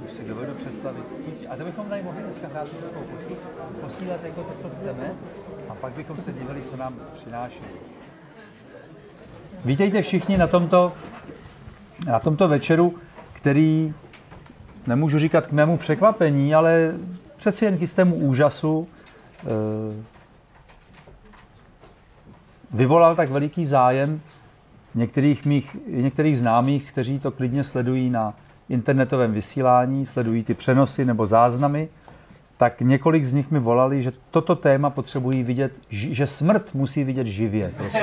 už si dovedu představit. A to bychom tady mohli dneska hrát takovou pošlu, posílat jako to, co chceme, a pak bychom se dívali, co nám přináší. Vítejte všichni na tomto večeru, který, nemůžu říkat k mému překvapení, ale přeci jen k jistému úžasu vyvolal tak veliký zájem některých známých, kteří to klidně sledují na internetovém vysílání, sledují ty přenosy nebo záznamy, tak několik z nich mi volali, že toto téma potřebují vidět, že smrt musí vidět živě. Prostě.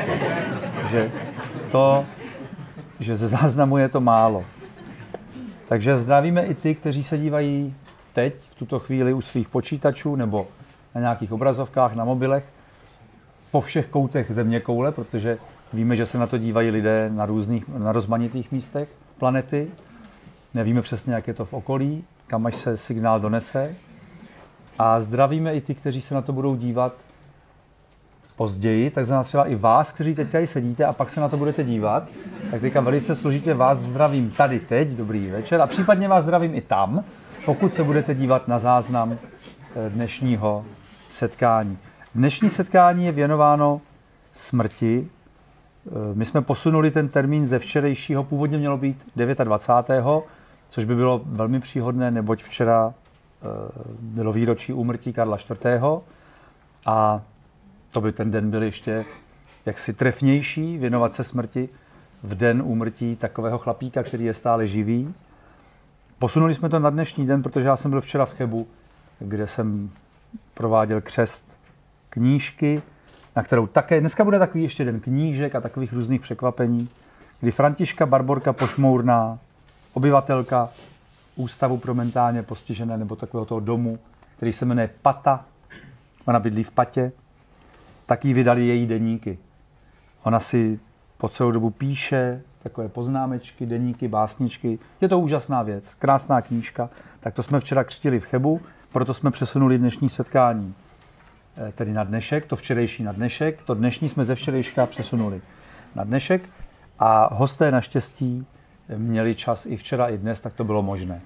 Že ze záznamu je to málo. Takže zdravíme i ty, kteří se dívají teď, v tuto chvíli u svých počítačů nebo na nějakých obrazovkách, na mobilech, po všech koutech zeměkoule, protože víme, že se na to dívají lidé na rozmanitých místech planety. Nevíme přesně, jak je to v okolí, kam až se signál donese. A zdravíme i ty, kteří se na to budou dívat později, tak znamená třeba i vás, kteří teď tady sedíte a pak se na to budete dívat. Tak teďka velice složitě vás zdravím tady teď, dobrý večer, a případně vás zdravím i tam, pokud se budete dívat na záznam dnešního setkání. Dnešní setkání je věnováno smrti. My jsme posunuli ten termín ze včerejšího, původně mělo být 29., což by bylo velmi příhodné, neboť včera bylo výročí úmrtí Karla IV. A to by ten den byl ještě jaksi trefnější, věnovat se smrti v den úmrtí takového chlapíka, který je stále živý. Posunuli jsme to na dnešní den, protože já jsem byl včera v Chebu, kde jsem prováděl křest knížky, na kterou také, dneska bude takový ještě den knížek a takových různých překvapení, kdy Františka Barborka Pošmourná, obyvatelka Ústavu pro mentálně postižené nebo takového toho domu, který se jmenuje Pata, ona bydlí v Patě, tak jí vydali její deníky. Ona si po celou dobu píše takové poznámečky, deníky, básničky. Je to úžasná věc, krásná knížka. Tak to jsme včera křtili v Chebu, proto jsme přesunuli dnešní setkání tedy na dnešek, to včerejší na dnešek, to dnešní jsme ze včerejška přesunuli na dnešek a hosté naštěstí měli čas i včera, i dnes, tak to bylo možné.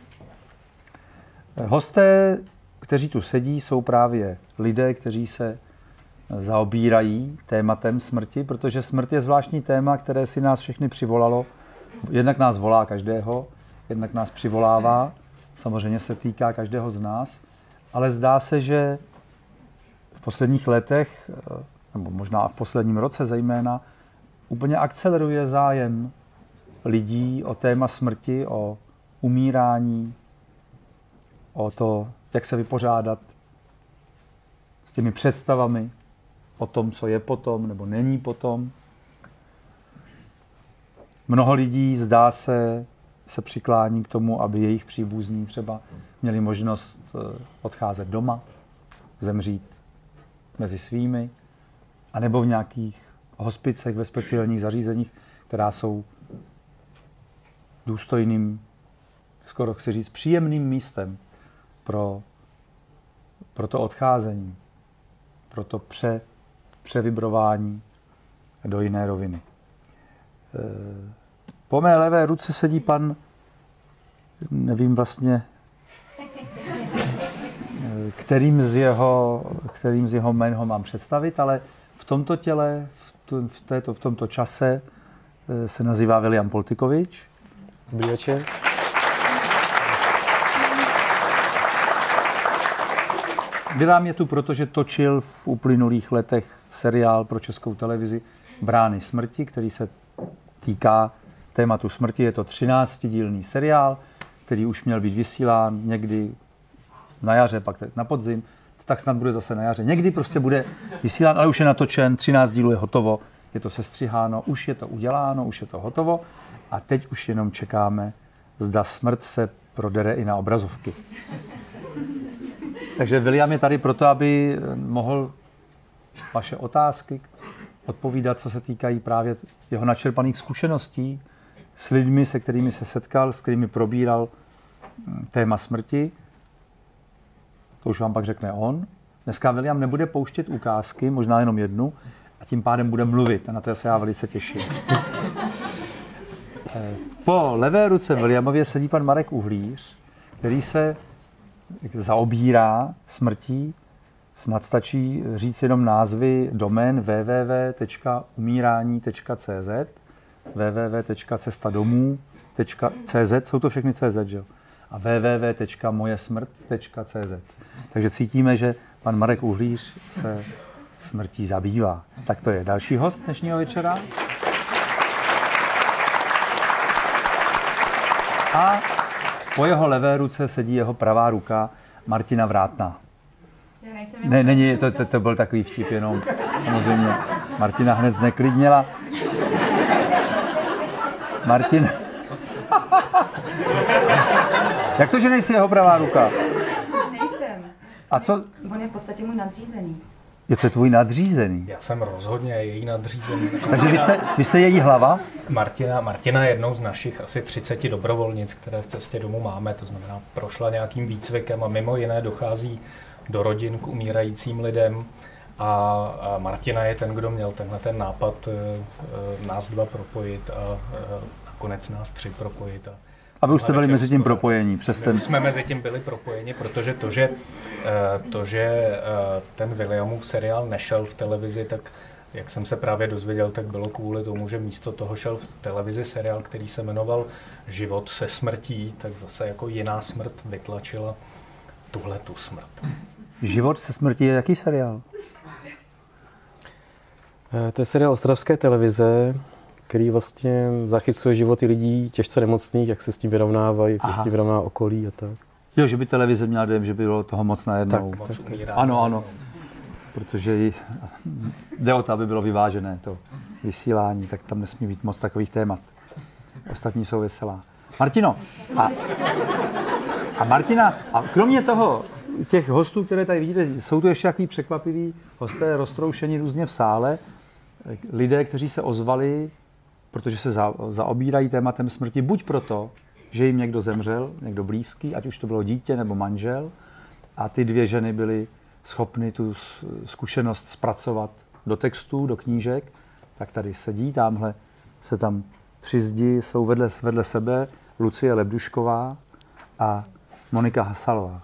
Hosté, kteří tu sedí, jsou právě lidé, kteří se zaobírají tématem smrti, protože smrt je zvláštní téma, které si nás všechny přivolalo. Jednak nás volá každého, jednak nás přivolává, samozřejmě se týká každého z nás, ale zdá se, že v posledních letech, nebo možná v posledním roce zejména, úplně akceleruje zájem lidí o téma smrti, o umírání, o to, jak se vypořádat s těmi představami o tom, co je potom nebo není potom. Mnoho lidí, zdá se přiklání k tomu, aby jejich příbuzní třeba měli možnost odcházet doma, zemřít mezi svými, anebo v nějakých hospicech, ve speciálních zařízeních, která jsou důstojným, skoro chci říct, příjemným místem pro to odcházení, pro to převibrování do jiné roviny. Po mé levé ruce sedí pan, nevím vlastně, kterým z jeho jmen ho mám představit, ale v tomto těle, v tomto čase se nazývá William Poltykovič. Dobrý večer. William je tu, protože točil v uplynulých letech seriál pro Českou televizi Brány smrti, který se týká tématu smrti. Je to 13dílný seriál, který už měl být vysílán někdy na jaře, pak na podzim, tak snad bude zase na jaře. Někdy prostě bude vysílán, ale už je natočen, 13 dílů je hotovo, je to sestřiháno, už je to uděláno, už je to hotovo a teď už jenom čekáme, zda smrt se prodere i na obrazovky. Takže William je tady proto, aby mohl vaše otázky odpovídat, co se týkají právě jeho načerpaných zkušeností s lidmi, se kterými se setkal, s kterými probíral téma smrti. To už vám pak řekne on. Dneska William nebude pouštět ukázky, možná jenom jednu, a tím pádem bude mluvit. A na to se já velice těším. Po levé ruce Williamově sedí pan Marek Uhlíř, který se zaobírá smrtí. Snad stačí říct jenom názvy domén www.umírání.cz, www.cestadomů.cz, jsou to všechny CZ, že jo? A www.mojesmrt.cz. Takže cítíme, že pan Marek Uhlíř se smrtí zabývá. Tak to je další host dnešního večera. A po jeho levé ruce sedí jeho pravá ruka Martina Vrátná. Ne, není, to byl takový vtip jenom, samozřejmě. Martina hned zneklidněla. Martin. Jak to, že nejsi jeho pravá ruka? Nejsem. A co? On je v podstatě můj nadřízený. Je to tvůj nadřízený? Já jsem rozhodně její nadřízený. Takže vy jste její hlava? Martina je jednou z našich asi 30 dobrovolnic, které v cestě domů máme, to znamená prošla nějakým výcvikem a mimo jiné dochází do rodin k umírajícím lidem a Martina je ten, kdo měl tenhle ten nápad nás dva propojit a nakonec nás 3 propojit. A vy už jste byli mezi tím propojení? My jsme mezi tím byli propojeni, protože to, že ten Williamův seriál nešel v televizi, tak jak jsem se právě dozvěděl, tak bylo kvůli tomu, že místo toho šel v televizi seriál, který se jmenoval Život se smrtí, tak zase jako jiná smrt vytlačila tuhletu smrt. Život se smrtí je jaký seriál? To je seriál ostravské televize, který vlastně zachycuje životy lidí těžce nemocných, jak se s tím vyrovnávají, jak se s tím vyrovná okolí a tak. Jo, že by televize měla dojem, že by bylo toho moc najednou. Tak. Ano. Protože jde o to, aby bylo vyvážené to vysílání, tak tam nesmí být moc takových témat. Ostatní jsou veselá. Martino, a Martina, a kromě toho, těch hostů, které tady vidíte, jsou tu ještě takový překvapiví hosté, roztroušení různě v sále, lidé, kteří se ozvali, protože se zaobírají tématem smrti, buď proto, že jim někdo zemřel, někdo blízký, ať už to bylo dítě nebo manžel, a ty 2 ženy byly schopny tu zkušenost zpracovat do textů, do knížek, tak tady sedí, tamhle se tam při zdi, jsou vedle sebe Lucie Lebdušková a Monika Hasalová.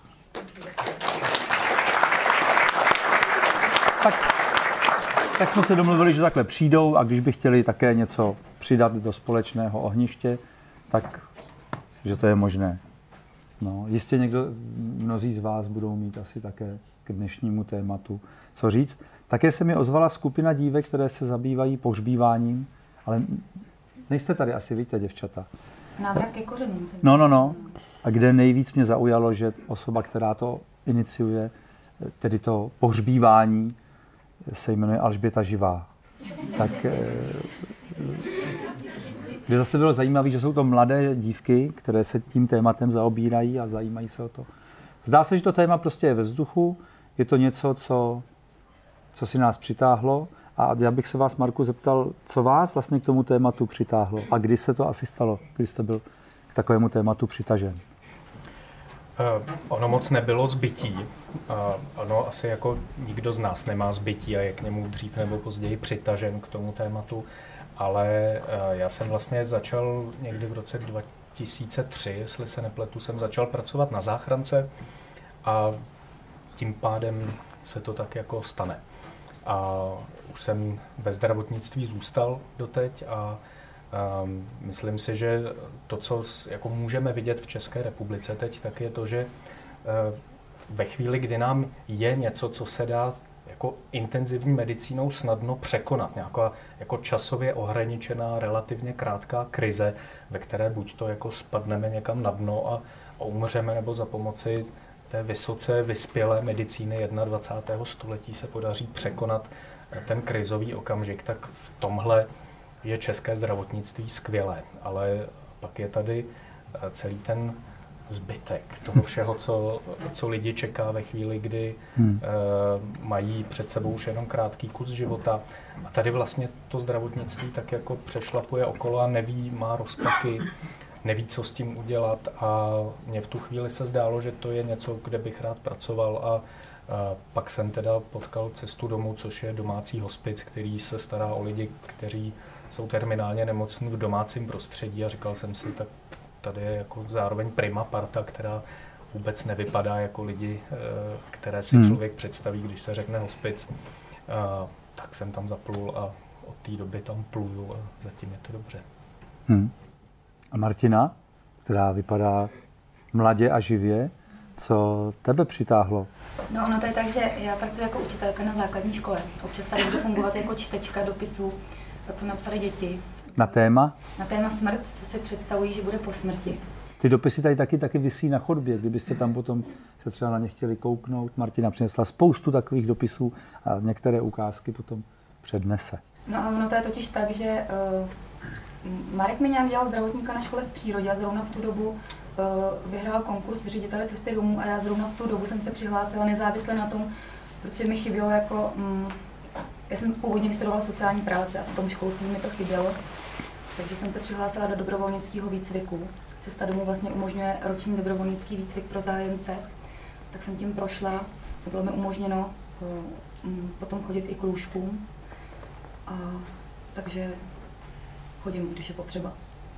Tak jsme se domluvili, že takhle přijdou a když by chtěli také něco přidat do společného ohniště, tak že to je možné. No, jistě mnozí z vás budou mít asi také k dnešnímu tématu co říct. Také se mi ozvala skupina dívek, které se zabývají pohřbíváním, ale nejste tady asi, víte, děvčata. Návrat ke kořenům. No. A kde nejvíc mě zaujalo, že osoba, která to iniciuje, tedy to pohřbívání, se jmenuje Alžběta Živá. Tak by zase bylo zajímavé, že jsou to mladé dívky, které se tím tématem zaobírají a zajímají se o to. Zdá se, že to téma prostě je ve vzduchu, je to něco, co si nás přitáhlo. A já bych se vás, Marku, zeptal, co vás vlastně k tomu tématu přitáhlo a kdy se to asi stalo, kdy jste byl k takovému tématu přitažen? Ono moc nebylo zbytí. Ono asi jako nikdo z nás nemá zbytí a je k němu dřív nebo později přitažen k tomu tématu. Ale já jsem vlastně začal někdy v roce 2003, jestli se nepletu, jsem začal pracovat na záchrance a tím pádem se to tak jako stane. A už jsem ve zdravotnictví zůstal doteď a myslím si, že to, co jako můžeme vidět v České republice teď, tak je to, že ve chvíli, kdy nám je něco, co se dá jako intenzivní medicínou snadno překonat, nějaká jako časově ohraničená, relativně krátká krize, ve které buď to jako spadneme někam na dno a umřeme, nebo za pomoci té vysoce vyspělé medicíny 21. století se podaří překonat ten krizový okamžik, tak v tomhle je české zdravotnictví skvělé, ale pak je tady celý ten zbytek toho všeho, co lidi čeká ve chvíli, kdy mají před sebou už jenom krátký kus života. A tady vlastně to zdravotnictví tak jako přešlapuje okolo a neví, má rozpaky, neví, co s tím udělat a mně v tu chvíli se zdálo, že to je něco, kde bych rád pracoval a pak jsem teda potkal Cestu domů, což je domácí hospic, který se stará o lidi, kteří jsou terminálně nemocní v domácím prostředí a říkal jsem si, tak tady je jako zároveň prima parta, která vůbec nevypadá jako lidi, které si člověk představí, když se řekne hospic. Tak jsem tam zaplul a od té doby tam pluju a zatím je to dobře. A Martina, která vypadá mladě a živě, co tebe přitáhlo? No ono to je tak, že já pracuji jako učitelka na základní škole. Občas tady budu fungovat jako čtečka dopisů, co napsali děti. Na téma? Na téma smrt, co si představují, že bude po smrti. Ty dopisy tady taky visí na chodbě, kdybyste tam potom se třeba na ně chtěli kouknout. Martina přinesla spoustu takových dopisů a některé ukázky potom přednese. No a ono to je totiž tak, že Marek mi nějak dělal zdravotníka na škole v přírodě a zrovna v tu dobu vyhrál konkurs ředitele cesty domů a já zrovna v tu dobu jsem se přihlásila nezávisle na tom, protože mi chybělo jako, já jsem původně vystudovala sociální práce a v tom školství mi to chybělo, takže jsem se přihlásila do dobrovolnického výcviku. Cesta domů vlastně umožňuje roční dobrovolnický výcvik pro zájemce, tak jsem tím prošla, bylo mi umožněno potom chodit i k lůžkům, takže chodím, když je potřeba.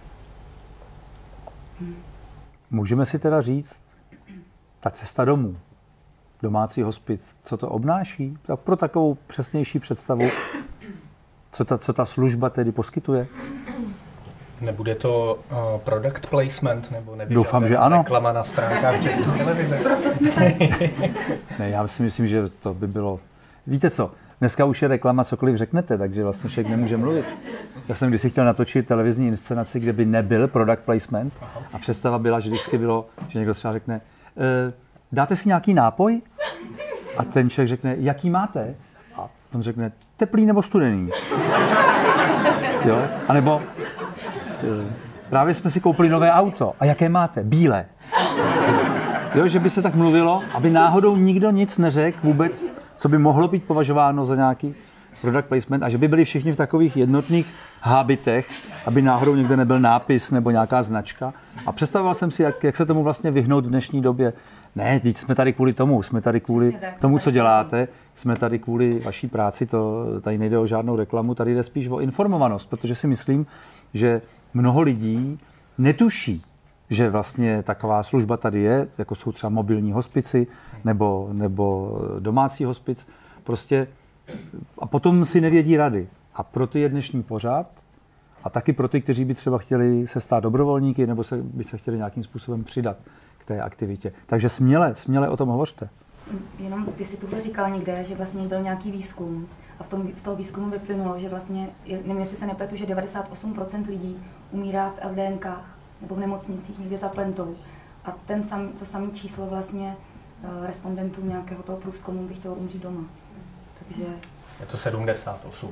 Můžeme si teda říct, ta cesta domů, domácí hospic, co to obnáší? Tak pro takovou přesnější představu, co ta služba tedy poskytuje? Nebude to product placement, nebo doufám, že ano. Reklama na stránkách České televize? Proto jsme tady. Ne, já si myslím, že to by bylo... Víte co, dneska už je reklama, cokoliv řeknete, takže vlastně člověk nemůže mluvit. Já jsem kdysi chtěl natočit televizní inscenaci, kde by nebyl product placement a představa byla, že vždycky bylo, že někdo třeba řekne, dáte si nějaký nápoj? A ten člověk řekne, jaký máte? A on řekne, teplý nebo studený? Jo? A nebo právě jsme si koupili nové auto. A jaké máte? Bílé. Jo, že by se tak mluvilo, aby náhodou nikdo nic neřekl vůbec, co by mohlo být považováno za nějaký product placement a že by byli všichni v takových jednotných hábitech, aby náhodou někde nebyl nápis nebo nějaká značka. A představoval jsem si, jak se tomu vlastně vyhnout v dnešní době. Ne, teď jsme tady kvůli tomu, jsme tady kvůli tomu, co děláte, jsme tady kvůli vaší práci, tady nejde o žádnou reklamu, tady jde spíš o informovanost, protože si myslím, že mnoho lidí netuší, že vlastně taková služba tady je, jako jsou třeba mobilní hospici nebo domácí hospic, prostě a potom si nevědí rady. A pro ty je dnešní pořad a taky pro ty, kteří by třeba chtěli se stát dobrovolníky nebo by se chtěli nějakým způsobem přidat k té aktivitě. Takže směle o tom hovořte. Jenom ty si tohle říkal někde, že vlastně byl nějaký výzkum a z toho výzkumu vyplynulo, že vlastně, nevím, jestli se nepletu, že 98% lidí umírá v LDNkách nebo v nemocnicích někde za plentou. A to samé číslo vlastně respondentů nějakého toho průzkumu by chtělo umřít doma. Takže... Je to 78.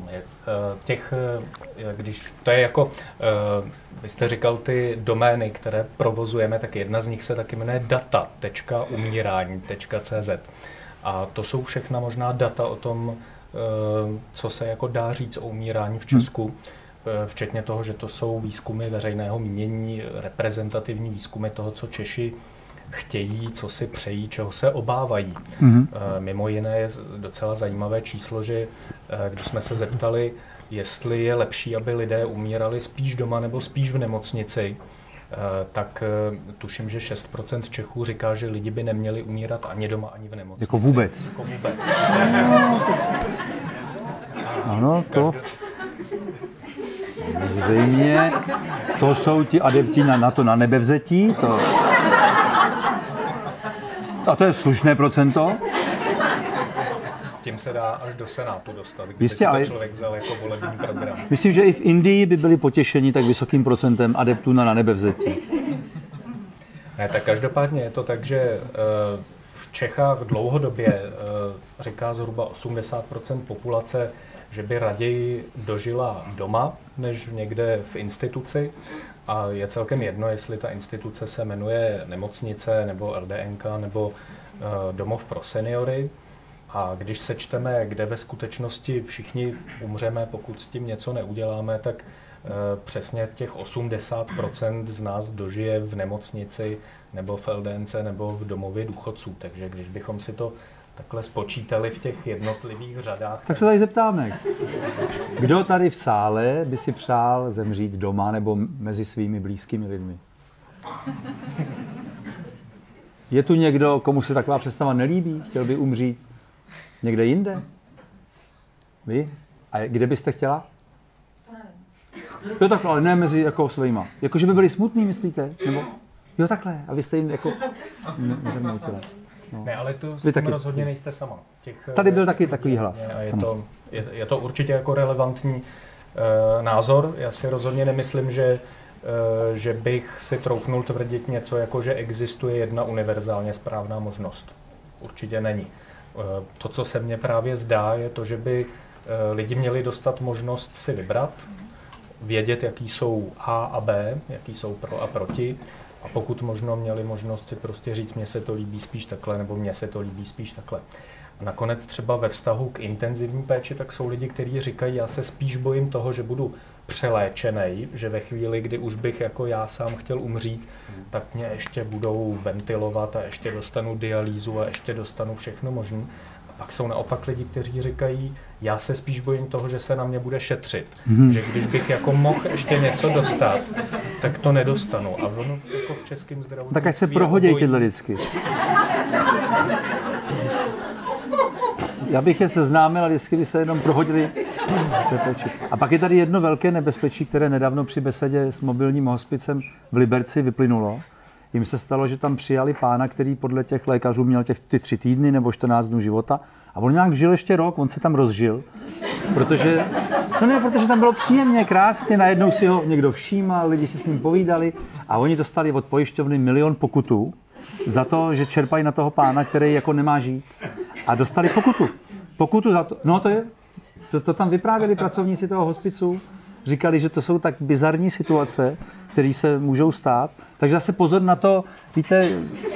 Když to je jako, vy jste říkal ty domény, které provozujeme, tak jedna z nich se taky jmenuje data.umírání.cz. A to jsou všechna možná data o tom, co se jako dá říct o umírání v Česku. Včetně toho, že to jsou výzkumy veřejného mínění, reprezentativní výzkumy toho, co Češi chtějí, co si přejí, čeho se obávají. Mimo jiné je docela zajímavé číslo, že když jsme se zeptali, jestli je lepší, aby lidé umírali spíš doma nebo spíš v nemocnici, tak tuším, že 6% Čechů říká, že lidi by neměli umírat ani doma, ani v nemocnici. Jako vůbec? Jako vůbec. Ano, to... Zřejmě to jsou ti adepti na nebevzetí. A to je slušné procento. S tím se dá až do Senátu dostat, kdyby Jistě, si to ale... člověk vzal jako volební program. Myslím, že i v Indii by byli potěšeni tak vysokým procentem adeptů na nebevzetí. Ne, tak každopádně je to tak, že v Čechách dlouhodobě říká zhruba 80% populace, že by raději dožila doma, než někde v instituci. A je celkem jedno, jestli ta instituce se jmenuje nemocnice, nebo LDNK, nebo domov pro seniory. A když sečteme, kde ve skutečnosti všichni umřeme, pokud s tím něco neuděláme, tak přesně těch 80% z nás dožije v nemocnici, nebo v LDNC, nebo v domově důchodců. Takže když bychom si to takhle spočítali v těch jednotlivých řadách. Tak se tady zeptáme. Kdo tady v sále by si přál zemřít doma nebo mezi svými blízkými lidmi? Je tu někdo, komu se taková představa nelíbí? Chtěl by umřít někde jinde? Vy? A kde byste chtěla? Jo, takhle, ale ne mezi jako svýma. Jako, že by byli smutný, myslíte? Nebo? Jo, takhle. A vy jste jim jako... No. Ne, ale to s tím rozhodně nejste sama. Tady byl taky takový hlas. A je to určitě jako relevantní názor. Já si rozhodně nemyslím, že bych si troufnul tvrdit něco jako, že existuje jedna univerzálně správná možnost. Určitě není. To, co se mně právě zdá, je to, že by lidi měli dostat možnost si vybrat, vědět, jaký jsou A a B, jaký jsou pro a proti, a pokud možno měli možnost si prostě říct, mně se to líbí spíš takhle, nebo mně se to líbí spíš takhle. A nakonec třeba ve vztahu k intenzivní péči, tak jsou lidi, kteří říkají, já se spíš bojím toho, že budu přeléčenej, že ve chvíli, kdy už bych jako já sám chtěl umřít, tak mě ještě budou ventilovat a ještě dostanu dialýzu a ještě dostanu všechno možné. A pak jsou naopak lidi, kteří říkají, já se spíš bojím toho, že se na mě bude šetřit. Že když bych jako mohl ještě něco dostat, tak to nedostanu. A ono jako v českém zdravotnictví... Tak ať se prohoděj tyhle vždycky. Já bych je seznámil a vždycky by se jenom prohodili. A pak je tady jedno velké nebezpečí, které nedávno při besedě s mobilním hospicem v Liberci vyplynulo. Jim se stalo, že tam přijali pána, který podle těch lékařů měl ty 3 týdny nebo 14 dnů života a on nějak žil ještě rok, on se tam rozžil, protože tam bylo příjemně, krásně, najednou si ho někdo všímal, lidi si s ním povídali a oni dostali od pojišťovny 1 milion pokutů za to, že čerpají na toho pána, který jako nemá žít. A dostali pokutu. Pokutu za to, no to tam vyprávěli pracovníci toho hospicu, říkali, že to jsou tak bizarní situace, které se můžou stát. Takže zase pozor na to, víte,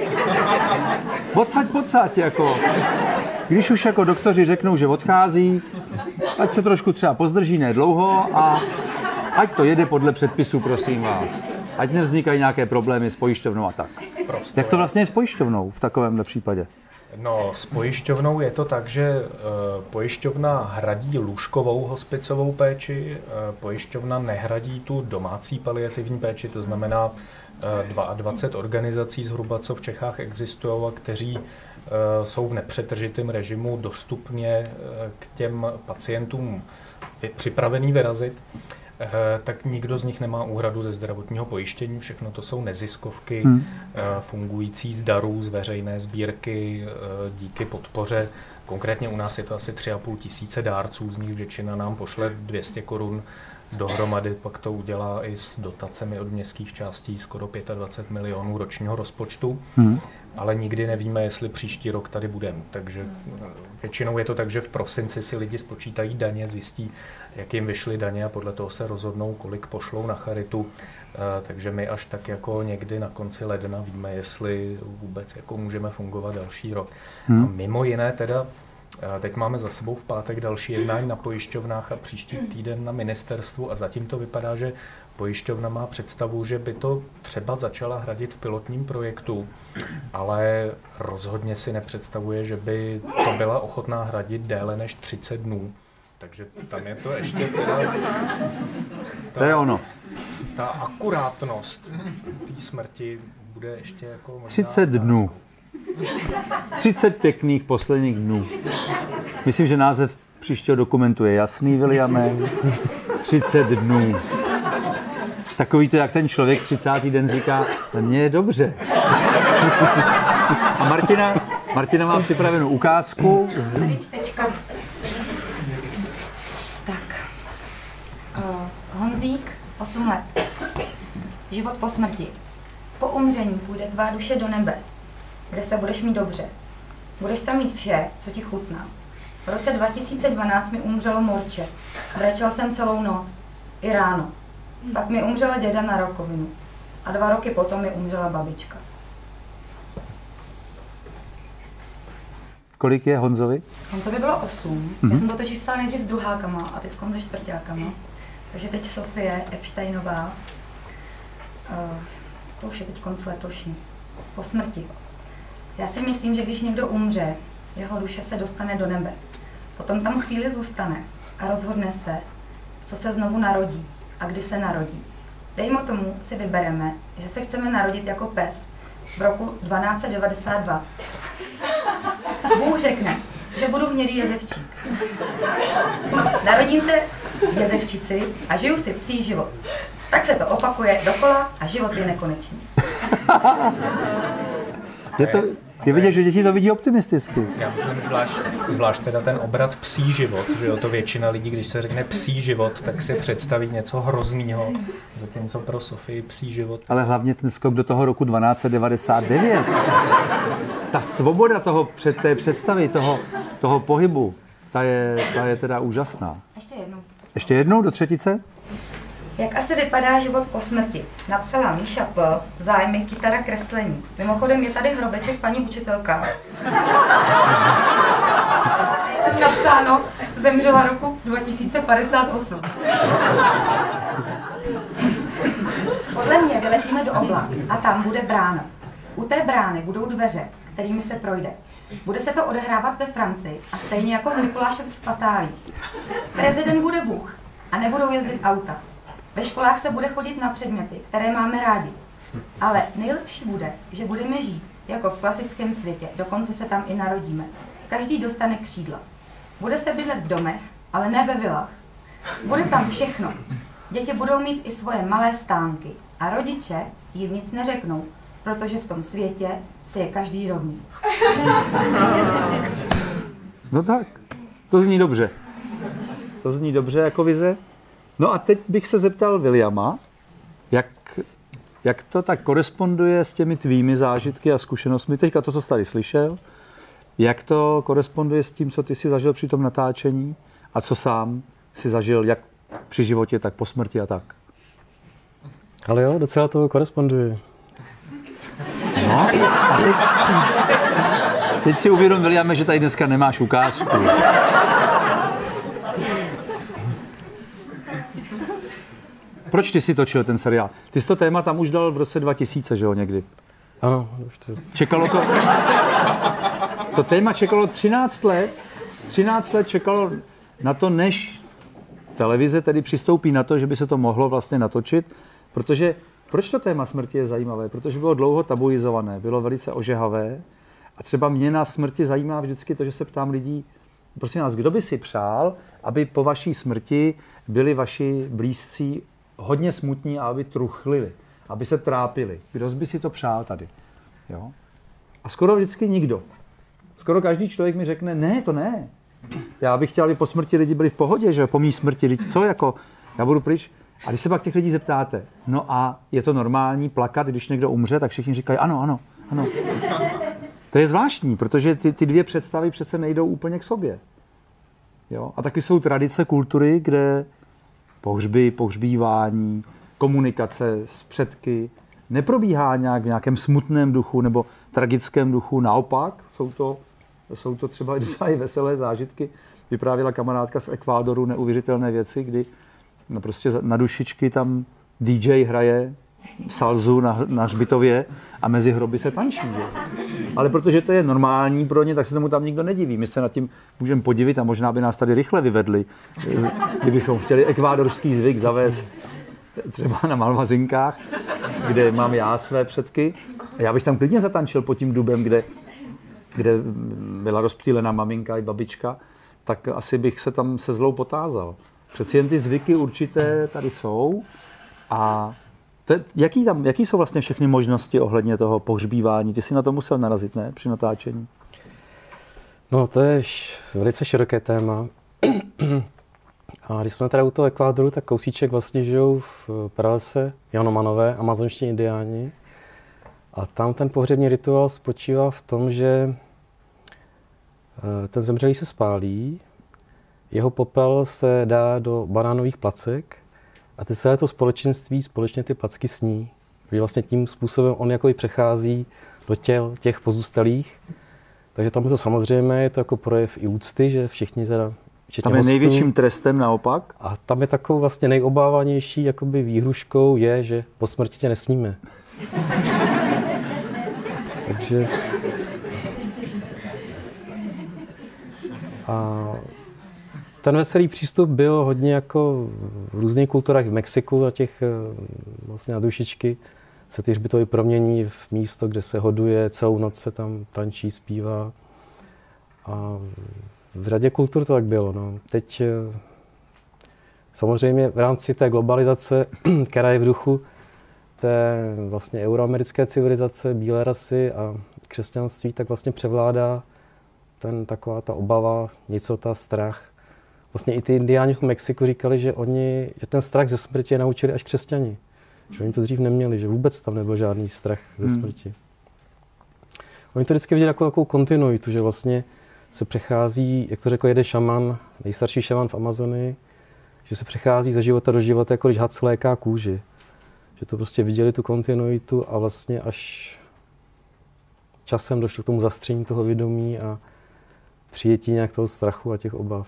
odsaď, jako. Když už jako doktoři řeknou, že odchází, ať se trošku třeba pozdrží, ne dlouho, a ať to jede podle předpisů, prosím vás. Ať nevznikají nějaké problémy s pojišťovnou a tak. Jak to vlastně je s pojišťovnou v takovémhle případě? No, s pojišťovnou je to tak, že pojišťovna hradí lůžkovou hospicovou péči, pojišťovna nehradí tu domácí paliativní péči, to znamená 22 organizací zhruba, co v Čechách existují a kteří jsou v nepřetržitém režimu dostupně k těm pacientům připravený vyrazit. Tak nikdo z nich nemá úhradu ze zdravotního pojištění, všechno to jsou neziskovky fungující z darů, z veřejné sbírky, díky podpoře. Konkrétně u nás je to asi 3,5 tisíce dárců, z nich většina nám pošle 200 korun dohromady, pak to udělá i s dotacemi od městských částí skoro 25 milionů ročního rozpočtu. Ale nikdy nevíme, jestli příští rok tady budeme. Takže většinou je to tak, že v prosinci si lidi spočítají daně, zjistí, jak jim vyšly daně a podle toho se rozhodnou, kolik pošlou na charitu. Takže my až tak jako někdy na konci ledna víme, jestli vůbec jako můžeme fungovat další rok. A mimo jiné teda, teď máme za sebou v pátek další jednání na pojišťovnách a příští týden na ministerstvu a zatím to vypadá, že pojišťovna má představu, že by to třeba začala hradit v pilotním projektu, ale rozhodně si nepředstavuje, že by to byla ochotná hradit déle než 30 dnů. Takže tam je to ještě teda... To je ono. Ta akurátnost té smrti bude ještě jako možná 30 dnů. 30 pěkných posledních dnů. Myslím, že název příštího dokumentu je jasný, Williame. 30 dnů. Takový to, jak ten člověk 30. den říká, mně je dobře. A Martina má připravenou ukázku. Tak. Honzík, 8 let. Život po smrti. Po umření půjde tvá duše do nebe, kde se budeš mít dobře. Budeš tam mít vše, co ti chutná. V roce 2012 mi umřelo morče. Brečel jsem celou noc. I ráno. Pak mi umřela děda na rakovinu. A 2 roky potom mi umřela babička. Kolik je Honzovi? Honzovi bylo 8. Já jsem to totiž psala nejdřív s druhákama a teď se čtvrťákama. Takže teď Sofie Epsteinová. To už je teď konec letošní. Po smrti. Já si myslím, že když někdo umře, jeho duše se dostane do nebe. Potom tam chvíli zůstane a rozhodne se, co se znovu narodí a kdy se narodí. Dejme tomu si vybereme, že se chceme narodit jako pes v roku 1292. Bůh řekne, že budu hnědý jezevčík. Narodím se jezevčici a žiju si psí život. Tak se to opakuje dokola a život je nekonečný. Je vidět, že děti to vidí optimisticky. Já myslím zvlášť teda ten obrat psí život, že jo, to většina lidí, když se řekne psí život, tak si představí něco hroznýho, zatímco pro Sofii psí život. Ale hlavně ten skok do toho roku 1299. Ta svoboda té představy, toho pohybu, ta je teda úžasná. Ještě jednou do třetice? Jak asi vypadá život po smrti? Napsala Míša P. Zájmy, kytara, kreslení. Mimochodem je tady hrobeček paní učitelka. Napsáno, zemřela roku 2058. Podle mě vyletíme do oblak a tam bude brána. U té brány budou dveře, kterými se projde. Bude se to odehrávat ve Francii a stejně jako v Mikulášových patálích. Prezident bude Bůh a nebudou jezdit auta. Ve školách se bude chodit na předměty, které máme rádi. Ale nejlepší bude, že budeme žít jako v klasickém světě, dokonce se tam i narodíme. Každý dostane křídla. Bude se bydlet v domech, ale ne ve vilách. Bude tam všechno. Děti budou mít i svoje malé stánky a rodiče jim nic neřeknou, protože v tom světě si je každý rovný. No tak, to zní dobře. To zní dobře jako vize. No a teď bych se zeptal Williama, jak to tak koresponduje s těmi tvými zážitky a zkušenostmi, teďka to, co jsi tady slyšel, jak to koresponduje s tím, co ty jsi zažil při tom natáčení a co sám si zažil jak při životě, tak po smrti a tak. Ale jo, docela to koresponduje. No, a teď si uvědom, Williame, že tady dneska nemáš ukázku. Proč ty jsi točil ten seriál? Ty jsi to téma tam už dal v roce 2000, že jo, někdy? Ano, už to... Čekalo to... To téma čekalo 13 let. 13 let čekalo na to, než televize tedy přistoupí na to, že by se to mohlo vlastně natočit. Protože, proč to téma smrti je zajímavé? Protože bylo dlouho tabuizované, bylo velice ožehavé. A třeba mě na smrti zajímá vždycky to, že se ptám lidí, prosím nás, kdo by si přál, aby po vaší smrti byli vaši blízcí hodně smutní a aby truchlili, aby se trápili. Kdo by si to přál tady? Jo? A skoro vždycky nikdo. Skoro každý člověk mi řekne, ne, to ne. Já bych chtěl, aby po smrti lidi byli v pohodě, že po mý smrti lidi, co jako, já budu pryč. A když se pak těch lidí zeptáte, no a je to normální plakat, když někdo umře, tak všichni říkají, ano, ano, ano. To je zvláštní, protože ty dvě představy přece nejdou úplně k sobě. Jo? A taky jsou tradice kultury, kde pohřby, pohřbívání, komunikace s předky neprobíhá nějak v nějakém smutném duchu nebo tragickém duchu. Naopak, jsou to třeba docela i veselé zážitky. Vyprávěla kamarádka z Ekvádoru neuvěřitelné věci, kdy prostě na dušičky tam DJ hraje salzu na hřbitově a mezi hroby se tančí. Že? Ale protože to je normální pro ně, tak se tomu tam nikdo nediví. My se nad tím můžeme podivit a možná by nás tady rychle vyvedli, kdybychom chtěli ekvádorský zvyk zavést třeba na Malvazinkách, kde mám já své předky. A já bych tam klidně zatančil pod tím dubem, kde byla rozptýlená maminka i babička, tak asi bych se tam se zlou potázal. Přeci jen ty zvyky určité tady jsou a jaký jsou vlastně všechny možnosti ohledně toho pohřbívání? Ty jsi na to musel narazit, ne? Při natáčení. No, to je velice široké téma. A když jsme tady u toho Ekvádoru, tak kousíček vlastně žijou v pralese Janomanové, amazonští indiáni. A tam ten pohřební rituál spočívá v tom, že ten zemřelý se spálí, jeho popel se dá do banánových placek a ty celé to společenství společně ty placky sní. Protože vlastně tím způsobem on jako i přechází do těl těch pozůstalých. Takže tam je to samozřejmě, je to jako projev i úcty, že všichni teda tam je hostů, největším trestem naopak? A tam je takovou vlastně nejobávanější jakoby výhruškou je, že po smrti tě nesníme. Takže... ten veselý přístup byl hodně jako v různých kulturách v Mexiku, na těch vlastně na dušičky se ty hřbitovy promění v místo, kde se hoduje, celou noc se tam tančí, zpívá. A v řadě kultur to tak bylo. No. Teď samozřejmě v rámci té globalizace, která je v duchu té vlastně euroamerické civilizace, bílé rasy a křesťanství, tak vlastně převládá taková ta obava, nicota, strach. Vlastně i ty indiáni v Mexiku říkali, že ten strach ze smrti je naučili až křesťani. Že oni to dřív neměli, že vůbec tam nebyl žádný strach ze smrti. Oni to vždycky viděli jako takovou kontinuitu, že vlastně se přechází, jak to řekl jeden šaman, nejstarší šaman v Amazonii, že se přechází ze života do života, jako když had sléká kůži. Že to prostě viděli tu kontinuitu a vlastně až časem došlo k tomu zastření toho vědomí a přijetí nějak toho strachu a těch obav.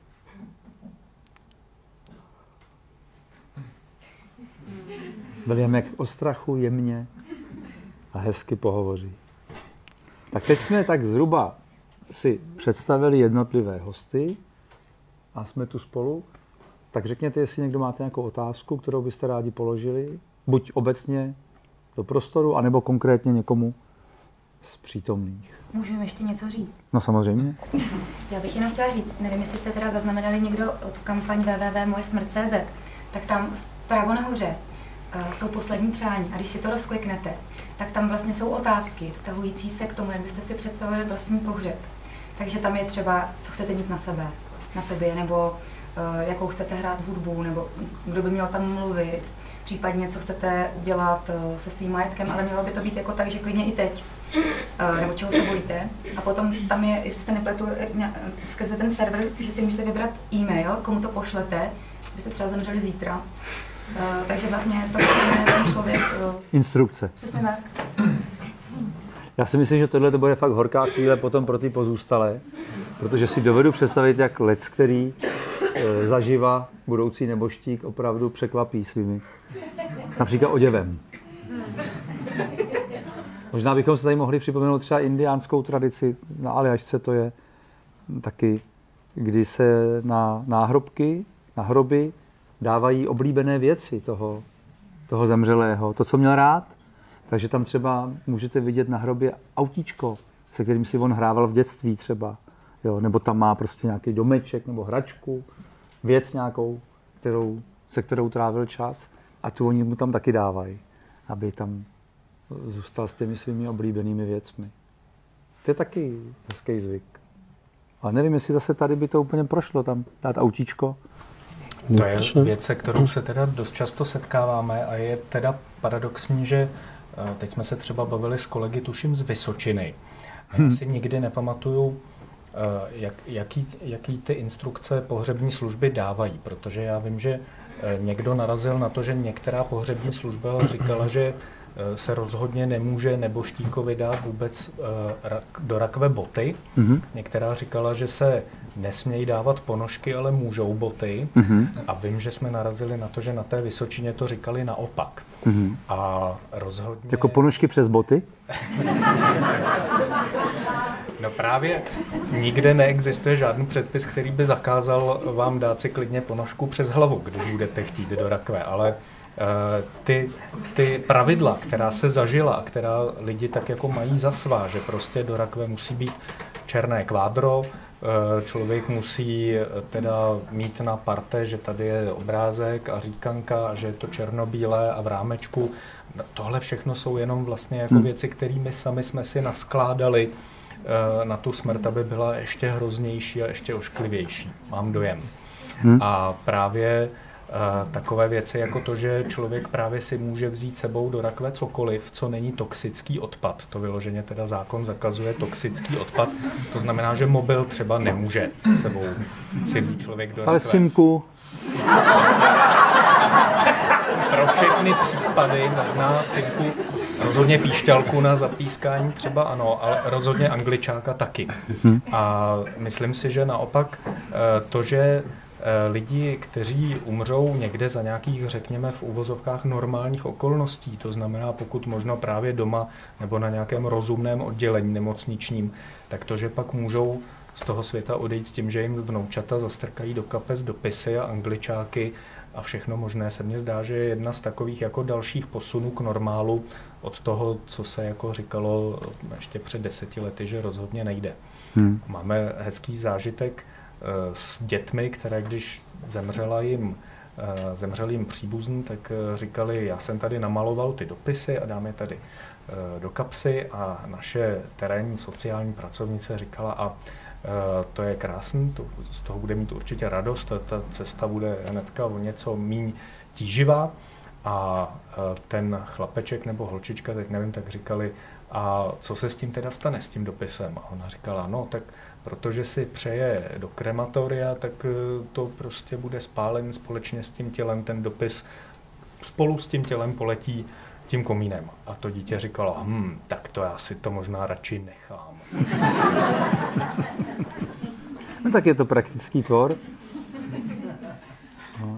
Williamek o strachu jemně a hezky pohovoří. Tak teď jsme tak zhruba si představili jednotlivé hosty a jsme tu spolu. Tak řekněte, jestli někdo máte nějakou otázku, kterou byste rádi položili, buď obecně do prostoru, anebo konkrétně někomu z přítomných. Můžeme ještě něco říct? No samozřejmě. Já bych jenom chtěla říct, nevím, jestli jste teda zaznamenali někdo od kampaň www.mojesmrt.cz, tak tam vpravo nahoře jsou poslední přání a když si to rozkliknete, tak tam vlastně jsou otázky vztahující se k tomu, jak byste si představili vlastní pohřeb. Takže tam je třeba, co chcete mít na sobě, nebo jakou chcete hrát hudbu, nebo kdo by měl tam mluvit, případně co chcete udělat se svým majetkem, ale mělo by to být jako tak, že klidně i teď, nebo čeho se bojíte. A potom tam je, jestli se nepletu, skrze ten server, že si můžete vybrat e-mail, komu to pošlete, byste třeba zemřeli zítra. Takže vlastně to dostane ten člověk... Instrukce. Přesně tak. Já si myslím, že tohle to bude fakt horká chvíle potom pro ty pozůstalé, protože si dovedu představit, jak lec, který zaživa budoucí nebožtík opravdu překvapí svými, například oděvem. Možná bychom se tady mohli připomenout třeba indiánskou tradici, na Aljašce to je taky, kdy se na hroby dávají oblíbené věci toho zemřelého, to, co měl rád. Takže tam třeba můžete vidět na hrobě autíčko, se kterým si on hrával v dětství třeba. Jo, nebo tam má prostě nějaký domeček nebo hračku, věc nějakou, se kterou trávil čas. A tu oni mu tam taky dávají, aby tam zůstal s těmi svými oblíbenými věcmi. To je taky hezký zvyk. Ale nevím, jestli zase tady by to úplně prošlo, tam dát autíčko. To je věc, se kterou se teda dost často setkáváme a je teda paradoxní, že teď jsme se třeba bavili s kolegy, tuším z Vysočiny. Já si nikdy nepamatuju, jaký ty instrukce pohřební služby dávají, protože já vím, že někdo narazil na to, že některá pohřební služba říkala, že se rozhodně nemůže nebožtíkovi dát vůbec do rakve boty. Některá říkala, že se nesmějí dávat ponožky, ale můžou boty. A vím, že jsme narazili na to, že na té Vysočině to říkali naopak. A rozhodně... Jako ponožky přes boty? No právě nikde neexistuje žádný předpis, který by zakázal vám dát si klidně ponožku přes hlavu, když budete chtít do rakve, ale ty pravidla, která se zažila a která lidi tak jako mají za svá, že prostě do rakve musí být černé kvádro, člověk musí teda mít na parte, že tady je obrázek a říkanka a že je to černobílé a v rámečku. Tohle všechno jsou jenom vlastně jako věci, kterými sami jsme si naskládali na tu smrt, aby byla ještě hroznější a ještě ošklivější. Mám dojem. A právě takové věci jako to, že člověk právě si může vzít sebou do rakve cokoliv, co není toxický odpad. To vyloženě teda zákon zakazuje toxický odpad. To znamená, že mobil třeba nemůže sebou si vzít člověk do rakve. Ale simku. Pro všechny případy možná simku, rozhodně píšťalku na zapískání třeba ano, ale rozhodně angličáka taky. A myslím si, že naopak to, že lidi, kteří umřou někde za nějakých, řekněme, v uvozovkách normálních okolností, to znamená pokud možno právě doma nebo na nějakém rozumném oddělení nemocničním, tak to, že pak můžou z toho světa odejít s tím, že jim vnoučata zastrkají do kapes dopisy a angličáky a všechno možné. Se mně zdá, že je jedna z takových jako dalších posunů k normálu od toho, co se jako říkalo ještě před 10 lety, že rozhodně nejde. Máme hezký zážitek s dětmi, které když zemřel jim příbuzný, tak říkali, já jsem tady namaloval ty dopisy a dám je tady do kapsy a naše terénní sociální pracovnice říkala, a to je krásný, z toho bude mít určitě radost, ta cesta bude hnedka o něco míň tíživá. A ten chlapeček nebo holčička, teď nevím, tak říkali, a co se s tím teda stane, s tím dopisem? A ona říkala, no tak protože si přeje do krematoria, tak to prostě bude spálen společně s tím tělem, ten dopis spolu s tím tělem poletí tím komínem. A to dítě říkalo, tak to já si to možná radši nechám. No tak je to praktický tvor. No.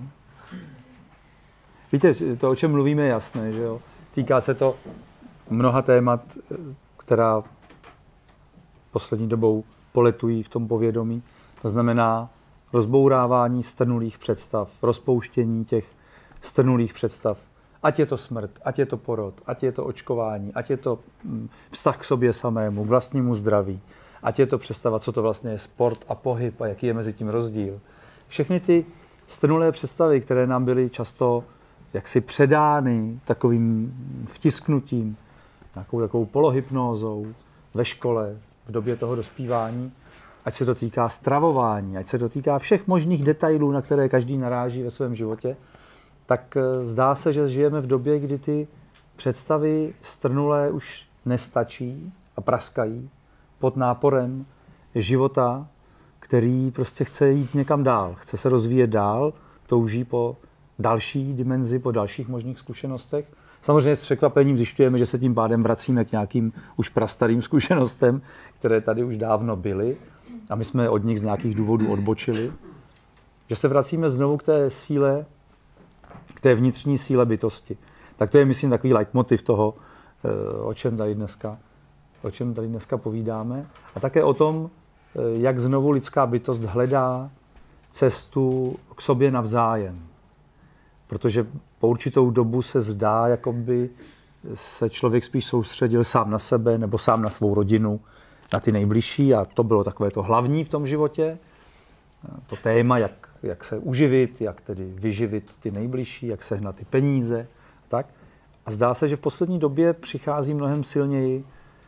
Víte, to, o čem mluvíme, je jasné, že jo? Týká se to mnoha témat, která poslední dobou poletují v tom povědomí. To znamená rozbourávání strnulých představ, rozpouštění těch strnulých představ. Ať je to smrt, ať je to porod, ať je to očkování, ať je to vztah k sobě samému, k vlastnímu zdraví, ať je to představa, co to vlastně je sport a pohyb a jaký je mezi tím rozdíl. Všechny ty strnulé představy, které nám byly často jaksi předány takovým vtisknutím, nějakou takovou polohypnózou ve škole, v době toho dospívání, ať se to týká stravování, ať se to týká všech možných detailů, na které každý naráží ve svém životě, tak zdá se, že žijeme v době, kdy ty představy strnulé už nestačí a praskají pod náporem života, který prostě chce jít někam dál, chce se rozvíjet dál, touží po další dimenzi, po dalších možných zkušenostech. Samozřejmě s překvapením zjišťujeme, že se tím pádem vracíme k nějakým už prastarým zkušenostem, které tady už dávno byly a my jsme od nich z nějakých důvodů odbočili. Že se vracíme znovu k té síle, k té vnitřní síle bytosti. Tak to je, myslím, takový leitmotiv toho, o čem tady dneska povídáme. A také o tom, jak znovu lidská bytost hledá cestu k sobě navzájem. Protože po určitou dobu se zdá, jako by se člověk spíš soustředil sám na sebe nebo sám na svou rodinu, na ty nejbližší, a to bylo takové to hlavní v tom životě. To téma, jak se uživit, jak tedy vyživit ty nejbližší, jak sehnat ty peníze. Tak. A zdá se, že v poslední době přichází mnohem silněji,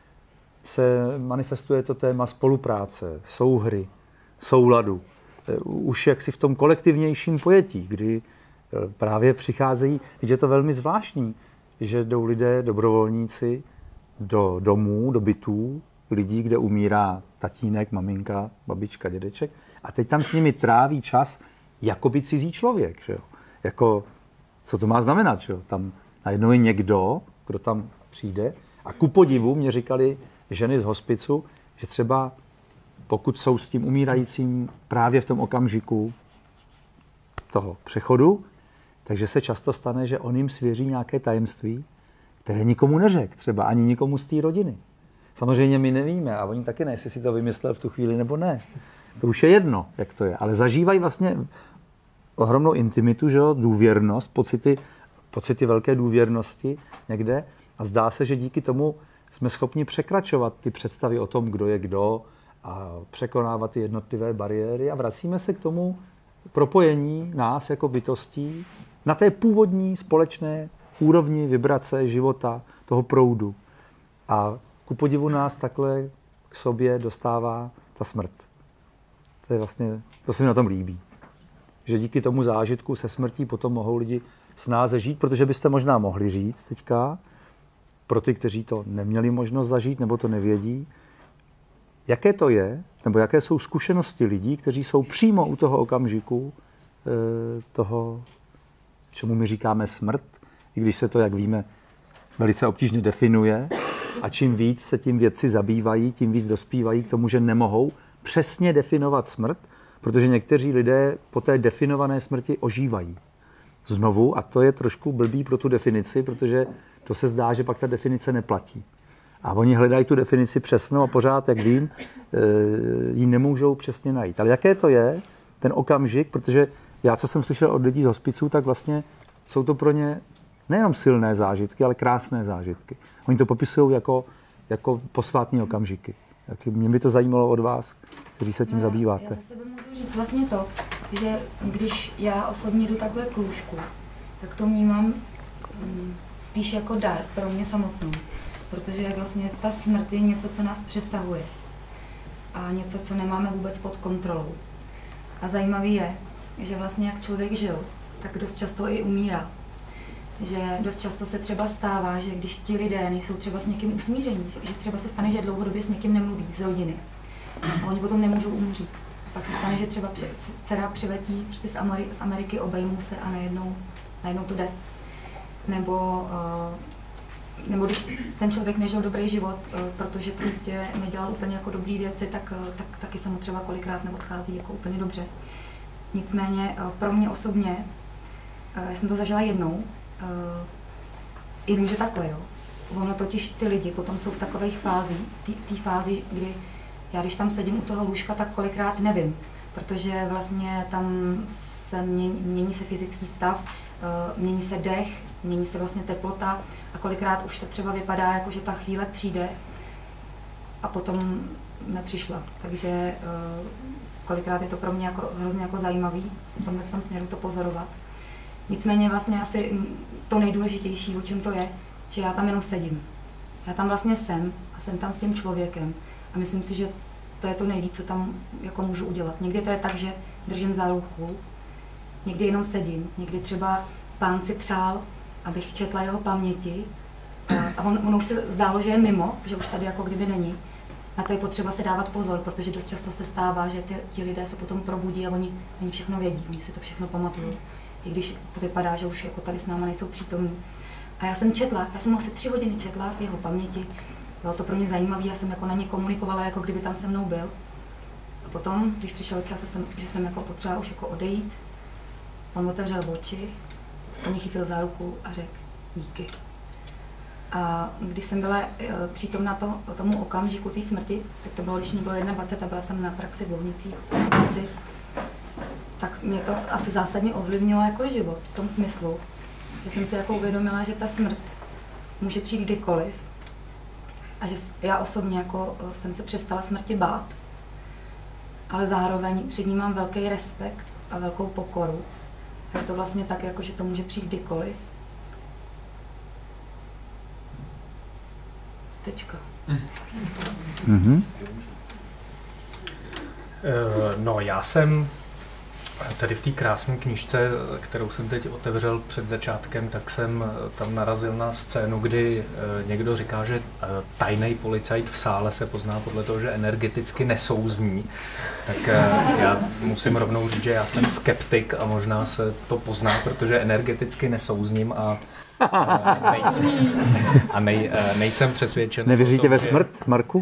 se manifestuje to téma spolupráce, souhry, souladu. Už jaksi v tom kolektivnějším pojetí, kdy právě přicházejí, je to velmi zvláštní, že jdou lidé, dobrovolníci, do domů, do bytů, lidí, kde umírá tatínek, maminka, babička, dědeček, a teď tam s nimi tráví čas jako by cizí člověk. Že jo? Jako, co to má znamenat? Že jo? Tam najednou je někdo, kdo tam přijde, a ku podivu mě říkali ženy z hospicu, že třeba pokud jsou s tím umírajícím právě v tom okamžiku toho přechodu, takže se často stane, že on jim svěří nějaké tajemství, které nikomu neřekl, třeba ani nikomu z té rodiny. Samozřejmě my nevíme a oni taky ne, jestli si to vymyslel v tu chvíli nebo ne. To už je jedno, jak to je, ale zažívají vlastně ohromnou intimitu, že jo, důvěrnost, pocity velké důvěrnosti někde, a zdá se, že díky tomu jsme schopni překračovat ty představy o tom, kdo je kdo, a překonávat ty jednotlivé bariéry, a vracíme se k tomu propojení nás jako bytostí na té původní společné úrovni vibrace života, toho proudu. A ku podivu nás takhle k sobě dostává ta smrt. To je vlastně, to se mi na tom líbí. Že díky tomu zážitku se smrtí potom mohou lidi snáze žít, protože byste možná mohli říct teďka, pro ty, kteří to neměli možnost zažít nebo to nevědí, jaké to je, nebo jaké jsou zkušenosti lidí, kteří jsou přímo u toho okamžiku, toho, čemu my říkáme smrt, i když se to, jak víme, velice obtížně definuje, a čím víc se tím vědci zabývají, tím víc dospívají k tomu, že nemohou přesně definovat smrt, protože někteří lidé po té definované smrti ožívají znovu, a to je trošku blbý pro tu definici, protože to se zdá, že pak ta definice neplatí. A oni hledají tu definici přesnou a pořád, jak vím, ji nemůžou přesně najít. Ale jaké to je, ten okamžik, protože já, co jsem slyšel od lidí z hospiců, tak vlastně jsou to pro ně nejenom silné zážitky, ale krásné zážitky. Oni to popisují jako posvátné okamžiky. Tak mě by to zajímalo od vás, kteří se tím zabýváte. Já za sebe můžu říct vlastně to, že když já osobně jdu takhle k lůžku, tak to vnímám spíš jako dar pro mě samotnou. Protože vlastně ta smrt je něco, co nás přesahuje. A něco, co nemáme vůbec pod kontrolou. A zajímavý je, že vlastně jak člověk žil, tak dost často i umírá. Že dost často se třeba stává, že když ti lidé nejsou třeba s někým usmíření, že třeba se stane, že dlouhodobě s někým nemluví z rodiny. A oni potom nemůžou umřít. Pak se stane, že třeba dcera přiletí prostě z Ameriky, obejmou se a najednou to jde. Nebo když ten člověk nežil dobrý život, protože prostě nedělal úplně jako dobrý věci, tak taky se mu třeba kolikrát neodchází jako úplně dobře. Nicméně pro mě osobně, já jsem to zažila jednou, jenomže takhle, jo. Ono totiž ty lidi potom jsou v takových fázích, v té fázi, kdy já když tam sedím u toho lůžka, tak kolikrát nevím, protože vlastně tam se mění se fyzický stav, mění se dech, mění se vlastně teplota a kolikrát už to třeba vypadá, jako že ta chvíle přijde a potom nepřišla. Takže kolikrát je to pro mě jako hrozně jako zajímavý v tomhle směru to pozorovat. Nicméně vlastně asi to nejdůležitější, o čem to je, že já tam jenom sedím. Já tam vlastně jsem a jsem tam s tím člověkem a myslím si, že to je to nejvíc, co tam jako můžu udělat. Někdy to je tak, že držím za ruku, někdy jenom sedím, někdy třeba pán si přál, abych četla jeho paměti a ono už se zdálo, že je mimo, že už tady jako kdyby není. Na to je potřeba se dávat pozor, protože dost často se stává, že ti lidé se potom probudí a oni všechno vědí, oni si to všechno pamatují. I když to vypadá, že už jako tady s náma nejsou přítomní. A já jsem asi 3 hodiny četla jeho paměti, bylo to pro mě zajímavé, já jsem jako na ně komunikovala, jako kdyby tam se mnou byl. A potom, když přišel čas, že jsem jako potřebovala už jako odejít, on otevřel oči, on mě chytil za ruku a řekl díky. A když jsem byla přítomna tomu okamžiku té smrti, tak to bylo, když mi bylo 21 a byla jsem na praxi v Lovnicích, v hospici, tak mě to asi zásadně ovlivnilo jako život v tom smyslu, že jsem si jako uvědomila, že ta smrt může přijít kdykoliv a že já osobně jako jsem se přestala smrti bát, ale zároveň před ní mám velký respekt a velkou pokoru. A je to vlastně tak, jako, že to může přijít kdykoliv. Tečka. Mm-hmm. No, já jsem tady v té krásné knížce, kterou jsem teď otevřel před začátkem, tak jsem tam narazil na scénu, kdy někdo říká, že tajný policajt v sále se pozná podle toho, že energeticky nesouzní. Tak já musím rovnou říct, že já jsem skeptik a možná se to pozná, protože energeticky nesouzním nejsem přesvědčen. Nevěříte ve smrt, Marku?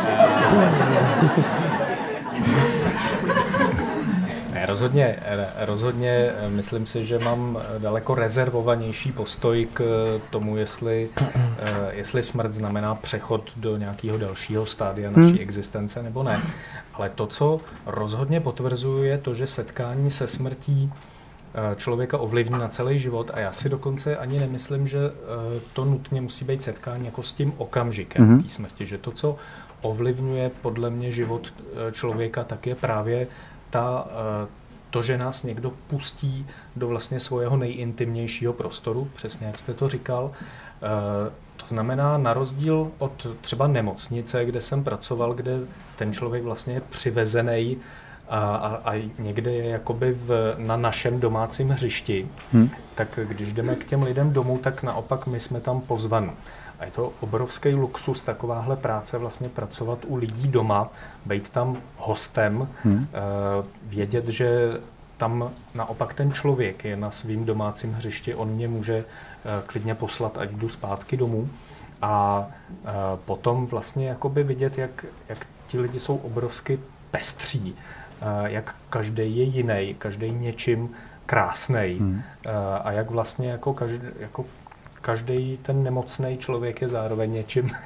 Rozhodně myslím si, že mám daleko rezervovanější postoj k tomu, jestli smrt znamená přechod do nějakého dalšího stádia naší existence nebo ne. Ale to, co rozhodně potvrzuje, je to, že setkání se smrtí člověka ovlivní na celý život a já si dokonce ani nemyslím, že to nutně musí být setkání jako s tím okamžikem té smrti, že to, co ovlivňuje podle mě život člověka, tak je právě to, že nás někdo pustí do vlastně svého nejintimnějšího prostoru, přesně jak jste to říkal. To znamená, na rozdíl od třeba nemocnice, kde jsem pracoval, kde ten člověk vlastně je přivezený a někde je jakoby na našem domácím hřišti, tak když jdeme k těm lidem domů, tak naopak my jsme tam pozvaní. A je to obrovský luxus takováhle práce, vlastně pracovat u lidí doma, být tam hostem, vědět, že tam naopak ten člověk je na svým domácím hřišti, on mě může klidně poslat, ať jdu zpátky domů. A potom vlastně jakoby vidět, jak ti lidi jsou obrovsky pestří, jak každý je jiný, každý něčím krásnej a jak vlastně jako každý ten nemocný člověk je zároveň něčím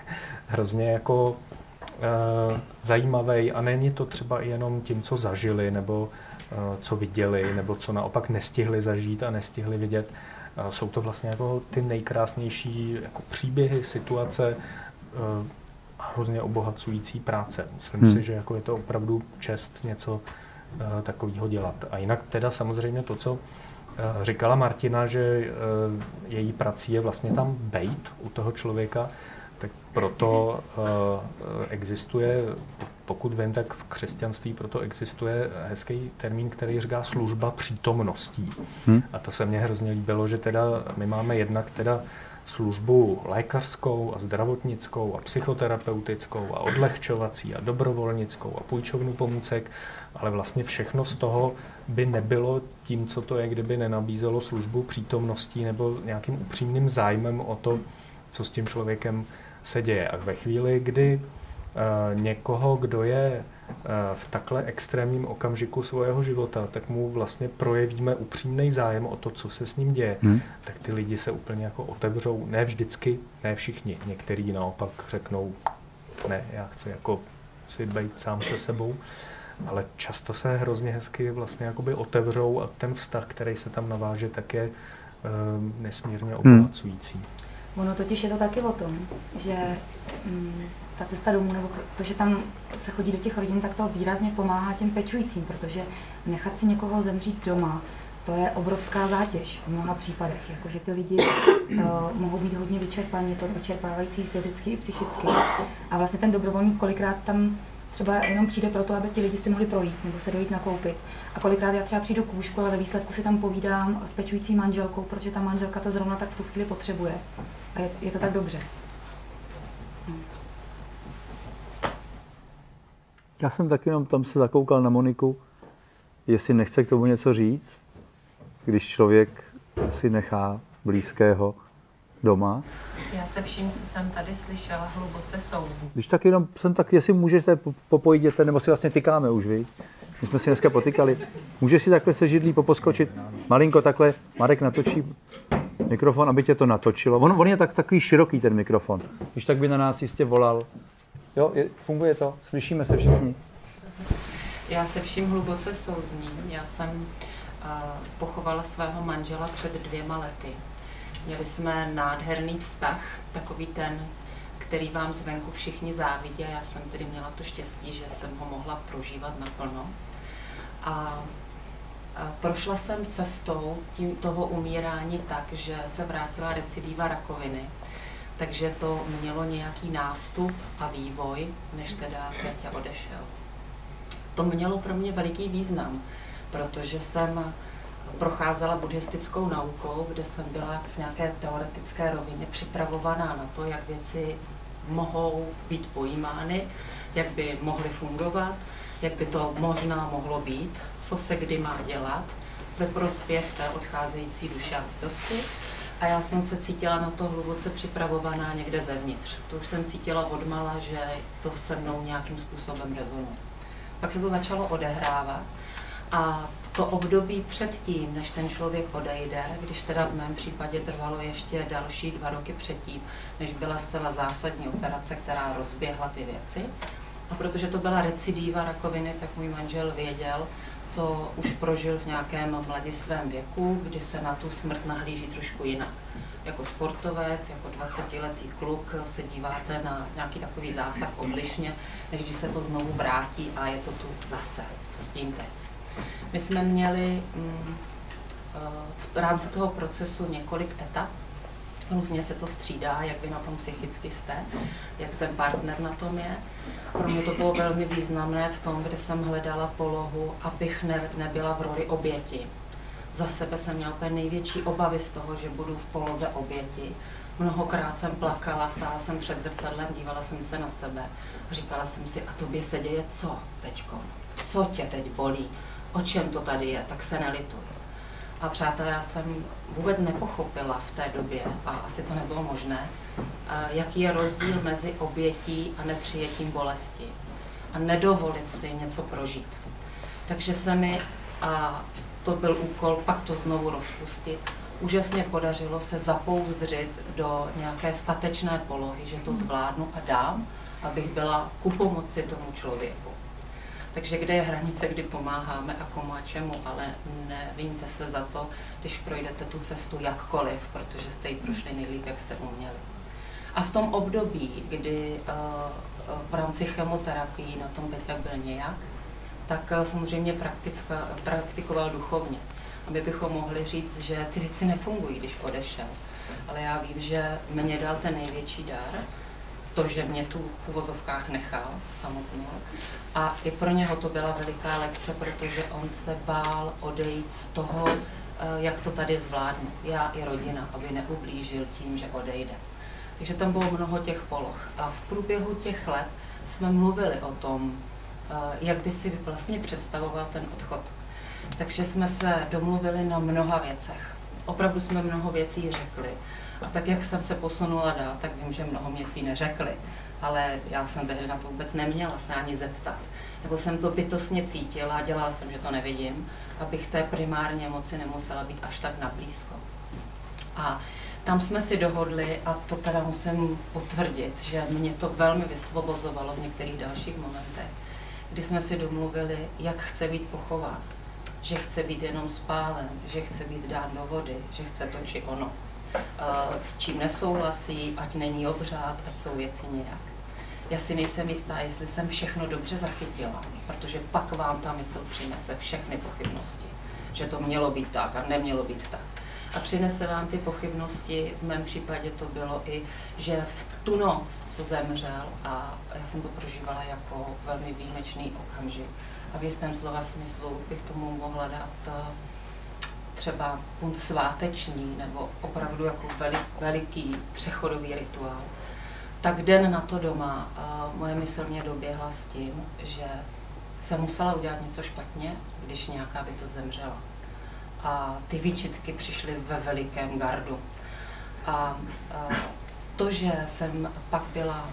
hrozně jako zajímavý a není to třeba jenom tím, co zažili, nebo co viděli, nebo co naopak nestihli zažít a nestihli vidět. Jsou to vlastně jako ty nejkrásnější jako příběhy, situace, hrozně obohacující práce. Myslím si, že jako je to opravdu čest něco takového dělat. A jinak teda samozřejmě to, co říkala Martina, že její prací je vlastně tam bejt u toho člověka, tak proto existuje, pokud vím, tak v křesťanství proto existuje hezký termín, který říká služba přítomností. A to se mně hrozně líbilo, že teda my máme jednak teda službu lékařskou a zdravotnickou a psychoterapeutickou a odlehčovací a dobrovolnickou a půjčovnu pomůcek, ale vlastně všechno z toho by nebylo tím, co to je, kdyby nenabízelo službu přítomností nebo nějakým upřímným zájmem o to, co s tím člověkem se děje. A ve chvíli, kdy někoho, kdo je v takhle extrémním okamžiku svého života, tak mu vlastně projevíme upřímný zájem o to, co se s ním děje, tak ty lidi se úplně jako otevřou. Ne vždycky, ne všichni. Někteří naopak řeknou, ne, já chci jako si být sám se sebou, ale často se hrozně hezky vlastně jakoby otevřou a ten vztah, který se tam naváže, tak je nesmírně obohacující. Ono totiž je to taky o tom, že ta cesta domů, nebo to, že tam se chodí do těch rodin, tak to výrazně pomáhá těm pečujícím, protože nechat si někoho zemřít doma, to je obrovská zátěž v mnoha případech. Jakože ty lidi mohou být hodně vyčerpaní, to vyčerpávající fyzicky i psychicky. A vlastně ten dobrovolník kolikrát tam třeba jenom přijde proto, aby ti lidi si mohli projít nebo se dojít nakoupit. A kolikrát já třeba přijdu k lůžku, ale ve výsledku si tam povídám s pečující manželkou, protože ta manželka to zrovna tak v tu chvíli potřebuje. A je to tak dobře. Já jsem taky jenom tam se zakoukal na Moniku, jestli nechce k tomu něco říct, když člověk si nechá blízkého doma. Já se vším, co jsem tady slyšela, hluboce souzním. Když tak jenom jsem tak, jestli můžete popojit děte, nebo si vlastně tykáme už, vy? My jsme si dneska potykali. Můžeš si takhle se židlí poposkočit, malinko takhle, Marek natočí mikrofon, aby tě to natočilo. On je takový široký ten mikrofon. Když tak by na nás jistě volal. Jo, funguje to? Slyšíme se všichni? Já se vším hluboce souzním. Já jsem pochovala svého manžela před 2 lety. Měli jsme nádherný vztah, takový ten, který vám zvenku všichni závidí. Já jsem tedy měla to štěstí, že jsem ho mohla prožívat naplno. A prošla jsem cestou toho umírání tak, že se vrátila recidiva rakoviny. Takže to mělo nějaký nástup a vývoj, než teda Peťa odešel. To mělo pro mě veliký význam, protože jsem procházela buddhistickou naukou, kde jsem byla v nějaké teoretické rovině připravovaná na to, jak věci mohou být pojímány, jak by mohly fungovat, jak by to možná mohlo být, co se kdy má dělat ve prospěch té odcházející duše a bytosti. A já jsem se cítila na to hluboce připravovaná někde zevnitř. To už jsem cítila odmala, že to se mnou nějakým způsobem rezonuje. Pak se to začalo odehrávat a to období předtím, než ten člověk odejde, když teda v mém případě trvalo ještě další 2 roky předtím, než byla zcela zásadní operace, která rozběhla ty věci. A protože to byla recidiva rakoviny, tak můj manžel věděl, co už prožil v nějakém mladistvém věku, kdy se na tu smrt nahlíží trošku jinak. Jako sportovec, jako 20letý kluk se díváte na nějaký takový zásah odlišně, než když se to znovu vrátí a je to tu zase. Co s tím teď? My jsme měli v rámci toho procesu několik etap. Různě se to střídá, jak vy na tom psychicky jste, jak ten partner na tom je. Pro mě to bylo velmi významné v tom, kde jsem hledala polohu, abych nebyla v roli oběti. Za sebe jsem měla největší obavy z toho, že budu v poloze oběti. Mnohokrát jsem plakala, stála jsem před zrcadlem, dívala jsem se na sebe. Říkala jsem si, a tobě se děje co teďko? Co tě teď bolí? O čem to tady je? Tak se nelituj. A přátelé, já jsem vůbec nepochopila v té době, a asi to nebylo možné, jaký je rozdíl mezi obětí a nepřijetím bolesti. A nedovolit si něco prožít. Takže se mi, a to byl úkol, pak to znovu rozpustit, úžasně podařilo se zapouzdřit do nějaké statečné polohy, že to zvládnu a dám, abych byla ku pomoci tomu člověku. Takže kde je hranice, kdy pomáháme a komu a čemu, ale neviňte se za to, když projdete tu cestu jakkoliv, protože jste ji prošli nejlíp, jak jste uměli. A v tom období, kdy v rámci chemoterapii na tom Peťa byl nějak, tak samozřejmě praktikoval duchovně. A my bychom mohli říct, že ty věci nefungují, když odešel. Ale já vím, že mě dal ten největší dar, to, že mě tu v uvozovkách nechal samotnou. A i pro něho to byla veliká lekce, protože on se bál odejít z toho, jak to tady zvládnu, já i rodina, aby neublížil tím, že odejde. Takže tam bylo mnoho těch poloh. A v průběhu těch let jsme mluvili o tom, jak by si vlastně představoval ten odchod. Takže jsme se domluvili na mnoha věcech. Opravdu jsme mnoho věcí řekli. A tak, jak jsem se posunula dál, tak vím, že mnoho věcí neřekli. Ale já jsem tehdy na to vůbec neměla se ani zeptat. Nebo jsem to bytostně cítila a dělala jsem, že to nevidím, abych té primární emoci nemusela být až tak nablízko. A tam jsme si dohodli, a to teda musím potvrdit, že mě to velmi vysvobozovalo v některých dalších momentech, kdy jsme si domluvili, jak chce být pochován. Že chce být jenom spálen, že chce být dán do vody, že chce to či ono. S čím nesouhlasí, ať není obřád, ať jsou věci nějak. Já si nejsem jistá, jestli jsem všechno dobře zachytila, protože pak vám ta mysl přinese všechny pochybnosti, že to mělo být tak a nemělo být tak. A přinese vám ty pochybnosti, v mém případě to bylo i, že v tu noc, co zemřel, a já jsem to prožívala jako velmi výjimečný okamžik, a v jistém slova smyslu bych tomu mohla dát třeba punt sváteční nebo opravdu jako veliký přechodový rituál. Tak den na to doma moje mysl mě doběhla s tím, že jsem musela udělat něco špatně, když nějaká bytost zemřela. A ty výčitky přišly ve velikém gardu. A to, že jsem pak byla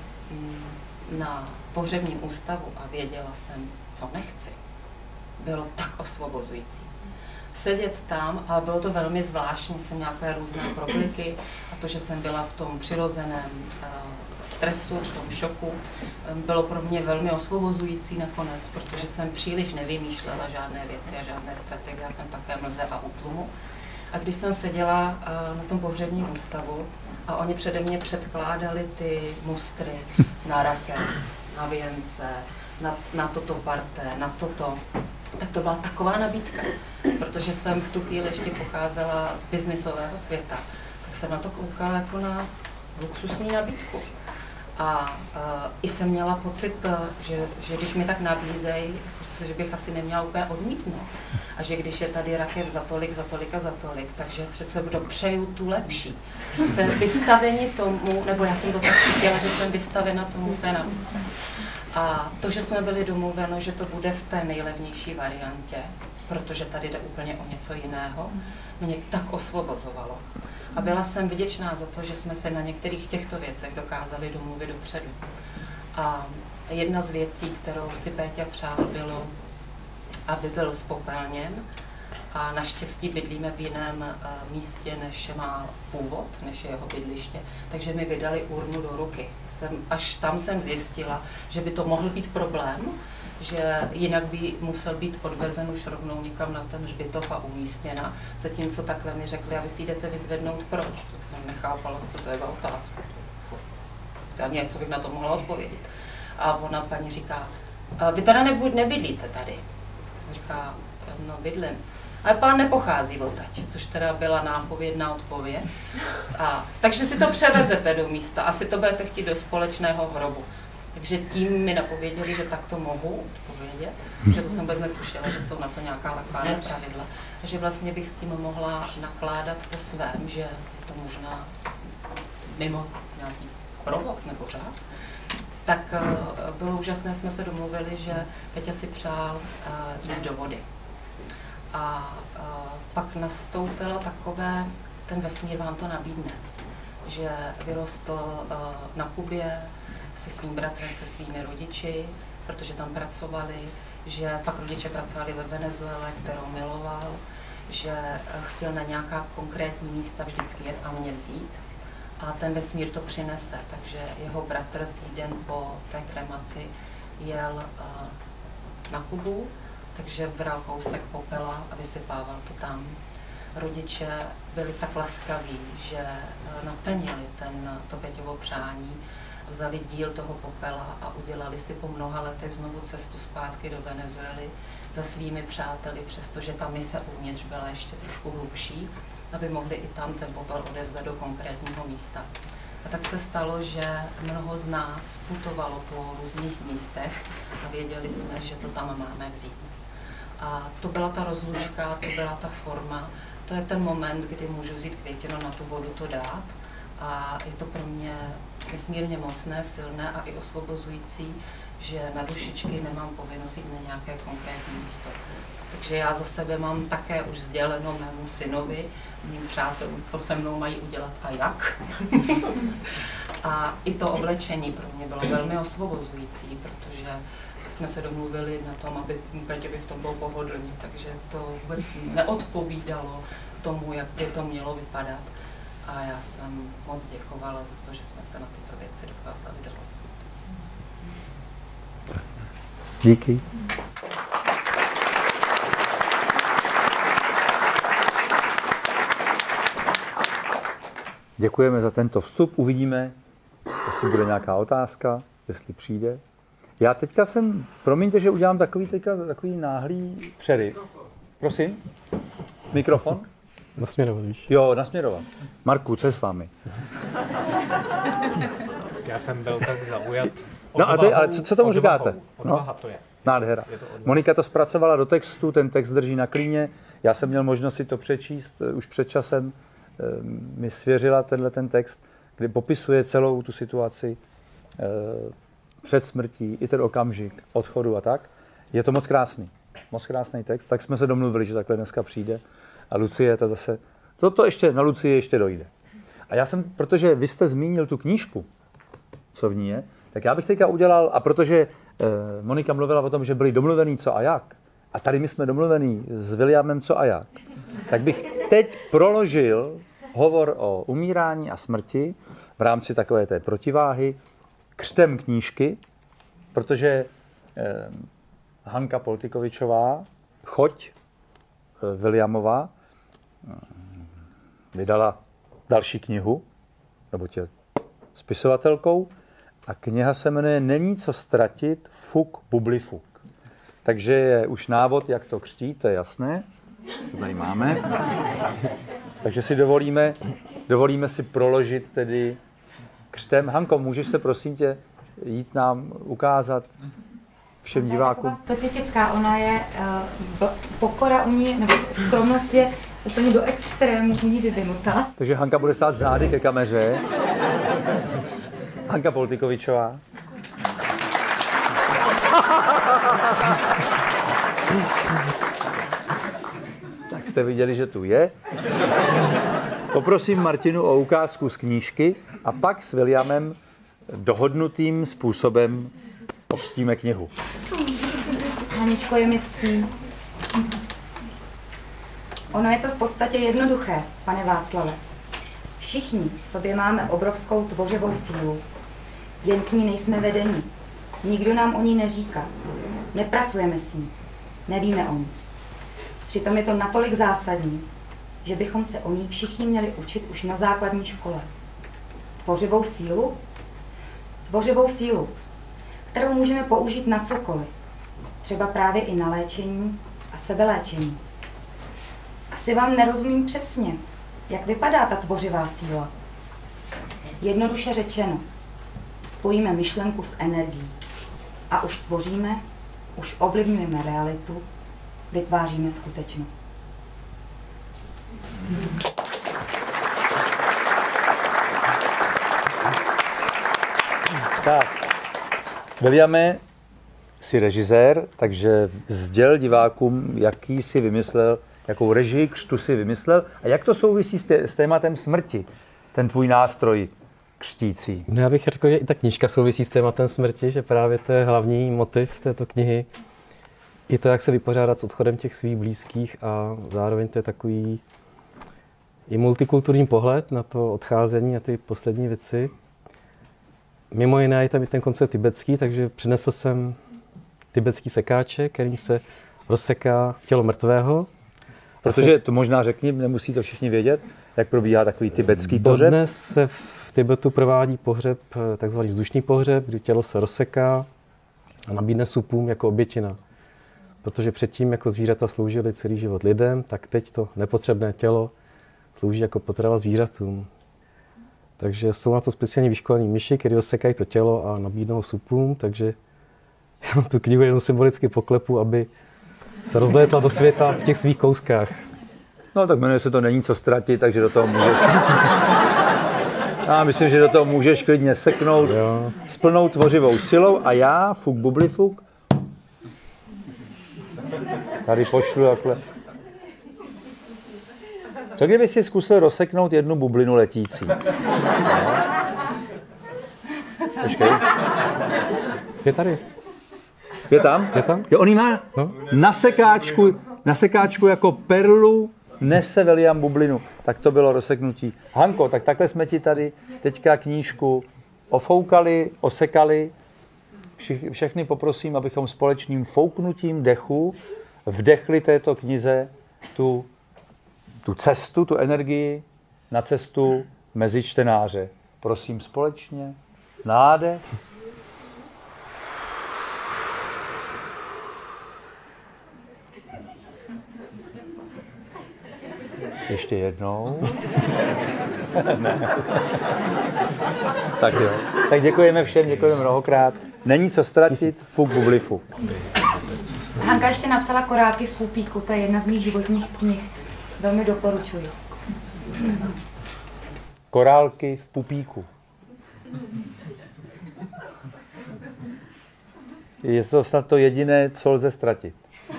na pohřebním ústavu a věděla jsem, co nechci, bylo tak osvobozující. Sedět tam, a bylo to velmi zvláštní, jsem nějaké různé probliky a to, že jsem byla v tom přirozeném stresu, v tom šoku, bylo pro mě velmi osvobozující nakonec, protože jsem příliš nevymýšlela žádné věci a žádné strategie, já jsem také mlze a útlumu. A když jsem seděla na tom pohřebním ústavu a oni přede mě předkládali ty mustry na rakev, na věnce, na toto parté, na toto, tak to byla taková nabídka, protože jsem v tu chvíli ještě pocházela z biznisového světa, tak jsem na to koukala jako na luxusní nabídku. A i jsem měla pocit, že když mi tak nabízejí, že bych asi neměla úplně odmítnout. A že když je tady rakev za tolik a za tolik, takže přece dopřeju tu lepší. Jste vystaveni tomu, nebo já jsem to tak cítila, že jsem vystavena tomu té nabídce. A to, že jsme byli domluveno, že to bude v té nejlevnější variantě, protože tady jde úplně o něco jiného, mě tak osvobozovalo. A byla jsem vděčná za to, že jsme se na některých těchto věcech dokázali domluvit dopředu. A jedna z věcí, kterou si Péťa přál, bylo, aby byl zpopelněn. A naštěstí bydlíme v jiném místě, než má původ, než je jeho bydliště. Takže mi vydali urnu do ruky. Až tam jsem zjistila, že by to mohl být problém, že jinak by musel být odvezen už rovnou někam na ten hřbitov a umístěna. Zatímco takhle mi řekli, a vy si jdete vyzvednout proč. Tak jsem nechápala, co to je za otázku. Něco bych na to mohla odpovědět. A ona paní říká, vy teda nebydlíte tady. Říká, no bydlím. Ale pán nepochází odtaď, což teda byla nápovědná odpověď. Takže si to převezete do místa, asi to budete chtít do společného hrobu. Takže tím mi napověděli, že tak to mohu odpovědět, protože to jsem vůbec netušila, že jsou na to nějaká taková pravidla. A že vlastně bych s tím mohla nakládat po svém, že je to možná mimo nějaký provoz nebo řád. Tak bylo úžasné, jsme se domluvili, že Peťa si přál jít do vody. A pak nastoupilo takové, ten vesmír vám to nabídne, že vyrostl na Kubě se svým bratrem, se svými rodiči, protože tam pracovali, že pak rodiče pracovali ve Venezuele, kterou miloval, že chtěl na nějaká konkrétní místa vždycky jet a mě vzít. A ten vesmír to přinese, takže jeho bratr týden po té kremaci jel na Kubu, takže vral kousek popela a vysypával to tam. Rodiče byli tak laskaví, že naplnili to Peťovo přání, vzali díl toho popela a udělali si po mnoha letech znovu cestu zpátky do Venezuely za svými přáteli, přestože ta mise uvnitř byla ještě trošku hlubší, aby mohli i tam ten popel odevzdat do konkrétního místa. A tak se stalo, že mnoho z nás putovalo po různých místech a věděli jsme, že to tam máme vzít. A to byla ta rozlučka, to byla ta forma, to je ten moment, kdy můžu vzít květinu, na tu vodu to dát. A je to pro mě nesmírně mocné, silné a i osvobozující, že na dušičky nemám povinnost jít na nějaké konkrétní místo. Takže já za sebe mám také už sděleno mému synovi, mým přátelům, co se mnou mají udělat a jak. A i to oblečení pro mě bylo velmi osvobozující, protože jsme se domluvili na tom, aby Petě by v tom bylo pohodlně, takže to vůbec neodpovídalo tomu, jak by to mělo vypadat. A já jsem moc děkovala za to, že jsme se na tyto věci dokázali dohodnout. Díky. Děkujeme za tento vstup. Uvidíme, jestli bude nějaká otázka, jestli přijde. Já teďka promiňte, že udělám takový náhlý přeryv. Prosím? Mikrofon? Nasměrovat, víš? Jo, nasměrovat. Marku, co je s vámi? Já jsem byl tak zaujat. No ale co tomu říkáte? Odvaha to je. Nádhera. Monika to zpracovala do textu, ten text drží na klíně. Já jsem měl možnost si to přečíst už před časem. Mi svěřila ten text, kdy popisuje celou tu situaci před smrtí, i ten okamžik odchodu a tak. Je to moc krásný text, tak jsme se domluvili, že takhle dneska přijde. A Lucie, ta zase, to ještě, na Lucii ještě dojde. A já jsem, protože vy jste zmínil tu knížku, co v ní je, tak já bych teďka udělal, a protože Monika mluvila o tom, že byli domluvený co a jak, a tady my jsme domluvený s Williamem co a jak, tak bych teď proložil hovor o umírání a smrti v rámci takové té protiváhy křtem knížky, protože Hanka Poltikovičová, choť Williamová, vydala další knihu, nebo tě spisovatelkou, a kniha se jmenuje Není co ztratit, fuk, bubli, fuk. Takže je už návod, jak to křtít, to je jasné. To tady máme. Takže si dovolíme si proložit tedy křtem. Hanko, můžeš se prosím tě jít nám ukázat všem divákům? Specifická, ona je pokora u ní, nebo skromnost je úplně do extrému u ní vyvinutá. Takže Hanka bude stát zády ke kameře. Hanka Poltikovičová. Tak jste viděli, že tu je. Poprosím Martinu o ukázku z knížky a pak s Williamem dohodnutým způsobem pokřtíme knihu. Haničko, je mi ctí. Ono je to v podstatě jednoduché, pane Václave. Všichni v sobě máme obrovskou tvořivou sílu. Jen k ní nejsme vedeni. Nikdo nám o ní neříká. Nepracujeme s ní. Nevíme o ní. Přitom je to natolik zásadní, že bychom se o ní všichni měli učit už na základní škole. Tvořivou sílu? Tvořivou sílu, kterou můžeme použít na cokoliv. Třeba právě i na léčení a sebeléčení. Asi vám nerozumím přesně, jak vypadá ta tvořivá síla. Jednoduše řečeno, spojíme myšlenku s energií a už tvoříme, už ovlivňujeme realitu, vytváříme skutečnost. Tak, Williame, jsi režisér, takže sděl divákům, jaký si vymyslel, jakou režii křtu si vymyslel a jak to souvisí s tématem smrti, ten tvůj nástroj křtící. No já bych řekl, že i ta knížka souvisí s tématem smrti, že právě to je hlavní motiv této knihy. i to, jak se vypořádat s odchodem těch svých blízkých a zároveň to je takový i multikulturní pohled na to odcházení a ty poslední věci. Mimo jiné je tam i ten koncept tibetský, takže přinesl jsem tibetský sekáček, kterým se rozseká tělo mrtvého. Protože to možná řekni, nemusí to všichni vědět, jak probíhá takový tibetský pohřeb. Dnes se v Tibetu provádí pohřeb, takzvaný vzdušný pohřeb, kdy tělo se rozseká a nabídne supům jako obětina. Protože předtím jako zvířata sloužily celý život lidem, tak teď to nepotřebné tělo slouží jako potrava zvířatům. Takže jsou na to speciálně vyškolení myši, kteří rozsekají to tělo a nabídnou ho supům, takže já tu knihu jenom symbolicky poklepu, aby se rozlétla do světa v těch svých kouskách. No tak jmenuje se to Není co ztratit, takže do toho můžeš... Já myslím, že do toho můžeš klidně seknout s plnou tvořivou silou a já, fuk bubli fuk, tady pošlu takhle. Co kdyby si zkusil rozseknout jednu bublinu letící? No. Počkej. Je tady. Je tam? Je tam? Jo, on jí má No. na sekáčku jako perlu nese William bublinu. Tak to bylo rozseknutí. Hanko, tak takhle jsme ti tady teďka knížku ofoukali, osekali. Všechny poprosím, abychom společným fouknutím dechu vdechli této knize tu cestu, tu energii na cestu mezi čtenáře. Prosím společně. Nádech. Ještě jednou. Tak jo. Tak děkujeme všem, děkujeme mnohokrát. Není co ztratit, fuk bublifu. Hanka ještě napsala Korálky v pupíku, to je jedna z mých životních knih. Velmi doporučuji. Korálky v pupíku. Je to snad to jediné, co lze ztratit.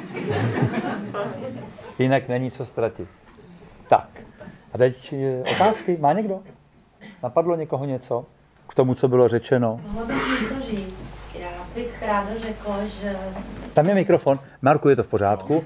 Jinak není co ztratit. Tak. A teď otázky. Má někdo? Napadlo někoho něco k tomu, co bylo řečeno? Mohla bych něco říct. Já bych ráda řekla, že... Tam je mikrofon. Marku, je to v pořádku?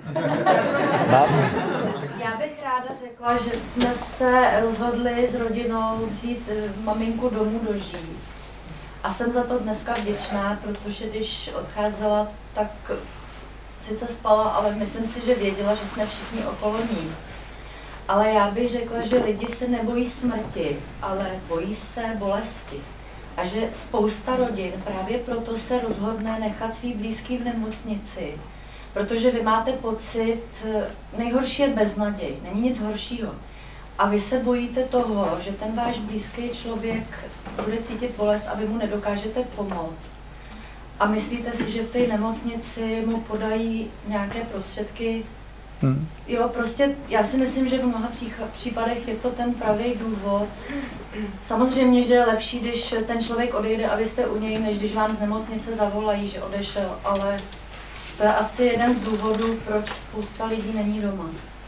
Já bych ráda řekla, že jsme se rozhodli s rodinou vzít maminku domů do Ží. A jsem za to dneska vděčná, protože když odcházela, tak sice spala, ale myslím si, že věděla, že jsme všichni okolo ní. Ale já bych řekla, že lidi se nebojí smrti, ale bojí se bolesti. A že spousta rodin právě proto se rozhodne nechat svý blízký v nemocnici. Protože vy máte pocit, nejhorší je beznaděj, není nic horšího. A vy se bojíte toho, že ten váš blízký člověk bude cítit bolest a vy mu nedokážete pomoct. A myslíte si, že v té nemocnici mu podají nějaké prostředky. Jo, prostě já si myslím, že v mnoha případech je to ten pravý důvod. Samozřejmě, že je lepší, když ten člověk odejde a vy jste u něj, než když vám z nemocnice zavolají, že odešel, ale to je asi jeden z důvodů, proč spousta lidí není doma.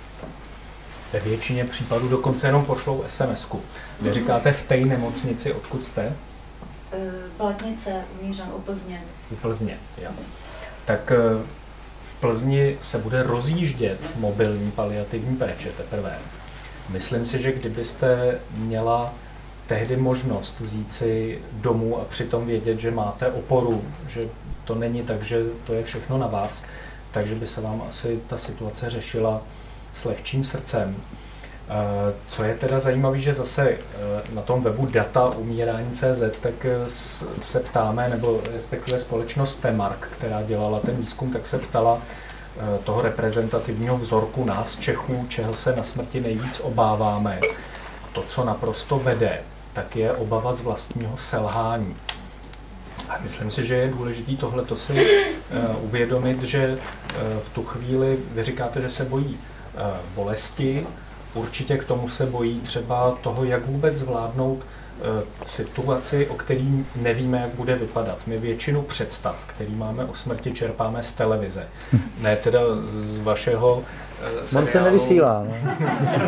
Ve většině případů dokonce jenom pošlou SMS-ku. Vy říkáte v té nemocnici, odkud jste? Blatnice, Mířan, u Plzně. U Plzně, jo. Tak v Plzni se bude rozjíždět mobilní paliativní péče teprve. Myslím si, že kdybyste měla tehdy možnost vzít si domů a přitom vědět, že máte oporu, že to není tak, že to je všechno na vás, takže by se vám asi ta situace řešila s lehčím srdcem. Co je teda zajímavé, že zase na tom webu data umírání.cz, tak se ptáme, nebo respektive společnost Temark, která dělala ten výzkum, tak se ptala toho reprezentativního vzorku nás Čechů, čeho se na smrti nejvíc obáváme. To, co naprosto vede, tak je obava z vlastního selhání. A myslím si, že je důležité tohleto si uvědomit, že v tu chvíli vy říkáte, že se bojí bolesti, určitě k tomu se bojí třeba toho, jak vůbec zvládnout situaci, o který nevíme, jak bude vypadat. My většinu představ, který máme o smrti, čerpáme z televize. Ne teda z vašeho seriálu. On se nevysílá, no.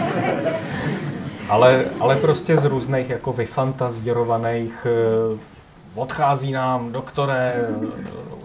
ale prostě z různých jako vyfantazírovaných odchází nám, doktore,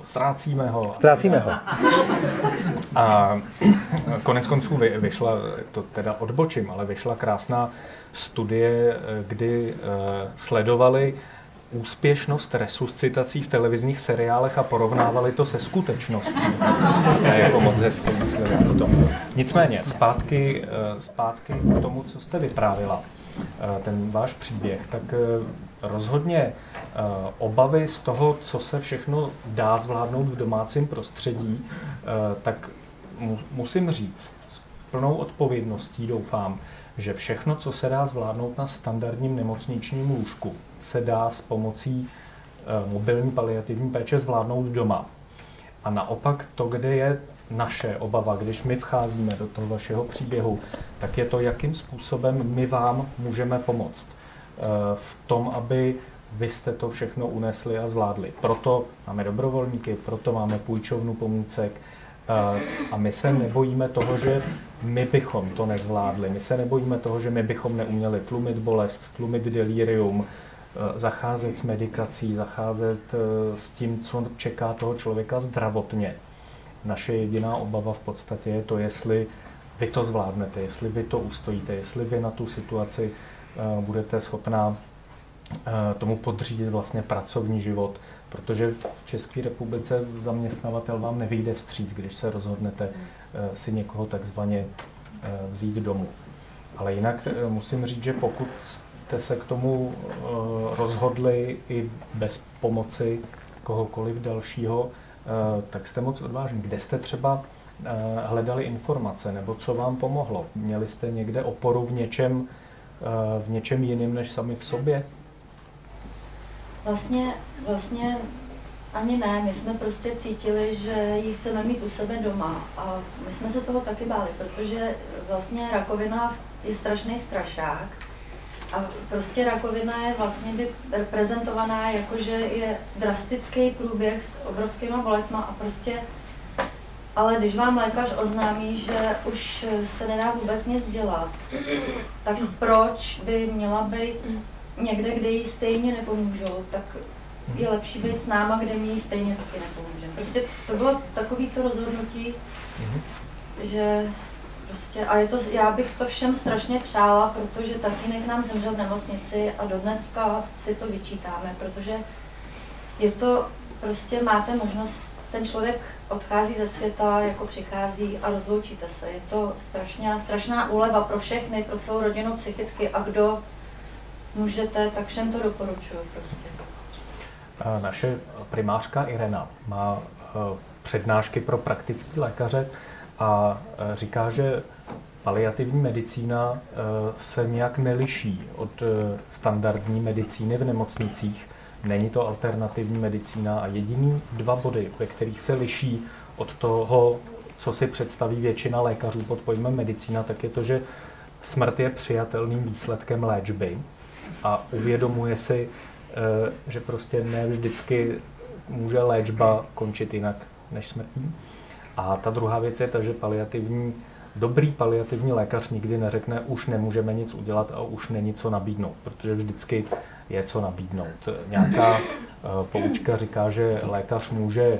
ztrácíme ho. Ztrácíme ho. A konec konců vyšla, to teda odbočím, ale vyšla krásná studie, kdy sledovali úspěšnost resuscitací v televizních seriálech a porovnávali to se skutečností. Je jako moc hezky, myslím, jako tomu. Nicméně, zpátky k tomu, co jste vyprávila, ten váš příběh, tak rozhodně obavy z toho, co se všechno dá zvládnout v domácím prostředí, tak musím říct s plnou odpovědností, doufám, že všechno, co se dá zvládnout na standardním nemocničním lůžku, se dá s pomocí mobilní paliativní péče zvládnout doma. A naopak to, kde je naše obava, když my vcházíme do toho vašeho příběhu, tak je to, jakým způsobem my vám můžeme pomoct v tom, aby vy jste to všechno unesli a zvládli. Proto máme dobrovolníky, proto máme půjčovnu pomůcek a my se nebojíme toho, že my bychom to nezvládli. My se nebojíme toho, že my bychom neuměli tlumit bolest, tlumit delirium, zacházet s medikací, zacházet s tím, co čeká toho člověka zdravotně. Naše jediná obava v podstatě je to, jestli vy to zvládnete, jestli vy to ustojíte, jestli vy na tu situaci budete schopná tomu podřídit vlastně pracovní život, protože v České republice zaměstnavatel vám nevyjde vstříc, když se rozhodnete si někoho takzvaně vzít domů. Ale jinak musím říct, že pokud jste se k tomu rozhodli i bez pomoci kohokoliv dalšího, tak jste moc odvážní. Kde jste třeba hledali informace, nebo co vám pomohlo? Měli jste někde oporu v něčem jiným než sami v sobě? Vlastně ani ne, my jsme prostě cítili, že ji chceme mít u sebe doma a my jsme se toho taky báli, protože vlastně rakovina je strašný strašák a prostě rakovina je vlastně reprezentovaná jako, že je drastický průběh s obrovskýma bolestma a prostě, ale když vám lékař oznámí, že už se nedá vůbec nic dělat, tak proč by měla být někde, kde jí stejně nepomůžou, tak je lepší být s náma, kde mi jí stejně taky nepomůžeme. Prostě to bylo takovýto rozhodnutí, že prostě, a je to, já bych to všem strašně přála, protože tatínek nám zemřel v nemocnici a dodneska si to vyčítáme, protože je to, prostě máte možnost, ten člověk odchází ze světa, jako přichází a rozloučíte se. Je to strašná úleva pro všechny, pro celou rodinu psychicky a kdo můžete, tak všem to doporučuji prostě. Naše primářka Irena má přednášky pro praktické lékaře a říká, že paliativní medicína se nějak neliší od standardní medicíny v nemocnicích. Není to alternativní medicína a jediný 2 body, ve kterých se liší od toho, co si představí většina lékařů pod pojmem medicína, tak je to, že smrt je přijatelným výsledkem léčby a uvědomuje si, že prostě ne vždycky může léčba končit jinak než smrtí. A ta druhá věc je ta, že dobrý paliativní lékař nikdy neřekne, už nemůžeme nic udělat a už není co nabídnout, protože vždycky je co nabídnout. Nějaká poučka říká, že lékař může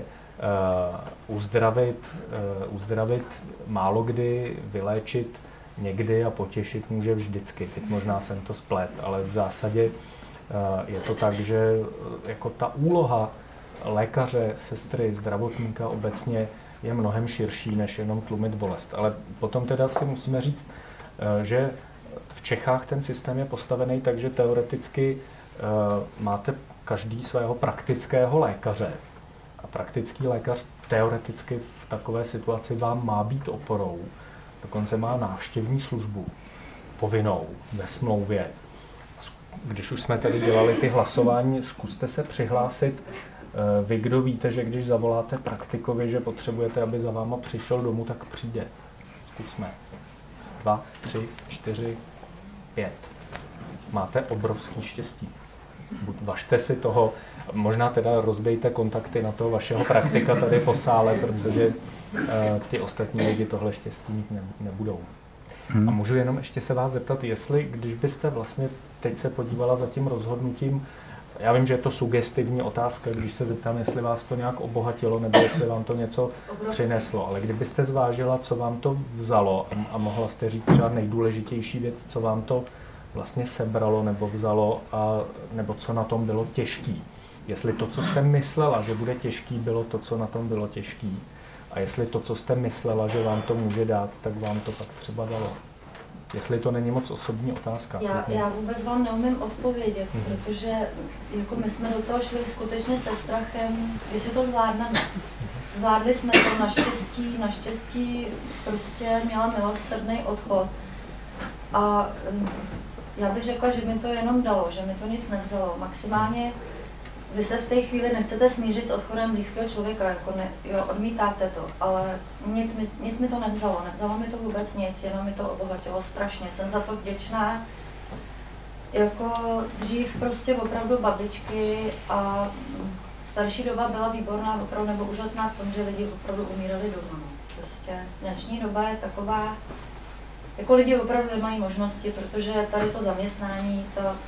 uzdravit málo kdy, vyléčit někdy a potěšit může vždycky. Teď možná jsem to splet, ale v zásadě je to tak, že jako ta úloha lékaře, sestry, zdravotníka obecně je mnohem širší, než jenom tlumit bolest. Ale potom teda si musíme říct, že v Čechách ten systém je postavený tak, že teoreticky máte každý svého praktického lékaře. A praktický lékař teoreticky v takové situaci vám má být oporou. Dokonce má návštěvní službu povinnou ve smlouvě. Když už jsme tady dělali ty hlasování, zkuste se přihlásit. Vy, kdo víte, že když zavoláte praktikovi, že potřebujete, aby za váma přišel domů, tak přijde. Zkusme. 2, 3, 4, 5. Máte obrovský štěstí. Važte si toho, možná teda rozdejte kontakty na toho vašeho praktika tady po sále, protože ty ostatní lidi tohle štěstí mít nebudou. A můžu jenom ještě se vás zeptat, jestli, když byste vlastně teď se podívala za tím rozhodnutím Já vím, že je to sugestivní otázka, když se zeptám, jestli vás to nějak obohatilo, nebo jestli vám to něco přineslo, ale kdybyste zvážila, co vám to vzalo a mohla jste říct třeba nejdůležitější věc, co vám to vlastně sebralo nebo vzalo, nebo co na tom bylo těžký. Jestli to, co jste myslela, že bude těžký, bylo to, co na tom bylo těžký. A jestli to, co jste myslela, že vám to může dát, tak vám to pak třeba dalo. Jestli to není moc osobní otázka. Já vůbec vám neumím odpovědět, protože jako my jsme do toho šli skutečně se strachem, jestli to zvládneme. Zvládli jsme to naštěstí prostě měla milosrdný odchod. A já bych řekla, že mi to jenom dalo, že mi to nic nevzalo. Maximálně vy se v té chvíli nechcete smířit s odchodem blízkého člověka, jako odmítáte to, ale nic mi to nevzalo mi to vůbec nic, jenom mi to obohatilo strašně, jsem za to vděčná. Jako dřív prostě opravdu babičky a starší doba byla výborná opravdu, nebo úžasná v tom, že lidi opravdu umírali doma. Prostě dnešní doba je taková, jako lidi opravdu nemají možnosti, protože tady to zaměstnání,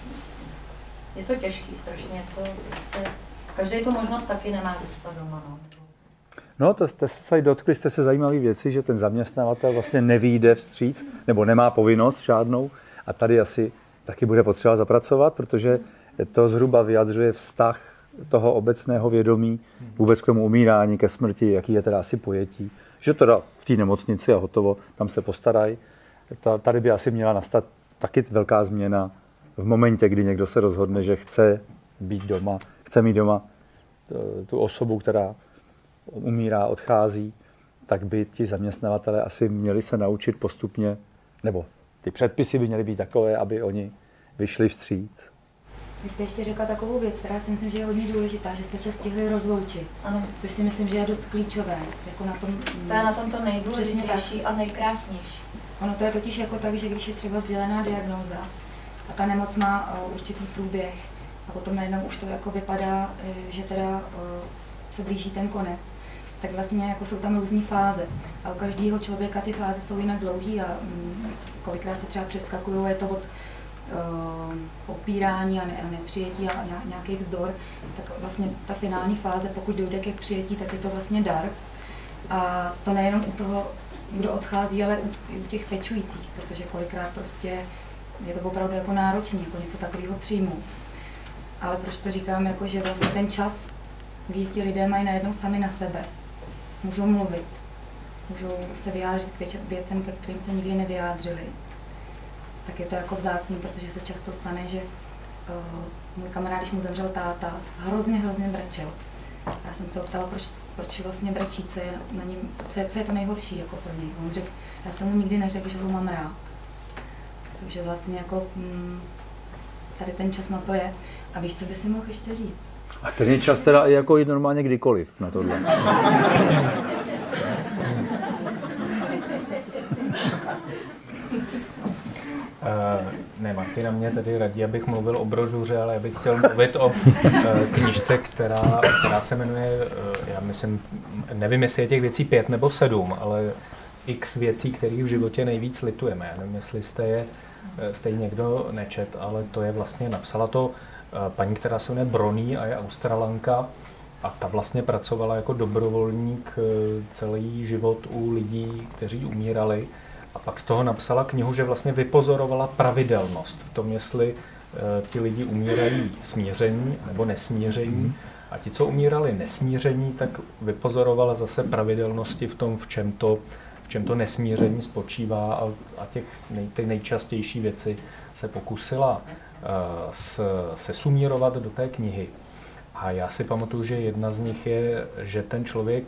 je to těžký strašně, to prostě, každý tu možnost taky nemá zůstat doma. No, to jste se dotkli, jste se zajímavé věci, že ten zaměstnavatel vlastně nevyjde vstříc, nebo nemá povinnost žádnou a tady asi taky bude potřeba zapracovat, protože to zhruba vyjadřuje vztah toho obecného vědomí vůbec k tomu umírání, ke smrti, jaký je teda asi pojetí. Že teda v té nemocnici a hotovo, tam se postarají. Tady by asi měla nastat taky velká změna v momentě, kdy někdo se rozhodne, že chce být doma, chce mít doma tu osobu, která umírá, odchází, tak by ti zaměstnavatelé asi měli se naučit postupně, nebo ty předpisy by měly být takové, aby oni vyšli vstříc. Vy jste ještě řekla takovou věc, která si myslím, že je hodně důležitá, že jste se stihli rozloučit, ano. Což si myslím, že je dost klíčové. Jako na tom, to je na tom to nejdůležitější a nejkrásnější. Ono to je totiž jako tak, že když je třeba sdělená diagnóza a ta nemoc má určitý průběh a potom najednou už to jako vypadá, že teda se blíží ten konec, tak vlastně jako jsou tam různé fáze. A u každého člověka ty fáze jsou jinak dlouhý a kolikrát se třeba přeskakují, je to od opírání a nepřijetí a nějaký vzdor, tak vlastně ta finální fáze, pokud dojde ke přijetí, tak je to vlastně dar. A to nejenom u toho, kdo odchází, ale i u těch pečujících, protože kolikrát prostě je to opravdu jako náročné, jako něco takového přijmout. Ale proč to říkám, jako že vlastně ten čas, kdy ti lidé mají najednou sami na sebe, můžou mluvit, můžou se vyjádřit k věcem, ke kterým se nikdy nevyjádřili, tak je to jako vzácný, protože se často stane, že můj kamarád, když mu zemřel táta, hrozně brečel. Já jsem se optala, proč vlastně brečí, co je na něm, co je to nejhorší jako pro něj. On řekl, já jsem mu nikdy neřekl, že ho mám rád. Takže vlastně jako tady ten čas na to je. A víš, co by si mohl ještě říct? A ten je čas teda jako jít normálně kdykoliv na tohle. Ne, Martina mě tedy radí, abych mluvil o brožuře, ale já bych chtěl mluvit o knížce, která se jmenuje, já myslím, nevím, jestli je těch věcí 5 nebo 7, ale x věcí, kterých v životě nejvíc litujeme. Já nevím, jestli jste ji někdo nečet, ale to je vlastně, napsala to paní, která se jmenuje Bronnie a je Australanka a ta vlastně pracovala jako dobrovolník celý život u lidí, kteří umírali. A pak z toho napsala knihu, že vlastně vypozorovala pravidelnost v tom, jestli ti lidi umírají smíření nebo nesmíření. A ti, co umírali nesmíření, tak vypozorovala zase pravidelnosti v tom, v čem to nesmíření spočívá a ty nejčastější věci se pokusila sesumírovat do té knihy. A já si pamatuju, že jedna z nich je, že ten člověk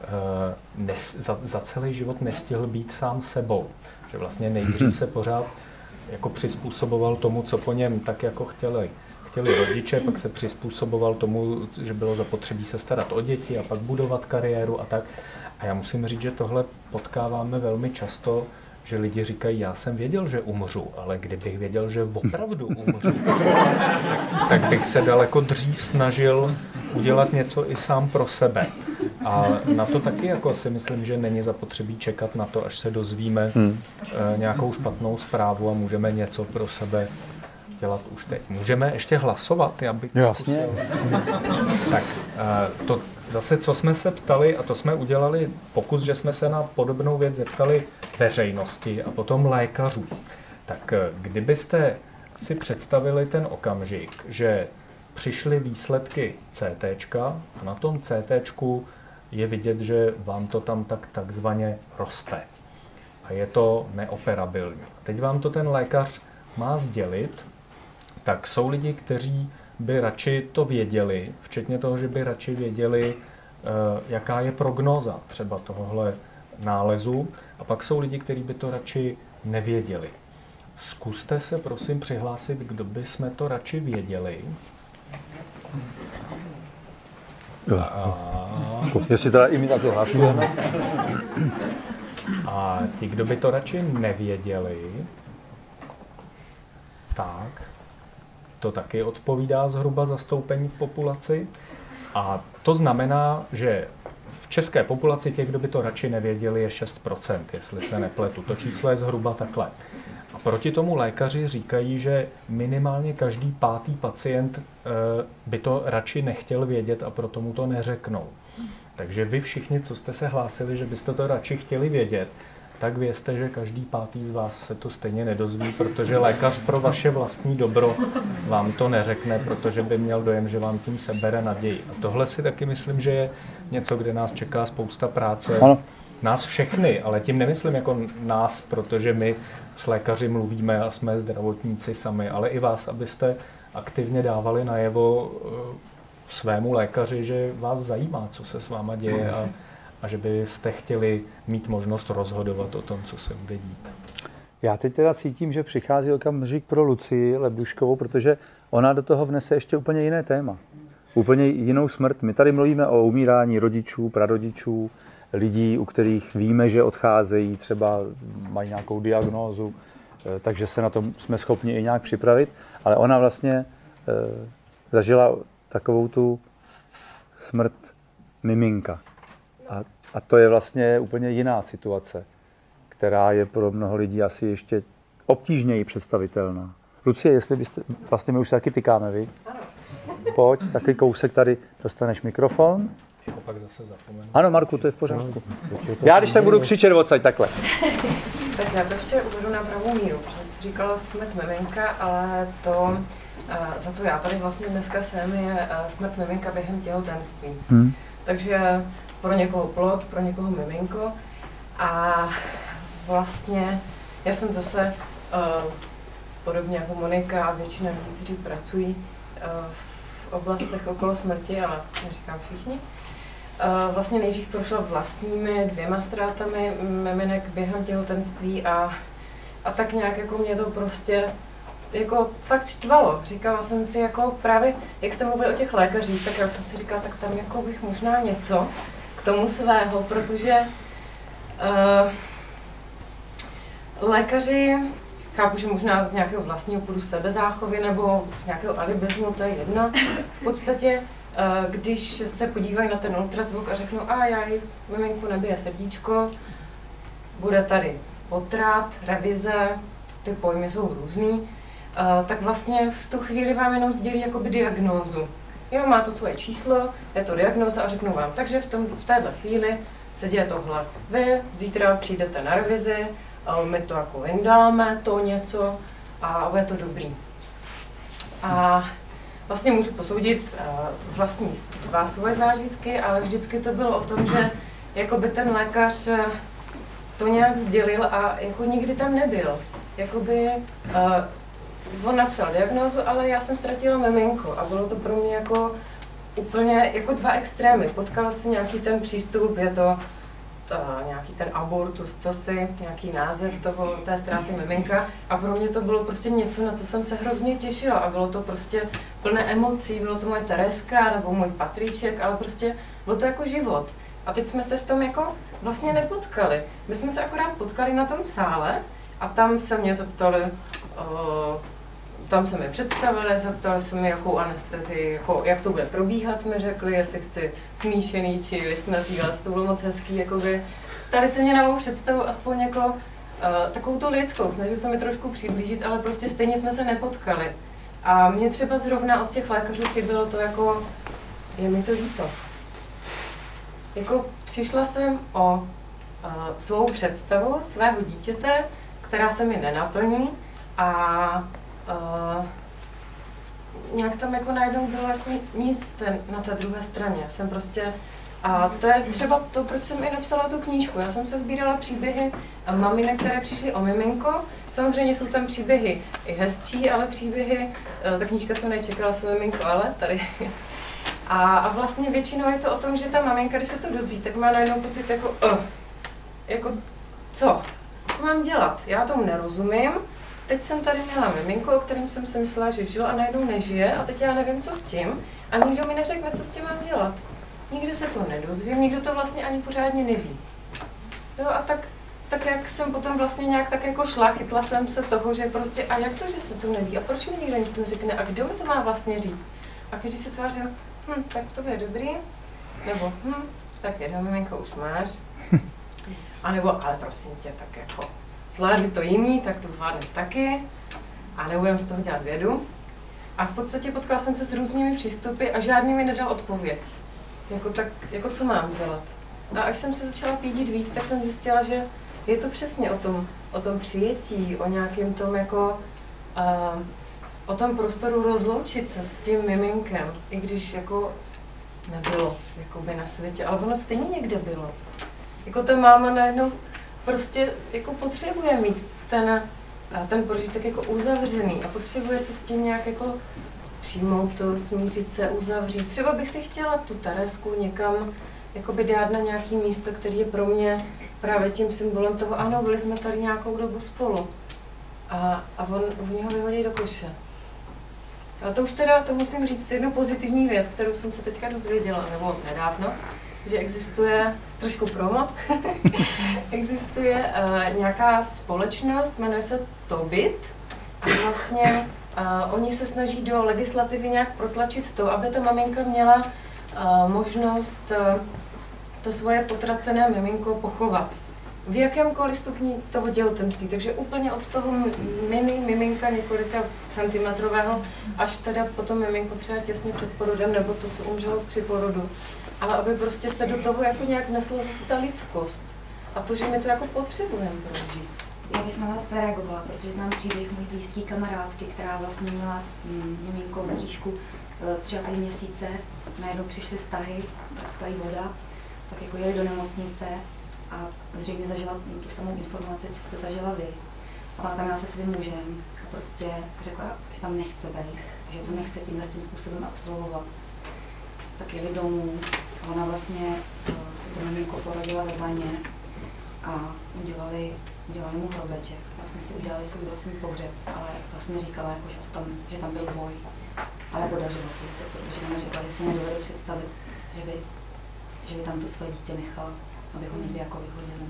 za celý život nestihl být sám sebou. Že vlastně nejdřív se pořád jako přizpůsoboval tomu, co po něm tak jako chtěli rodiče, pak se přizpůsoboval tomu, že bylo zapotřebí se starat o děti a pak budovat kariéru a tak. A já musím říct, že tohle potkáváme velmi často, že lidi říkají, já jsem věděl, že umřu, ale kdybych věděl, že opravdu umřu, tak bych se daleko dřív snažil udělat něco i sám pro sebe. A na to taky jako si myslím, že není zapotřebí čekat na to, až se dozvíme nějakou špatnou zprávu a můžeme něco pro sebe dělat už teď. Můžeme ještě hlasovat? Já bych Jasně. Tak, to zase, co jsme se ptali, a to jsme udělali pokus, že jsme se na podobnou věc zeptali veřejnosti a potom lékařů. Tak kdybyste si představili ten okamžik, že přišly výsledky CTčka a na tom CTčku je vidět, že vám to tam takzvaně roste. A je to neoperabilní. Teď vám to ten lékař má sdělit, tak jsou lidi, kteří by radši to věděli, včetně toho, že by radši věděli, jaká je prognóza třeba tohohle nálezu, a pak jsou lidi, kteří by to radši nevěděli. Zkuste se prosím přihlásit, kdo by jsme to radši věděli. Jestli teda i my takhle hlasujeme. A ti, kdo by to radši nevěděli, tak to taky odpovídá zhruba zastoupení v populaci. A to znamená, že v české populaci těch, kdo by to radši nevěděli, je 6%, jestli se nepletu. To číslo je zhruba takhle. A proti tomu lékaři říkají, že minimálně každý 5. pacient by to radši nechtěl vědět a proto mu to neřeknou. Takže vy všichni, co jste se hlásili, že byste to radši chtěli vědět, tak vězte, že každý 5. z vás se to stejně nedozví, protože lékař pro vaše vlastní dobro vám to neřekne, protože by měl dojem, že vám tím sebere naději. A tohle si taky myslím, že je něco, kde nás čeká spousta práce. Ano. Nás všechny, ale tím nemyslím jako nás, protože my s lékaři mluvíme a jsme zdravotníci sami, ale i vás, abyste aktivně dávali najevo svému lékaři, že vás zajímá, co se s váma děje a že byste chtěli mít možnost rozhodovat o tom, co se bude dít. Já teď teda cítím, že přichází okamžik pro Lucii Lebduškovou, protože ona do toho vnese ještě úplně jiné téma. Úplně jinou smrt. My tady mluvíme o umírání rodičů, prarodičů, lidí, u kterých víme, že odcházejí, třeba mají nějakou diagnózu, takže se na to jsme schopni i nějak připravit. Ale ona vlastně zažila takovou tu smrt miminka. A to je vlastně úplně jiná situace, která je pro mnoho lidí asi ještě obtížněji představitelná. Lucie, jestli byste, vlastně my už se taky tykáme, vy? Ano. Pojď, takový kousek tady, dostaneš mikrofon. Pak zase zapomenu. Ano, Marku, to je v pořádku. Já když tak budu křičet odsaď takhle. Tak já to ještě uvedu na pravou míru, protože jsi říkala smrt miminka, ale to, za co já tady vlastně dneska jsem, je smrt miminka během těhotenství. Takže pro někoho plod, pro někoho miminko. A vlastně já jsem zase podobně jako Monika a většina lidí, kteří pracují v oblastech okolo smrti, ale neříkám všichni, vlastně nejdřív prošla vlastními 2 ztrátami miminek během těhotenství a tak nějak jako mě to prostě jako fakt štvalo. Říkala jsem si jako právě, jak jste mluvili o těch lékařích, tak já už jsem si říkala, tak tam jako bych možná něco k tomu svého, protože lékaři, chápu, že možná z nějakého vlastního půdu sebezáchovy nebo nějakého alibismu, to je jedno. V podstatě, když se podívají na ten ultrazvuk a řeknou, miminku nebije srdíčko, bude tady potrat, revize, ty pojmy jsou různý, tak vlastně v tu chvíli vám jenom sdělí jakoby diagnózu. Jo, má to svoje číslo, je to diagnóza a řeknou vám, takže v téhle chvíli se děje tohle. Vy zítra přijdete na revizi, my to jako vyndáme, to něco a je to dobrý. A vlastně můžu posoudit vlastní 2 svoje zážitky, ale vždycky to bylo o tom, že jakoby ten lékař to nějak sdělil a jako nikdy tam nebyl. Jakoby on napsal diagnózu, ale já jsem ztratila miminko a bylo to pro mě jako úplně jako 2 extrémy. Potkala si nějaký ten přístup, je to nějaký ten abortus, nějaký název té ztráty miminka a pro mě to bylo prostě něco, na co jsem se hrozně těšila a bylo to prostě plné emocí, bylo to moje Tereska nebo můj Patríček, ale prostě bylo to jako život. A teď jsme se v tom jako vlastně nepotkali. My jsme se akorát potkali na tom sále a tam se mě zeptali, tam se mi představili, zeptali se mi, jakou anestezii, jako, jak to bude probíhat, mi řekli, jestli chci smíšený či listnatý, ale to bylo moc hezký, jakoby. Ptali se mě na mou představu aspoň jako takovou tu lidskou, snažili se mi trošku přiblížit, ale prostě stejně jsme se nepotkali. A mě třeba zrovna od těch lékařů chybělo to jako, je mi to líto. Jako přišla jsem o svou představu svého dítěte, která se mi nenaplní a nějak tam jako najednou bylo jako nic na té druhé straně. Jsem prostě, a to je třeba to, proč jsem i napsala tu knížku. Já jsem se sbírala příběhy maminek, které přišly o miminko. Samozřejmě jsou tam příběhy i hezčí, ale příběhy, ta knížka jsem nečekala, jsem miminko, ale tady. A vlastně většinou je to o tom, že ta maminka, když se to dozví, tak má najednou pocit jako co? Co mám dělat? Já tomu nerozumím. Teď jsem tady měla miminko, o kterém jsem si myslela, že žil a najednou nežije a teď já nevím, co s tím a nikdo mi neřekne, co s tím mám dělat. Nikdy se to nedozvím, nikdo to vlastně ani pořádně neví. Jo, a tak jak jsem potom vlastně nějak tak jako šla, chytla jsem se toho, že prostě a jak to, že se to neví a proč mi nikdo nic neřekne a kdo mi to má vlastně říct. A každý se tvářil, tak to bude dobrý, nebo tak jedno miminko už máš. A nebo, ale prosím tě, tak jako zvládli to jiný, tak to zvládneš taky a nebudem z toho dělat vědu. A v podstatě potkala jsem se s různými přístupy a žádný mi nedal odpověď. Jako co mám dělat. A až jsem se začala pídit víc, tak jsem zjistila, že je to přesně o tom přijetí, o nějakém tom jako, o tom prostoru rozloučit se s tím miminkem, i když jako nebylo jakoby na světě, ale ono stejně někde bylo. Jako ta máma najednou prostě jako potřebuje mít ten prožitek jako uzavřený a potřebuje se s tím nějak jako přijmout to, smířit se, uzavřít. Třeba bych si chtěla tu Teresku někam jakoby dát na nějaké místo, který je pro mě právě tím symbolem toho, ano, byli jsme tady nějakou dobu spolu a oni ho vyhodí do koše. A to už teda, to musím říct, jednu pozitivní věc, kterou jsem se teďka dozvěděla, nebo nedávno, že existuje, trošku promo, existuje nějaká společnost, jmenuje se Tobit a vlastně oni se snaží do legislativy nějak protlačit to, aby ta maminka měla možnost to svoje potracené miminko pochovat. V jakémkoliv stupni toho těhotenství, takže úplně od toho miminka několika centimetrového, až teda potom miminko třeba těsně před porodem, nebo to, co umřelo při porodu. Ale aby prostě se do toho jako nějak nesla zase ta lidskost. A to, že my to jako potřebujeme prožít. Já bych na vás zareagovala, protože znám příběh mojí blízké kamarádky, která vlastně měla miminko v bříšku 3,5 měsíce, najednou přišly vztahy, praskla jí voda, tak jako jeli do nemocnice a zřejmě zažila tu samou informaci, co jste zažila vy. A ona tam měla se svým mužem a prostě řekla, že tam nechce být, že to nechce tímhle tím způsobem absolvovat. Tak jeli domů a ona vlastně se to miminko porodila ve vaně a udělali mu hrobeček. Vlastně si udělali svůj vlastní pohřeb, ale vlastně říkala, jako, že tam byl boj. Ale podařilo se to, protože ona řekla, že si nedovede představit, že by tam to své dítě nechala, aby ho někdy jako vyhodili.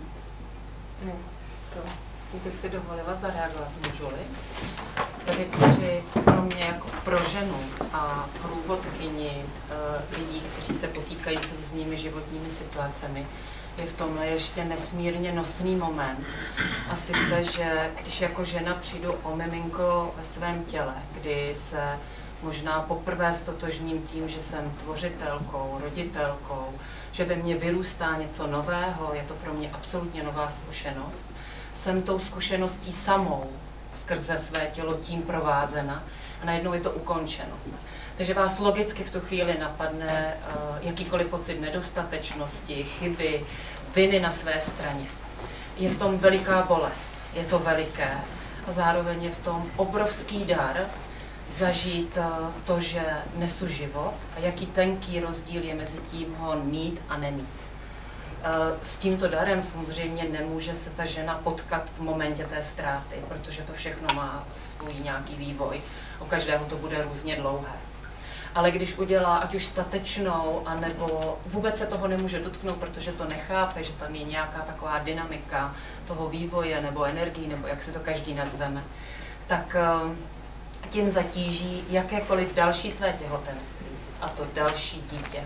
To bych si dovolila zareagovat, můžu-li. Tady pro mě jako pro ženu a průvodkyni lidí, kteří se potýkají s různými životními situacemi, je v tomhle ještě nesmírně nosný moment. A sice, že když jako žena přijdu o miminko ve svém těle, kdy se možná poprvé stotožním tím, že jsem tvořitelkou, roditelkou, že ve mně vyrůstá něco nového, je to pro mě absolutně nová zkušenost. Jsem tou zkušeností samou skrze své tělo tím provázena a najednou je to ukončeno. Takže vás logicky v tu chvíli napadne jakýkoliv pocit nedostatečnosti, chyby, viny na své straně. Je v tom veliká bolest, je to veliké a zároveň je v tom obrovský dar zažít to, že nesu život a jaký tenký rozdíl je mezi tím ho mít a nemít. S tímto darem samozřejmě nemůže se ta žena potkat v momentě té ztráty, protože to všechno má svůj nějaký vývoj. U každého to bude různě dlouhé. Ale když udělá ať už statečnou, anebo vůbec se toho nemůže dotknout, protože to nechápe, že tam je nějaká taková dynamika toho vývoje nebo energii, nebo jak si to každý nazveme, tak tím zatíží jakékoliv další své těhotenství a to další dítě.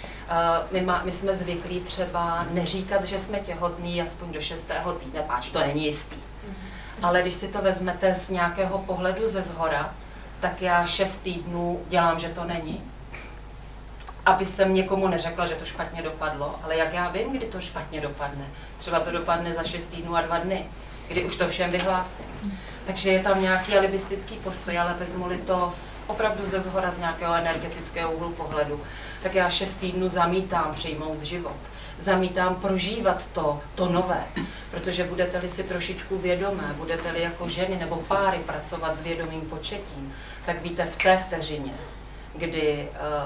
My jsme zvyklí třeba neříkat, že jsme těhotní aspoň do 6. týdne, páč to není jistý. Ale když si to vezmete z nějakého pohledu ze zhora, tak já 6 týdnů dělám, že to není. Aby jsem někomu neřekla, že to špatně dopadlo, ale jak já vím, kdy to špatně dopadne. Třeba to dopadne za 6 týdnů a 2 dny, kdy už to všem vyhlásím. Takže je tam nějaký alibistický postoj, ale vezmu-li to opravdu ze zhora z nějakého energetického úhlu pohledu, tak já 6 týdnů zamítám přijmout život. Zamítám prožívat to nové, protože budete-li si trošičku vědomé, budete-li jako ženy nebo páry pracovat s vědomým početím, tak víte v té vteřině, kdy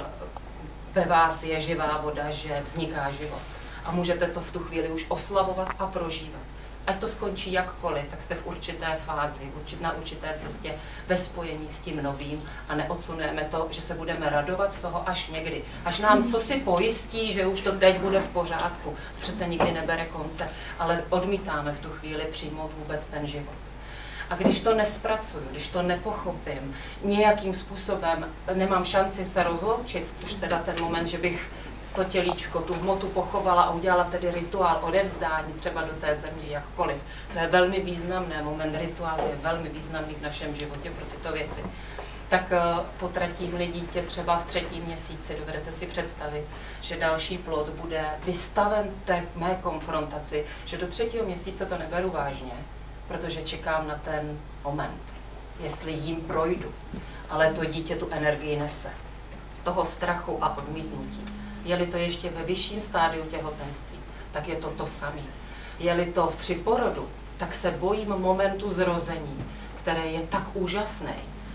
ve vás je živá voda, že vzniká život. A můžete to v tu chvíli už oslavovat a prožívat. Ať to skončí jakkoliv, tak jste v určité fázi, na určité cestě ve spojení s tím novým a neodsuneme to, že se budeme radovat z toho až někdy. Až nám co si pojistí, že už to teď bude v pořádku. To přece nikdy nebere konce, ale odmítáme v tu chvíli přijmout vůbec ten život. A když to nespracuju, když to nepochopím, nějakým způsobem nemám šanci se rozloučit, což teda ten moment, že bych to tělíčko, tu hmotu pochovala a udělala tedy rituál odevzdání třeba do té země, jakkoliv. To je velmi významný moment, rituál je velmi významný v našem životě pro tyto věci. Tak potratím-li dítě třeba v 3. měsíci, dovedete si představit, že další plod bude vystaven té mé konfrontaci, že do 3. měsíce to neberu vážně, protože čekám na ten moment, jestli jim projdu. Ale to dítě tu energii nese, toho strachu a odmítnutí. Je-li to ještě ve vyšším stádiu těhotenství, tak je to to samé. Je-li to při porodu, tak se bojím momentu zrození, který je tak úžasný.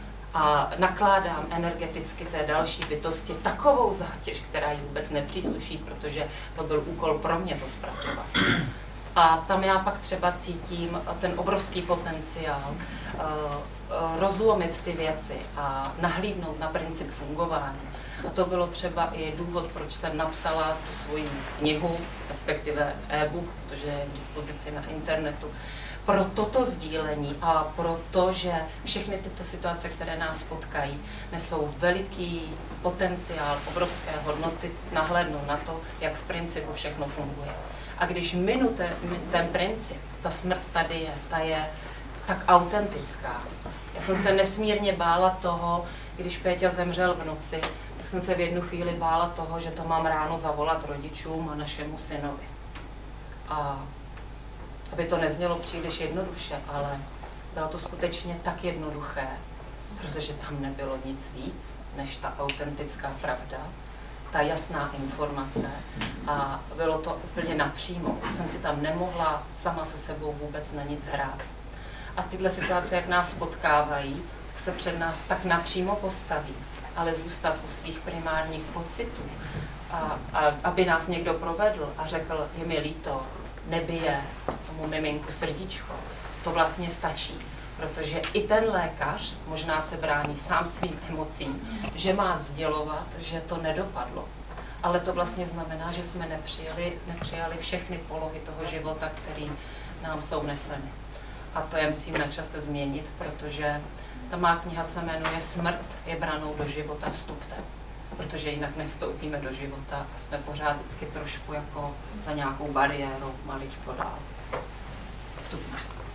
A nakládám energeticky té další bytosti takovou zátěž, která jí vůbec nepřísluší, protože to byl úkol pro mě to zpracovat. A tam já pak třeba cítím ten obrovský potenciál rozlomit ty věci a nahlídnout na princip fungování. A to bylo třeba i důvod, proč jsem napsala tu svoji knihu, respektive e-book, protože je k dispozici na internetu. Pro toto sdílení a pro to, že všechny tyto situace, které nás potkají, nesou veliký potenciál, obrovské hodnoty, nahlédnout na to, jak v principu všechno funguje. A když minu ten princip, ta smrt tady je, ta je tak autentická. Já jsem se nesmírně bála toho, když Péťa zemřel v noci, tak jsem se v jednu chvíli bála toho, že to mám ráno zavolat rodičům a našemu synovi. A aby to neznělo příliš jednoduše, ale bylo to skutečně tak jednoduché, protože tam nebylo nic víc, než ta autentická pravda, ta jasná informace a bylo to úplně napřímo. Jsem si tam nemohla sama se sebou vůbec na nic hrát. A tyhle situace, jak nás potkávají, tak se před nás tak napřímo postaví, ale zůstat u svých primárních pocitů. A aby nás někdo provedl a řekl, je mi líto, nebije tomu miminku srdíčko, to vlastně stačí. Protože i ten lékař možná se brání sám svým emocím, že má sdělovat, že to nedopadlo. Ale to vlastně znamená, že jsme nepřijali všechny polohy toho života, které nám jsou neseny. A to je, myslím, na čase změnit, protože ta má kniha se jmenuje Smrt je branou do života vstuptem. Protože jinak nevstoupíme do života a jsme pořád vždycky trošku jako za nějakou bariérou maličko dál. Vstupme.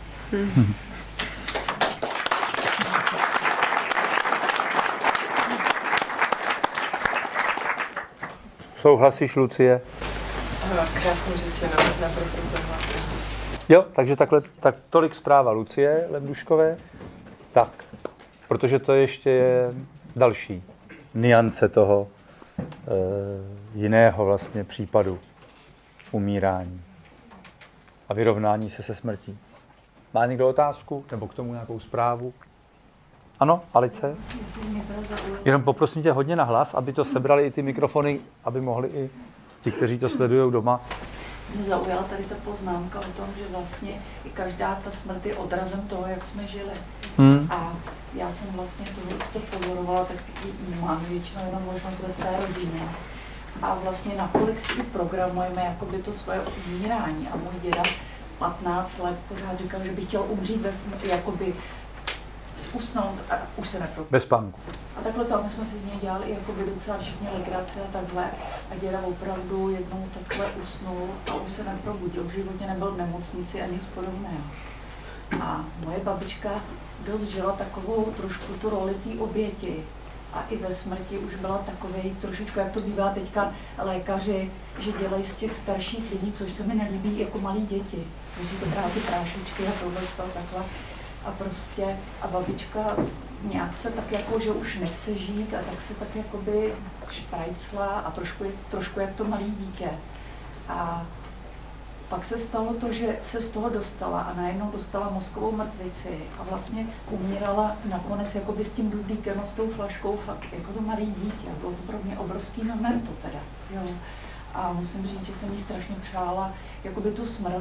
Souhlasíš, Lucie? Krásně řečeno, naprosto souhlasím. Jo, takže takhle, tak tolik zpráva Lucie Lebduškové. Tak, protože to ještě je další nuance toho jiného vlastně případu umírání a vyrovnání se smrtí. Má někdo otázku nebo k tomu nějakou zprávu? Ano, Alice? Jenom poprosím tě hodně nahlas, aby to sebrali i ty mikrofony, aby mohli i ti, kteří to sledují doma. Mě zaujala tady ta poznámka o tom, že vlastně i každá ta smrt je odrazem toho, jak jsme žili. A já jsem vlastně to pozorovala, tak máme většinou jenom možnost ve své rodině. A vlastně nakolik si programujeme jakoby to svoje umírání. A můj děda 15 let pořád říkal, že by chtěl umřít ve smrti, jakoby usnout a už se neprobudil. Bez spánku. A takhle tam jsme si z něj dělali jakoby docela všichni legraci a takhle. A děda opravdu jednou takhle usnul a už se neprobudil. V životě nebyl v nemocnici a nic podobného. A moje babička dost žila takovou trošku tu roli té oběti. A i ve smrti už byla takovej trošičku, jak to bývá teďka lékaři, že dělají z těch starších lidí, což se mi nelíbí, jako malí děti. Musí to brát ty prášičky a tohle takhle. A prostě, a babička nějak se tak jako, že už nechce žít a tak se tak jakoby šprajcla a trošku jak to malé dítě. A pak se stalo to, že se z toho dostala a najednou dostala mozkovou mrtvici a vlastně umírala nakonec jakoby s tím dudlíkem a s tou flaškou fakt jako to malé dítě. Bylo to pro mě obrovský memento teda. Jo. A musím říct, že jsem jí strašně přála jakoby tu smrt.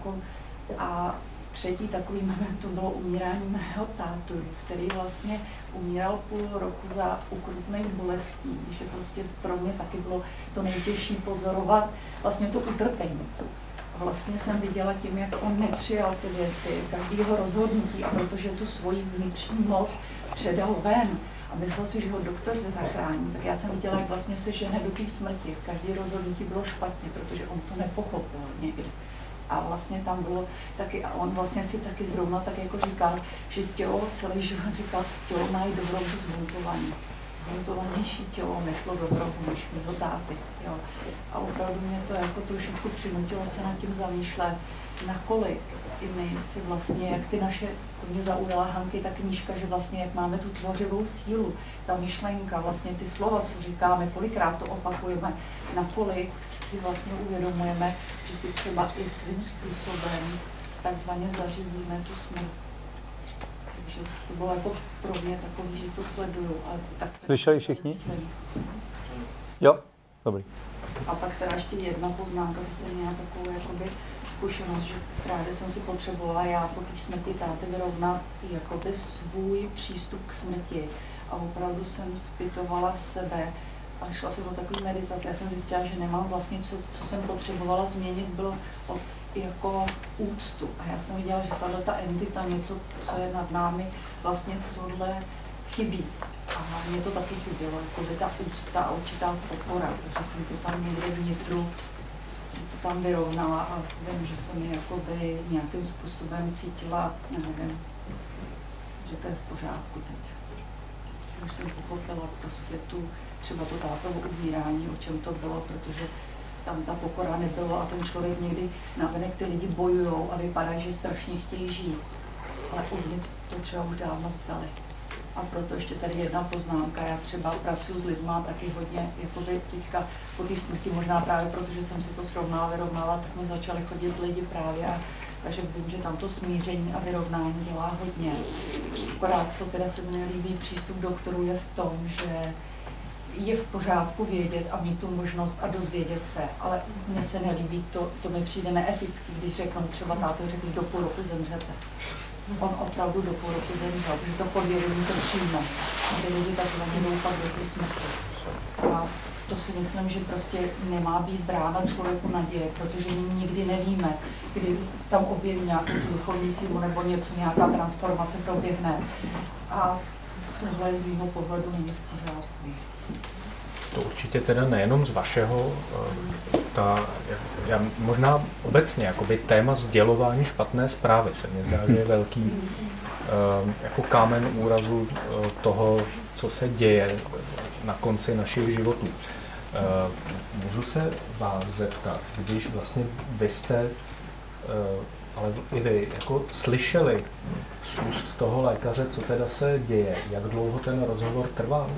A třetí takový memento bylo umírání mého tátu, který vlastně umíral půl roku za ukrutných bolestí, že prostě pro mě taky bylo to nejtěžší pozorovat vlastně to utrpení. Vlastně jsem viděla tím, jak on nepřijal ty věci, každého rozhodnutí a protože tu svoji vnitřní moc předal ven a myslel si, že ho doktoři zachrání, tak já jsem viděla, jak vlastně se žene do té smrti. Každé rozhodnutí bylo špatně, protože on to nepochopil někdy. A vlastně tam bylo taky, a on vlastně si taky zrovna tak jako říkal, že tělo, celý život říkal, tělo má i dobrohu zbuntovaný. Zbuntovanější tělo nešlo dobrohu než mýho táty. Jo. A opravdu mě to jako trošičku přinutilo se nad tím zamýšlet, nakolik i my si vlastně, jak ty naše, to mě zaujala Hanky, ta knížka, že vlastně jak máme tu tvořivou sílu, ta myšlenka, vlastně ty slova, co říkáme, kolikrát to opakujeme, nakolik si vlastně uvědomujeme, že si třeba i svým způsobem takzvaně zařídíme tu smrt. Takže to bylo jako pro mě takový, že to sleduju. Ale tak slyšeli všichni? Jo, dobrý. A pak teda ještě jedna poznámka, to jsem měla takovou jakoby zkušenost, že právě jsem si potřebovala já po té smrti táty vyrovnat jakoby svůj přístup k smrti. A opravdu jsem zpytovala sebe a šla jsem do takové meditace. Já jsem zjistila, že nemám vlastně, co jsem potřebovala změnit, bylo jako úctu. A já jsem viděla, že ta entita, něco, co je nad námi, vlastně tohle chybí. A mě to taky chybělo, jako by ta úcta a určitá podpora, takže jsem to tam někde vnitru si to tam vyrovnala a vím, že jsem ji jakoby nějakým způsobem cítila, nevím, že to je v pořádku teď. Už jsem pochopila prostě třeba to tátovo umírání, o čem to bylo, protože tam ta pokora nebyla a ten člověk někdy navenek ty lidi bojujou a vypadá, že strašně chtějí žít, ale uvnitř to třeba už dávno vzdali. A proto ještě tady jedna poznámka, já třeba pracuji s lidma taky hodně, jakoby teďka po té smrti, možná právě protože jsem si to vyrovnala, tak mi začaly chodit lidi právě, takže vím, že tam to smíření a vyrovnání dělá hodně. Akorát, co teda se mi líbí přístup doktorů je v tom, že je v pořádku vědět a mít tu možnost a dozvědět se, ale mně se nelíbí, to mi přijde neetický, když řeknou třeba táto řekli, do půl roku zemřete. On opravdu do půl roku zemřel, protože to podvědomí to přijme. A ty lidi takzvaně jdou pak do té smrti. A to si myslím, že prostě nemá být brána člověku naděje, protože my nikdy nevíme, kdy tam objeví nějakou duchovní sílu nebo něco, nějaká transformace proběhne. A tohle z mého pohledu není v pořádku. To určitě teda nejenom z vašeho, já možná obecně, jakoby téma sdělování špatné zprávy se mně zdá, že je velký jako kámen úrazu toho, co se děje na konci našich životů. Můžu se vás zeptat, když vlastně vy jste, ale i vy, jako slyšeli z úst toho lékaře, co teda se děje, jak dlouho ten rozhovor trval?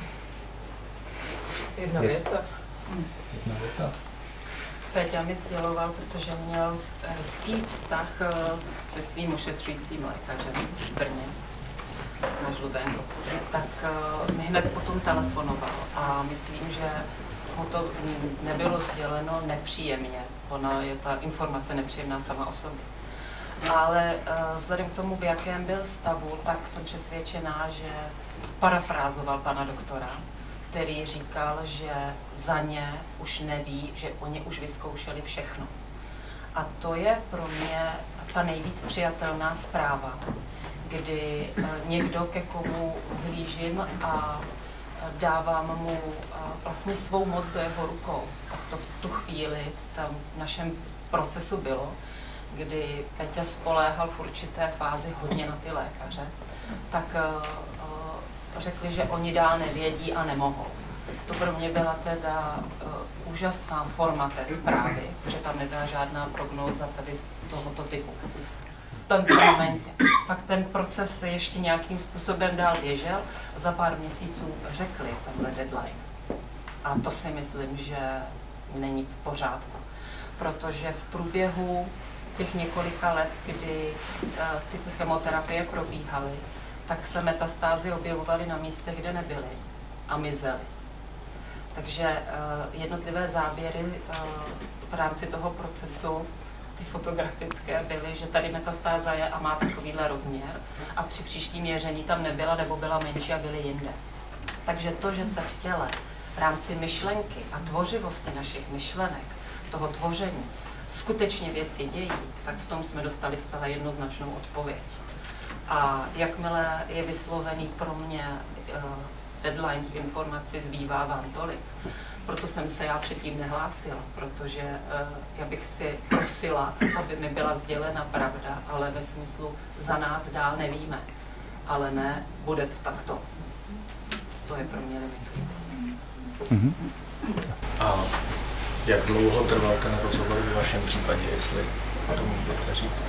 Jedna věta. Péťa mi sděloval, protože měl hezký vztah se svým ošetřujícím lékařem v Brně na Žlutém kopci, tak mi hned potom telefonoval a myslím, že mu to nebylo sděleno nepříjemně. Ta informace nepříjemná sama o sobě. Ale vzhledem k tomu, v jakém byl stavu, tak jsem přesvědčená, že parafrázoval pana doktora, který říkal, že za ně už neví, že oni už vyzkoušeli všechno. A to je pro mě ta nejvíc přijatelná zpráva, kdy někdo, ke komu zhlížím a dávám mu vlastně svou moc do jeho rukou. Tak to v tu chvíli v tom našem procesu bylo, kdy Peťa spoléhal v určité fázi hodně na ty lékaře, tak řekli, že oni dál nevědí a nemohou. To pro mě byla teda úžasná forma té zprávy, protože tam nebyla žádná prognóza tady tohoto typu. V tomto momentě. Pak ten proces ještě nějakým způsobem dál běžel a za pár měsíců řekli tenhle deadline. A to si myslím, že není v pořádku, protože v průběhu těch několika let, kdy ty chemoterapie probíhaly, tak se metastázy objevovaly na místech, kde nebyly a mizely. Takže jednotlivé záběry v rámci toho procesu, ty fotografické, byly, že tady metastáza je a má takovýhle rozměr a při příštím měření tam nebyla nebo byla menší a byly jinde. Takže to, že se v těle v rámci myšlenky a tvořivosti našich myšlenek, toho tvoření, skutečně věci dějí, tak v tom jsme dostali zcela jednoznačnou odpověď. A jakmile je vyslovený pro mě deadline v informaci, zbývá vám tolik. Proto jsem se já předtím nehlásila, protože já bych si prosila, aby mi byla sdělena pravda, ale ve smyslu za nás dál nevíme. Ale ne, bude to takto. To je pro mě limitující. Mm-hmm. A jak dlouho trval ten rozhovor v vašem případě, jestli to můžete říct?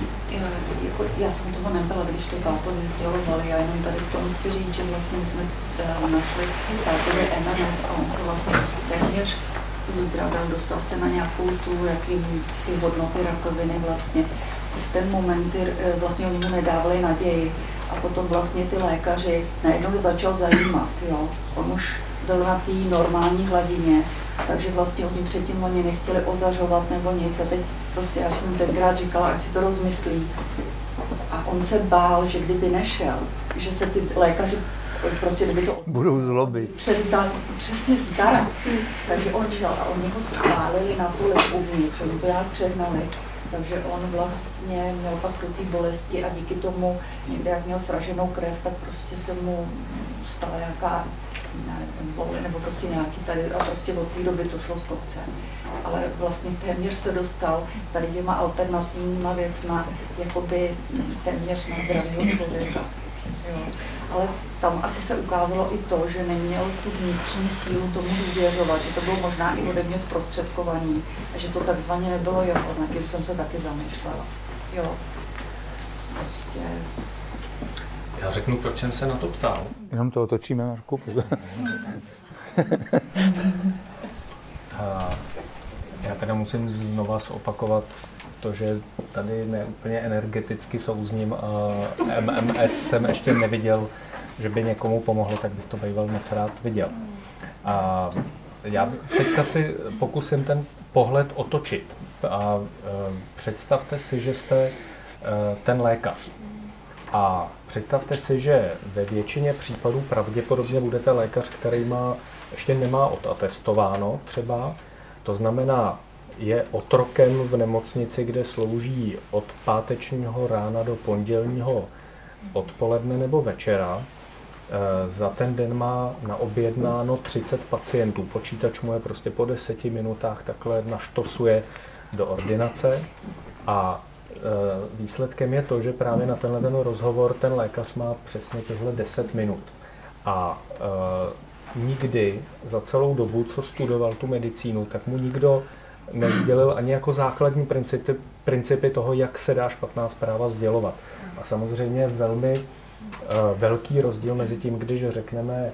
Já jsem toho nebyla, když to tátovi sdělovali, já jenom tady k tomu chci říct, že vlastně my jsme našli tátovi MMS a on se vlastně téměř uzdravil, dostal se na nějakou tu, ty hodnoty rakoviny vlastně. V ten moment vlastně oni mu nedávali naději a potom vlastně ty lékaři najednou začal zajímat, jo. On už byl na té normální hladině, takže vlastně oni nechtěli ozařovat nebo nic a teď prostě já jsem tenkrát říkala, ať si to rozmyslí. A on se bál, že kdyby nešel, že se ty lékaři prostě kdyby to budou zloby. Přesně starat. Takže on šel a oni ho schválili na tu léku uvnitř, oni to nějak přehnali. Takže on vlastně měl pak krutý bolesti a díky tomu někde, jak měl sraženou krev, tak prostě se mu stala nějaká nebo prostě nějaký tady a prostě od té doby to šlo z kopce. Ale vlastně téměř se dostal tady těma alternativníma věcma jakoby téměř na zdravého člověka. Jo. Ale tam asi se ukázalo i to, že neměl tu vnitřní sílu tomu důvěřovat, že to bylo možná i ode mě zprostředkovaný a že to takzvaně nebylo jeho, nad tím jsem se taky zamýšlela. Jo. Prostě... Já řeknu, proč jsem se na to ptal. Jenom to otočíme, Marku. Já teda musím znova zopakovat to, že tady neúplně energeticky souzním a MMS jsem ještě neviděl, že by někomu pomohlo, tak bych to býval moc rád viděl. A já teďka si pokusím ten pohled otočit a představte si, že jste ten lékař. A představte si, že ve většině případů pravděpodobně budete lékař, který ještě nemá odatestováno třeba. To znamená, je otrokem v nemocnici, kde slouží od pátečního rána do pondělního odpoledne nebo večera. Za ten den má naobjednáno 30 pacientů. Počítač mu je prostě po 10 minutách takhle naštosuje do ordinace a výsledkem je to, že právě na tenhle rozhovor ten lékař má přesně těchto 10 minut. A nikdy za celou dobu, co studoval tu medicínu, tak mu nikdo nesdělil ani jako základní principy toho, jak se dá špatná zpráva sdělovat. A samozřejmě je velmi velký rozdíl mezi tím, když řekneme,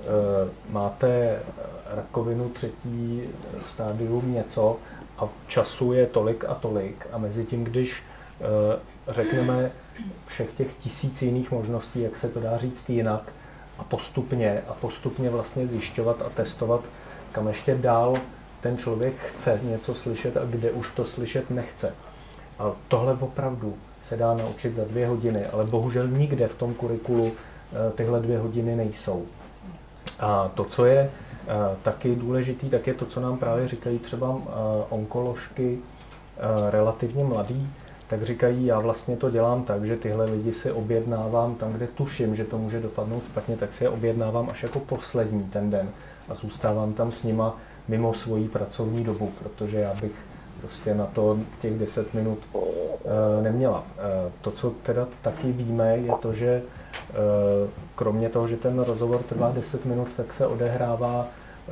máte rakovinu 3. stádium něco a času je tolik a tolik, a mezi tím, když řekneme všech těch 1000 jiných možností, jak se to dá říct jinak, a postupně vlastně zjišťovat a testovat, kam ještě dál ten člověk chce něco slyšet a kde už to slyšet nechce. A tohle opravdu se dá naučit za 2 hodiny, ale bohužel nikde v tom kurikulu tyhle 2 hodiny nejsou. A to, co je taky důležitý, tak je to, co nám právě říkají třeba onkoložky relativně mladý, tak říkají, já vlastně to dělám tak, že tyhle lidi si objednávám tam, kde tuším, že to může dopadnout špatně, tak si je objednávám až jako poslední ten den a zůstávám tam s nima mimo svoji pracovní dobu, protože já bych Prostě na to těch 10 minut neměla. To, co teda taky víme, je to, že kromě toho, že ten rozhovor trvá 10 minut, tak se odehrává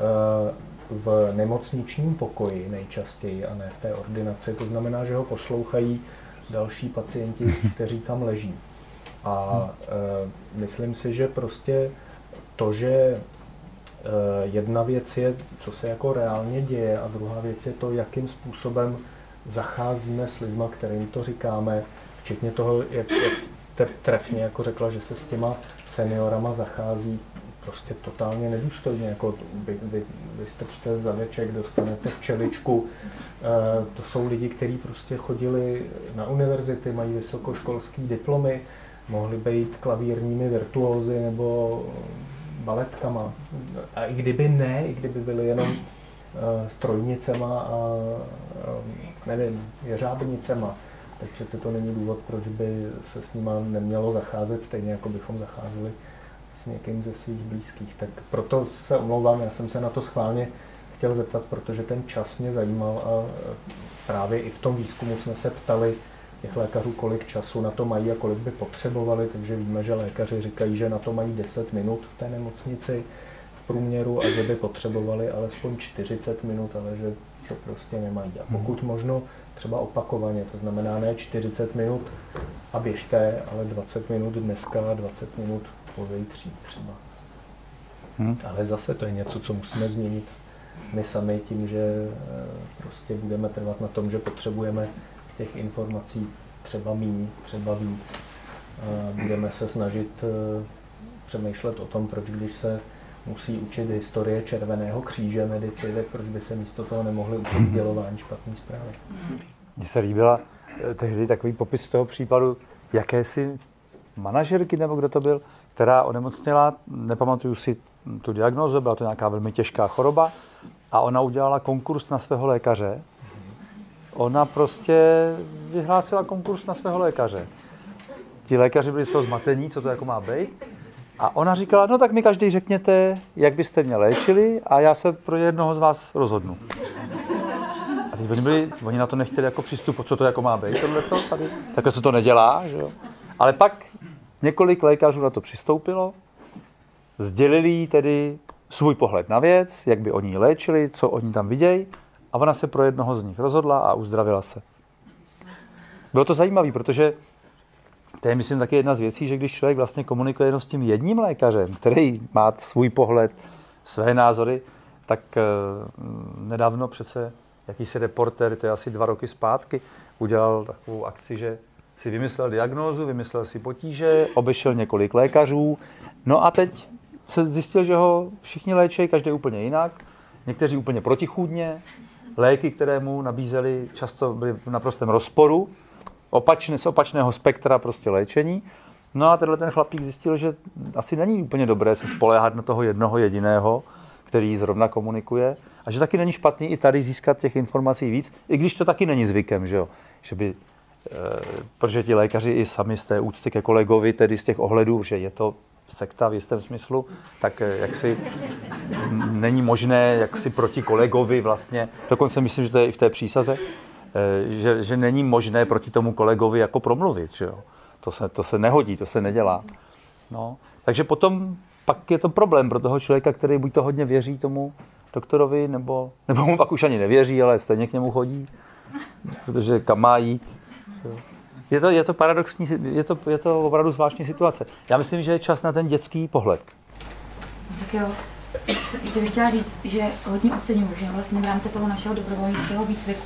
v nemocničním pokoji nejčastěji a ne v té ordinaci. To znamená, že ho poslouchají další pacienti, kteří tam leží. A myslím si, že prostě to, že jedna věc je, co se jako reálně děje, a druhá věc je to, jakým způsobem zacházíme s lidma, kterým to říkáme, včetně toho, jak jste trefně jako řekla, že se s těma seniorama zachází prostě totálně nedůstojně, jako vy strčte zaveček, dostanete včeličku. To jsou lidi, kteří prostě chodili na univerzity, mají vysokoškolské diplomy, mohli být klavírními virtuózy nebo baletkama. A i kdyby byli jenom strojnicema a nevím, jeřábnicema, tak přece to není důvod, proč by se s nima nemělo zacházet stejně, jako bychom zacházeli s někým ze svých blízkých. Tak proto se omlouvám, já jsem se na to schválně chtěl zeptat, protože ten čas mě zajímal a právě i v tom výzkumu jsme se ptali těch lékařů, kolik času na to mají a kolik by potřebovali, takže víme, že lékaři říkají, že na to mají 10 minut v té nemocnici v průměru a že by potřebovali alespoň 40 minut, ale že to prostě nemají. A pokud možno třeba opakovaně, to znamená ne 40 minut a běžte, ale 20 minut dneska a 20 minut pozítří třeba. Ale zase to je něco, co musíme změnit my sami tím, že prostě budeme trvat na tom, že potřebujeme těch informací třeba míň, třeba víc. Budeme se snažit přemýšlet o tom, proč když se musí učit historie Červeného kříže medici, tak proč by se místo toho nemohli učit sdělování špatný zprávy. Mně se líbila tehdy takový popis toho případu jakési manažerky, nebo kdo to byl, která onemocněla, nepamatuju si tu diagnózu, byla to nějaká velmi těžká choroba a ona udělala konkurs na svého lékaře. Ona prostě vyhlásila konkurs na svého lékaře. Ti lékaři byli z toho zmatení, co to jako má být. A ona říkala, no tak mi každý řekněte, jak byste mě léčili a já se pro jednoho z vás rozhodnu. A teď oni na to nechtěli jako přístup, co to jako má být, tohleto tady. Takhle se to nedělá, že jo. Ale pak několik lékařů na to přistoupilo, sdělili jí tedy svůj pohled na věc, jak by oni ji léčili, co oni tam vidějí, a ona se pro jednoho z nich rozhodla a uzdravila se. Bylo to zajímavé, protože to je, myslím, taky jedna z věcí, že když člověk vlastně komunikuje jenom s tím jedním lékařem, který má svůj pohled, své názory, tak nedávno přece jakýsi reportér, to je asi 2 roky zpátky, udělal takovou akci, že si vymyslel diagnózu, vymyslel si potíže, obešel několik lékařů, no a teď se zjistil, že ho všichni léčí, každý úplně jinak, někteří úplně protichůdně, léky, které mu nabízeli, často byly v naprostém rozporu, z opačného spektra prostě léčení. No a tenhle ten chlapík zjistil, že asi není úplně dobré se spoléhat na toho jednoho jediného, který zrovna komunikuje, a že taky není špatný i tady získat těch informací víc, i když to taky není zvykem, že jo? Že by, protože ti lékaři i sami z té úcty ke kolegovi, tedy z těch ohledů, že je to sekta v jistém smyslu, tak jaksi není možné jaksi proti kolegovi vlastně, dokonce myslím, že to je i v té přísaze, že není možné proti tomu kolegovi jako promluvit, že jo? To se nehodí, to se nedělá. No, takže potom pak je to problém pro toho člověka, který buď to hodně věří tomu doktorovi, nebo mu pak už ani nevěří, ale stejně k němu chodí, protože kam má jít. Je to paradoxní, je to opravdu zvláštní situace. Já myslím, že je čas na ten dětský pohled. Tak jo, ještě bych chtěla říct, že hodně oceňuji, že vlastně v rámci toho našeho dobrovolnického výcviku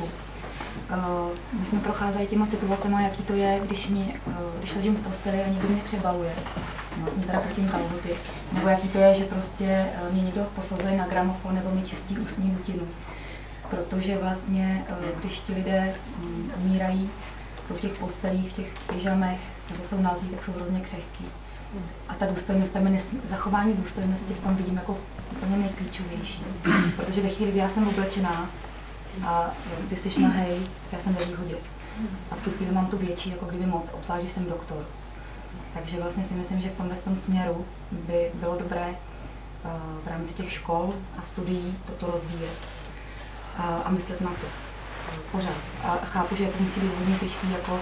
my jsme procházeli těma situacemi, jaký to je, když ležím v posteli a někdo mě přebaluje. Měla jsem teda proti kalhoty. Nebo jaký to je, že prostě mě někdo posazuje na gramofon nebo mi čistí ústní dutinu. Protože vlastně, když ti lidé umírají, jsou v těch postelích, v těch pyžamech, nebo jsou nazí, tak jsou hrozně křehký. A ta důstojnost, zachování důstojnosti v tom vidím jako úplně nejklíčovější. Protože ve chvíli, kdy já jsem oblečená a ty jsi nahej, tak já jsem ve výhodě. A v tu chvíli mám tu větší, jako kdyby moc, obzvlášť, že jsem doktor. Takže vlastně si myslím, že v tomhle směru by bylo dobré v rámci těch škol a studií toto rozvíjet a myslet na to. pořád. A chápu, že to musí být hodně těžký, jako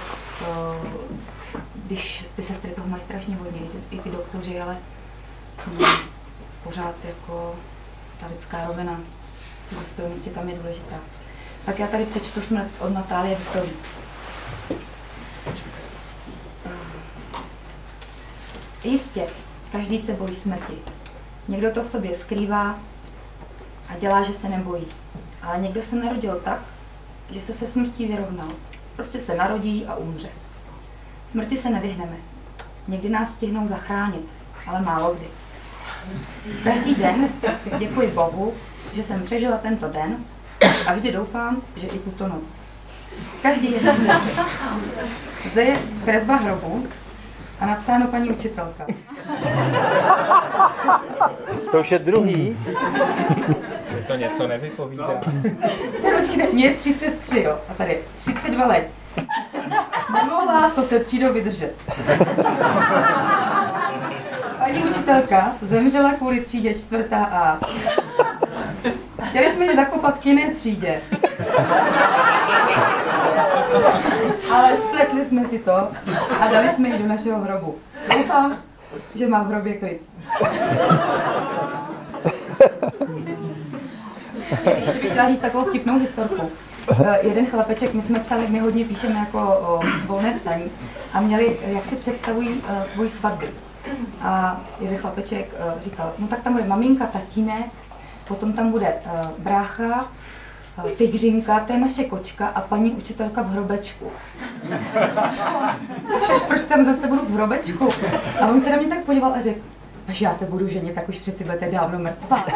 když ty sestry toho mají strašně hodně, i ty doktoři, ale pořád jako ta lidská rovina, ty důstojnosti tam je důležitá. Tak já tady přečtu Smrt od Natálie Vitový. Jistě, každý se bojí smrti. Někdo to v sobě skrývá a dělá, že se nebojí. Ale někdo se narodil tak, že se smrtí vyrovnal. Prostě se narodí a umře. Smrti se nevyhneme. Někdy nás stihnou zachránit, ale málo kdy. Každý den děkuji Bohu, že jsem přežila tento den a vždy doufám, že i tuto noc. Každý jeden zemře. Zde je kresba hrobu a napsáno paní učitelka. To už je druhý. To něco nevypovídá. Počkejte, mě je 33, jo, a tady 32 let. Nemohla to se třídou vydržet. Paní učitelka zemřela kvůli třídě 4A. Chtěli jsme ji zakopat k jiné třídě. Ale spletli jsme si to a dali jsme ji do našeho hrobu. Doufám, že má v hrobě klid. Ještě bych chtěla říct takovou vtipnou historku. Jeden chlapeček, my hodně píšeme jako volné psaní a měli, jak si představují svoji svatbu. A jeden chlapeček říkal, no tak tam bude maminka, tatínek, potom tam bude brácha, tygřinka, to je naše kočka a paní učitelka v hrobečku. Proč tam zase budu v hrobečku? A on se na mě tak podíval a řekl, až já se budu ženit, tak už přeci budete dávno mrtvá.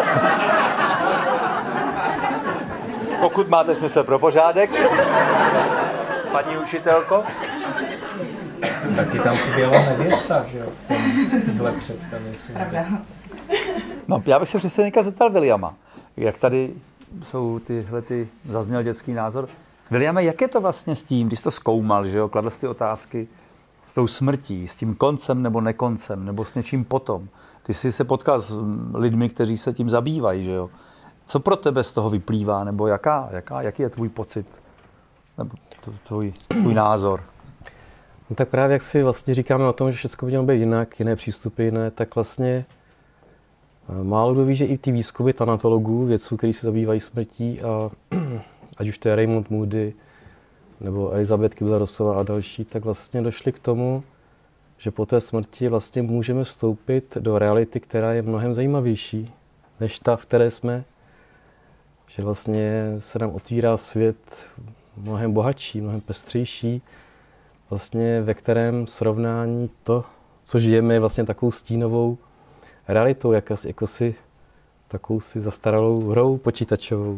Pokud máte smysl pro pořádek, paní učitelko. Taky tam chyběla nevěsta, že jo, v téhle představě. Pravda. No, já bych se přesně zeptal Williama, jak tady jsou zazněl dětský názor. Williame, jak je to vlastně s tím, když jsi to zkoumal, že jo, kladl jsi ty otázky s tou smrtí, s tím koncem nebo nekoncem, nebo s něčím potom. Ty jsi se potkal s lidmi, kteří se tím zabývají, že jo. Co pro tebe z toho vyplývá, nebo jaký je tvůj pocit, nebo tvůj názor? No tak právě jak si vlastně říkáme o tom, že všechno by mělo být jinak, jiné přístupy, jiné, tak vlastně málo kdo ví, že i ty výzkumy tanatologů, vědců, kteří se zabývají smrtí, a ať už to je Raymond Moody, nebo Elizabeth Kübler-Rossová a další, tak vlastně došli k tomu, že po té smrti vlastně můžeme vstoupit do reality, která je mnohem zajímavější než ta, v které jsme. Že vlastně se nám otvírá svět mnohem bohatší, mnohem pestřejší, vlastně ve kterém srovnání to, co žijeme, je vlastně takovou stínovou realitou, takovou si zastaralou hrou počítačovou.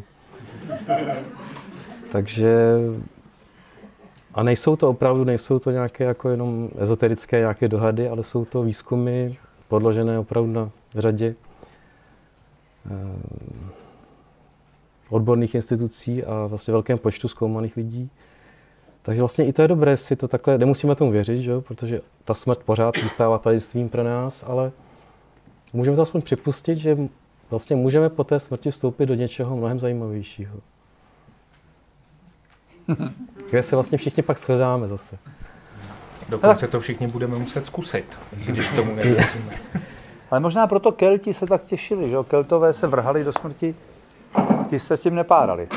Takže a nejsou to nějaké jako jenom ezoterické nějaké dohady, ale jsou to výzkumy podložené opravdu na řadě odborných institucí a vlastně velkém počtu zkoumaných lidí. Takže vlastně i to je dobré si to takhle, nemusíme tomu věřit, že jo? Protože ta smrt pořád zůstává tajemstvím pro nás, ale můžeme to aspoň připustit, že vlastně můžeme po té smrti vstoupit do něčeho mnohem zajímavějšího. Kde se vlastně všichni pak shledáme zase. Dokonce to všichni budeme muset zkusit, když tomu nevěříme. Ale možná proto Kelti se tak těšili, že jo? Keltové se vrhali do smrti, ti se s tím nepárali.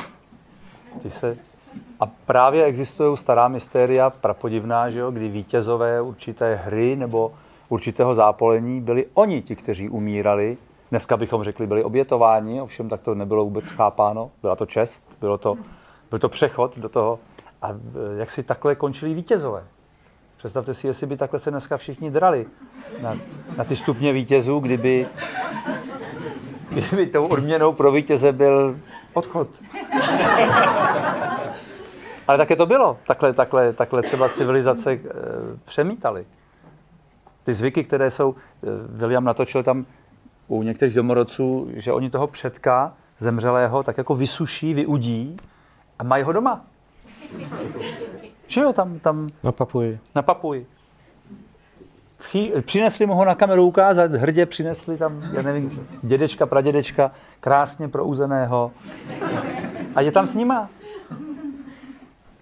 A právě existují stará mystéria, prapodivná, že jo? Kdy vítězové určité hry nebo určitého zápolení byli oni ti, kteří umírali. Dneska bychom řekli, byli obětováni, ovšem tak to nebylo vůbec chápáno. Byla to čest, byl to přechod do toho. A jak si takhle končili vítězové? Představte si, jestli by takhle se dneska všichni drali na ty stupně vítězů, kdyby tou odměnou pro vítěze byl odchod. Ale také to bylo. Takhle třeba civilizace přemítaly. Ty zvyky, které jsou, William natočil tam u některých domorodců, že oni toho předka zemřelého tak jako vysuší, vyudí a mají ho doma. Že jo, tam na Papuji. Přinesli mu ho na kameru ukázat, hrdě přinesli tam, já nevím, dědečka, pradědečka, krásně prouzeného. A je tam s nima.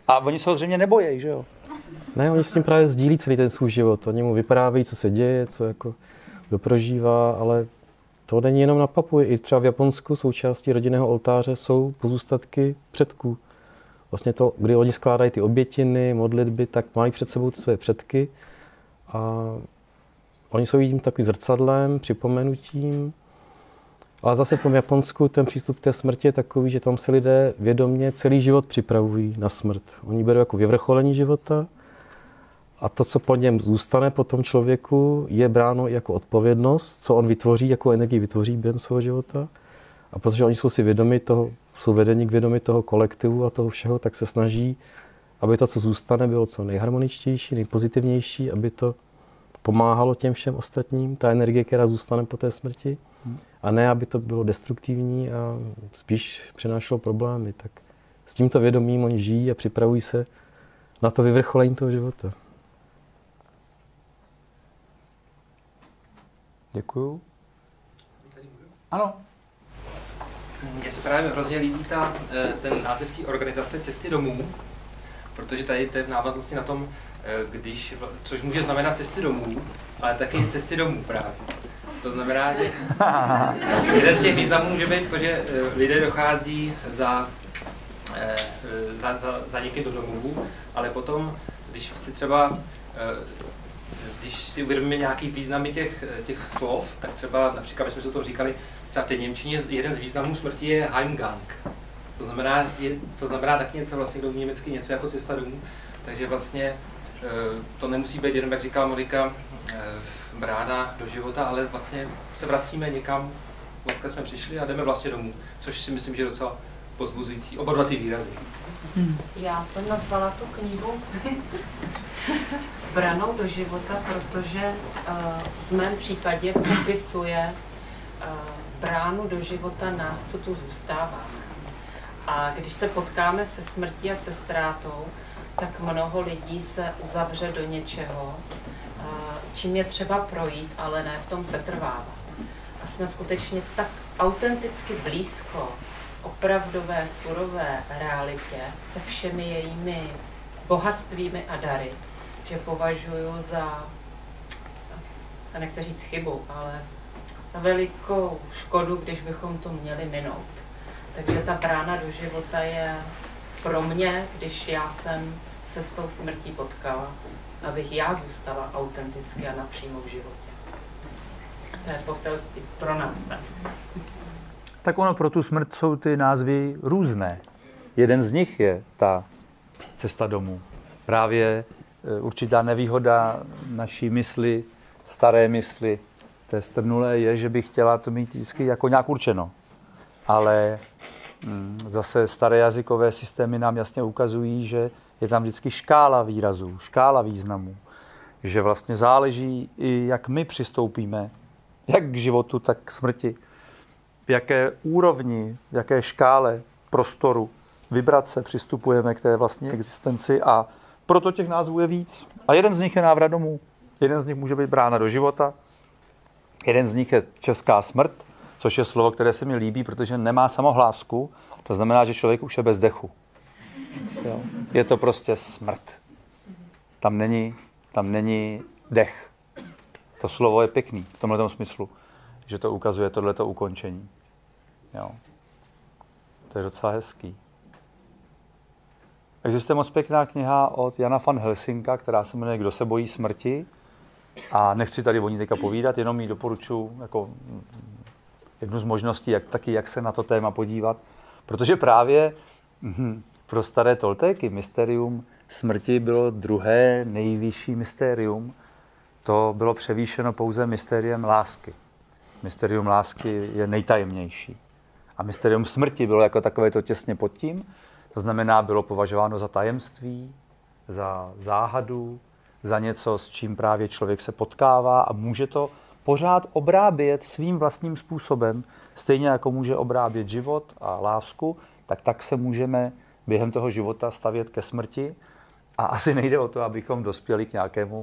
A oni se ho zřejmě nebojí, že jo? Ne, oni s ním právě sdílí celý ten svůj život. Oni mu vyprávějí, co se děje, co jako doprožívá, ale to není jenom na Papui. I třeba v Japonsku součástí rodinného oltáře jsou pozůstatky předků. Vlastně to, kdy oni skládají ty obětiny, modlitby, tak mají před sebou ty své předky a oni jsou jim takovým zrcadlem, připomenutím. Ale zase v tom Japonsku ten přístup k té smrti je takový, že tam se lidé vědomě celý život připravují na smrt. Oni berou jako vyvrcholení života a to, co po něm zůstane po tom člověku, je bráno jako odpovědnost, co on vytvoří, jakou energii vytvoří během svého života. A protože oni jsou si vědomi toho, jsou vedeni k vědomi toho kolektivu a toho všeho, tak se snaží, aby to, co zůstane, bylo co nejharmoničtější, nejpozitivnější, aby to pomáhalo těm všem ostatním, ta energie, která zůstane po té smrti. A ne, aby to bylo destruktivní a spíš přinášelo problémy. Tak s tímto vědomím oni žijí a připravují se na to vyvrcholení toho života. Děkuju. Ano. Mně se právě hrozně líbí ten název té organizace Cesty domů, protože tady to je v návaznosti na tom, což může znamenat cesty domů, ale taky cesty domů právě. To znamená, že jeden z těch významů může být to, že lidé dochází za někým do domů, ale potom, když si uvědomíme nějaký významy těch slov, tak třeba například, my jsme se o tom říkali, třeba v té němčině jeden z významů smrti je Heimgang. To znamená taky něco vlastně do německy, něco jako cesta domů. Takže vlastně to nemusí být jenom, jak říkala Monika, brána do života, ale vlastně se vracíme někam, odkud jsme přišli a jdeme vlastně domů, což si myslím, že je docela povzbuzující. Oba dva ty výrazy. Já jsem nazvala tu knihu Branou do života, protože v mém případě popisuje bránu do života nás, co tu zůstáváme. A když se potkáme se smrtí a se ztrátou, tak mnoho lidí se uzavře do něčeho, čím je třeba projít, ale ne v tom setrvávat. A jsme skutečně tak autenticky blízko opravdové, surové realitě se všemi jejími bohatstvími a dary, že považuji za, a nechci říct chybu, ale za velikou škodu, když bychom to měli minout. Takže ta brána do života je pro mě, když já jsem se s tou smrtí potkala, abych já zůstala autenticky a napřímo v životě. To je poselství pro nás. Tak ono pro tu smrt jsou ty názvy různé. Jeden z nich je ta cesta domů. Právě určitá nevýhoda naší mysli, staré mysli, té strnulé je, že bych chtěla to mít vždycky jako nějak určeno. Ale zase staré jazykové systémy nám jasně ukazují, že je tam vždycky škála výrazů, škála významů. Že vlastně záleží i jak my přistoupíme, jak k životu, tak k smrti. V jaké úrovni, v jaké škále prostoru, vibrace přistupujeme k té vlastní existenci a proto těch názvů je víc. A jeden z nich je návrat domů, jeden z nich může být brána do života, jeden z nich je česká smrt, což je slovo, které se mi líbí, protože nemá samohlásku, to znamená, že člověk už je bez dechu. Jo. Je to prostě smrt. Tam není dech. To slovo je pěkný v tomhletom smyslu, že to ukazuje tohleto ukončení. Jo. To je docela hezký. Existuje moc pěkná kniha od Jana van Helsinka, která se jmenuje Kdo se bojí smrti. A nechci tady o ní teďka povídat, jenom ji doporučuji jako jednu z možností, jak se na to téma podívat. Protože právě pro staré Toltéky mysterium smrti bylo druhé nejvyšší mystérium. To bylo převýšeno pouze mystériem lásky. Mysterium lásky je nejtajemnější. A mysterium smrti bylo jako takové to těsně pod tím. To znamená, bylo považováno za tajemství, za záhadu, za něco, s čím právě člověk se potkává a může to pořád obrábět svým vlastním způsobem. Stejně jako může obrábět život a lásku, tak se můžeme během toho života stavět ke smrti. A asi nejde o to, abychom dospěli k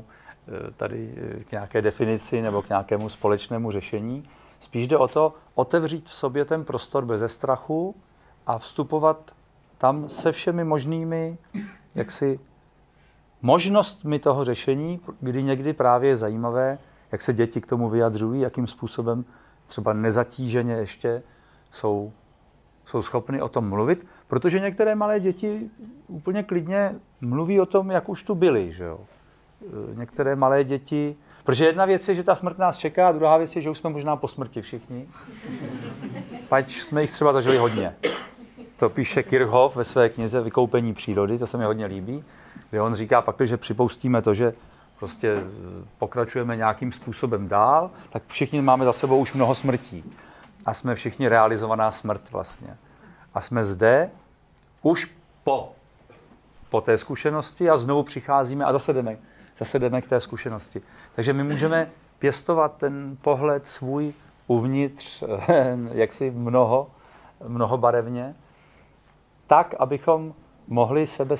nějaké definici nebo k nějakému společnému řešení. Spíš jde o to otevřít v sobě ten prostor beze strachu a vstupovat tam se všemi možnými jaksi možnostmi toho řešení, kdy někdy právě je zajímavé, jak se děti k tomu vyjadřují, jakým způsobem třeba nezatíženě ještě jsou schopny o tom mluvit, protože některé malé děti úplně klidně mluví o tom, jak už tu byli, že jo. Některé malé děti, protože jedna věc je, že ta smrt nás čeká, a druhá věc je, že už jsme možná po smrti všichni. Pač jsme jich třeba zažili hodně. To píše Kirchhoff ve své knize Vykoupení přírody, to se mi hodně líbí, kde on říká pak, že připustíme to, že prostě pokračujeme nějakým způsobem dál, tak všichni máme za sebou už mnoho smrtí. A jsme všichni realizovaná smrt vlastně. A jsme zde už po té zkušenosti a znovu přicházíme a zase jdeme k té zkušenosti. Takže my můžeme pěstovat ten pohled svůj uvnitř, jaksi mnohobarevně, tak, abychom mohli sebe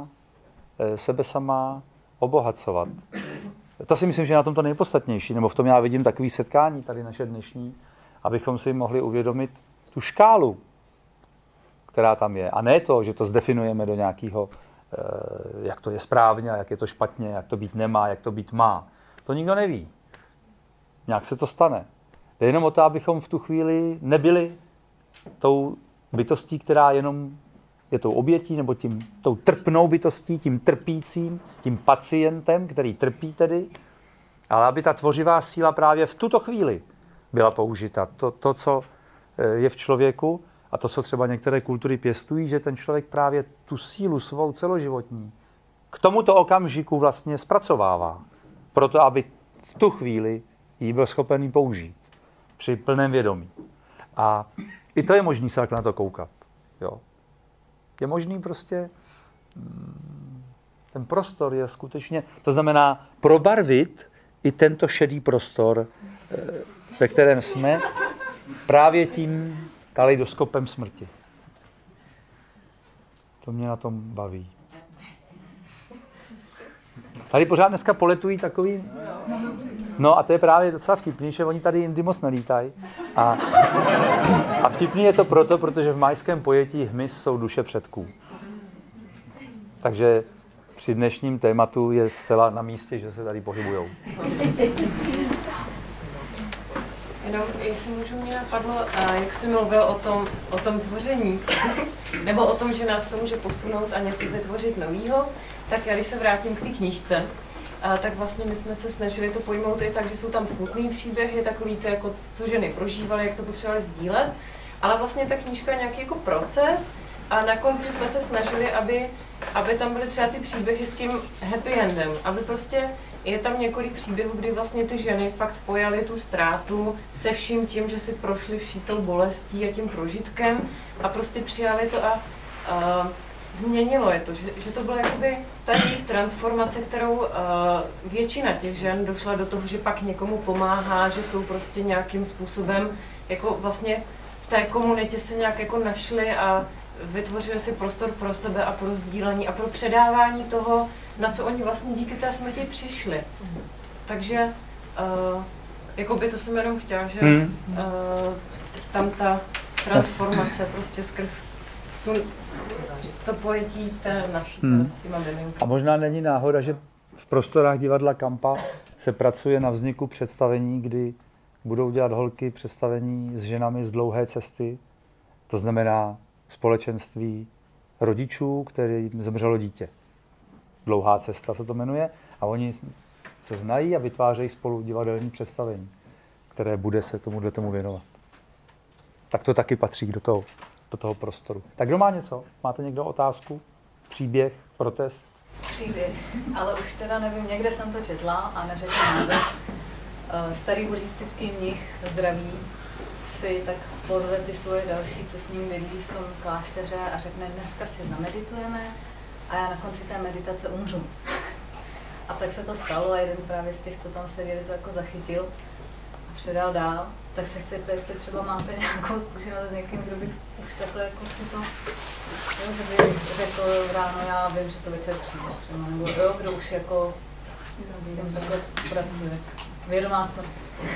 sama obohacovat. To si myslím, že je na tom to nejpodstatnější, nebo v tom já vidím takový setkání tady naše dnešní, abychom si mohli uvědomit tu škálu, která tam je. A ne to, že to zdefinujeme do nějakého, jak to je správně, jak je to špatně, jak to být nemá, jak to být má. To nikdo neví. Nějak se to stane. Jde jenom o to, abychom v tu chvíli nebyli tou bytostí, která jenom je tou obětí, nebo tou trpnou bytostí, tím trpícím, tím pacientem, který trpí tedy, ale aby ta tvořivá síla právě v tuto chvíli byla použita. To, co je v člověku a to, co třeba některé kultury pěstují, že ten člověk právě tu sílu svou celoživotní k tomuto okamžiku vlastně zpracovává. Proto, aby v tu chvíli ji byl schopen použít při plném vědomí. A i to je možný se na to koukat. Jo. Je možný prostě, ten prostor je skutečně, to znamená probarvit i tento šedý prostor, ve kterém jsme, právě tím kaleidoskopem smrti. To mě na tom baví. Tady pořád dneska poletují takový... No a to je právě docela vtipný, že oni tady jindy moc nelítají. A vtipný je to proto, protože v majském pojetí hmyz jsou duše předků. Takže při dnešním tématu je zcela na místě, že se tady pohybujou. Jenom, jestli můžu, mě napadlo, jak jsi mluvil o tom tvoření, nebo o tom, že nás to může posunout a něco vytvořit novýho, tak já když se vrátím k té knížce, tak vlastně my jsme se snažili to pojmout i tak, že jsou tam smutný příběhy, takový to, jako, co ženy prožívaly, jak to potřebovali sdílet, ale vlastně ta knížka je nějaký jako proces a na konci jsme se snažili, aby tam byly třeba ty příběhy s tím happy endem, aby prostě je tam několik příběhů, kdy vlastně ty ženy fakt pojaly tu ztrátu se vším tím, že si prošly vší tou bolestí a tím prožitkem a prostě přijali to a změnilo je to, že to byla jakoby ta jejich transformace, kterou většina těch žen došla do toho, že pak někomu pomáhá, že jsou prostě nějakým způsobem jako vlastně v té komunitě se nějak jako našli a vytvořili si prostor pro sebe a pro sdílení a pro předávání toho, na co oni vlastně díky té smrti přišli. Takže jakoby to jsem jenom chtěla, že tam ta transformace prostě skrz to pojetí té naší maminky. A možná není náhoda, že v prostorách divadla Kampa se pracuje na vzniku představení, kdy budou dělat holky představení s ženami z dlouhé cesty, to znamená společenství rodičů, kterým zemřelo dítě. Dlouhá cesta se to jmenuje a oni se znají a vytvářejí spolu divadelní představení, které bude se tomu věnovat. Tak to taky patří do toho prostoru. Tak kdo má něco? Máte někdo otázku? Příběh? Protest? Příběh, ale už teda nevím, někde jsem to četla a neřekla název. Starý buddhistický mnich zdraví si tak pozve ty svoje další, co s ním bydlí v tom klášteře a řekne, dneska si zameditujeme a já na konci té meditace umřu. A tak se to stalo a jeden právě z těch, co tam seděli, to jako zachytil a předal dál. Tak se chci ptát, jestli třeba máte nějakou zkušenost s někým, kdo by už takhle jako si to, jo, že by řekl ráno, já vím, že to večer přijde, nebo jo, kdo už jako s tím takhle pracuje. Vědomá smrt.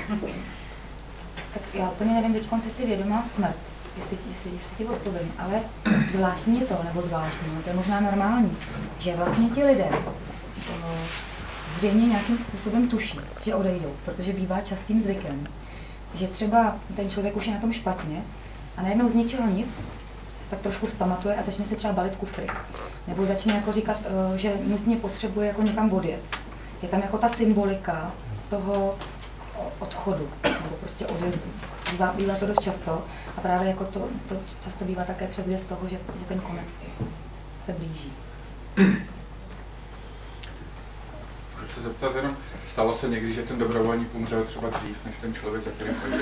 Tak já úplně nevím teď konci si vědomá smrt, jestli ti odpovím, ale zvláštní je to, nebo zvláštní, to je možná normální, že vlastně ti lidé zřejmě nějakým způsobem tuší, že odejdou, protože bývá častým zvykem, že třeba ten člověk už je na tom špatně a najednou z ničeho nic se tak trošku vzpamatuje a začne si třeba balit kufry. Nebo začne jako říkat, že nutně potřebuje jako někam odjet. Je tam jako ta symbolika toho odchodu, nebo prostě odjezdu. Bývá to dost často a právě jako to často bývá také předzvěst toho, že ten konec se blíží. Můžu se zeptat jenom, stalo se někdy, že ten dobrovolník umřel třeba dřív, než ten člověk, za kterým chodí?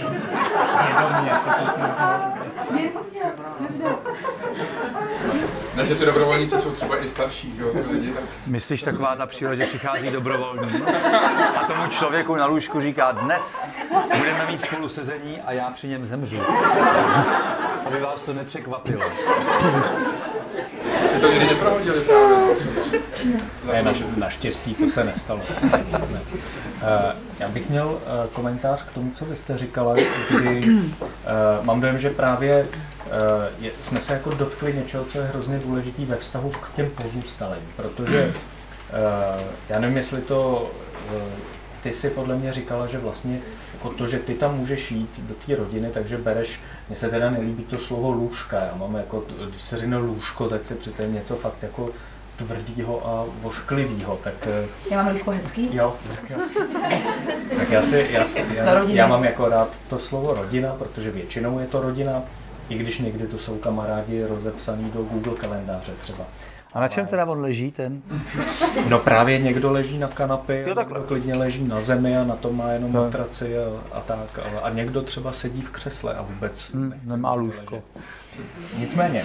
Ne, že ty dobrovolníci jsou třeba i starší, jo, ty lidi. Myslíš taková ta příroda, že přichází dobrovolník a tomu člověku na lůžku říká, dnes budeme mít spolu sezení a já při něm zemřu. Aby vás to nepřekvapilo. Si to někdy neprovodili právě? Ne, naštěstí to se nestalo. Ne. Já bych měl komentář k tomu, co vy jste říkala, kdy mám dojem, že právě jsme se jako dotkli něčeho, co je hrozně důležitý ve vztahu k těm pozůstalým, protože já nevím, jestli to ty si podle mě říkala, že vlastně jako to, že ty tam můžeš jít do té rodiny, takže bereš, mně se teda nelíbí to slovo lůžka, já mám jako, když se říká lůžko, tak si představím něco fakt jako tvrdýho a vošklivýho, tak... Já mám lůžko hezký? Jo, tak já mám jako rád to slovo rodina, protože většinou je to rodina, i když někdy to jsou kamarádi rozepsaný do Google kalendáře třeba. A na čem teda on leží ten? No právě někdo leží na kanapě, někdo klidně leží na zemi a na tom má jenom matraci a tak. A někdo třeba sedí v křesle a vůbec nemá lůžko. Nicméně,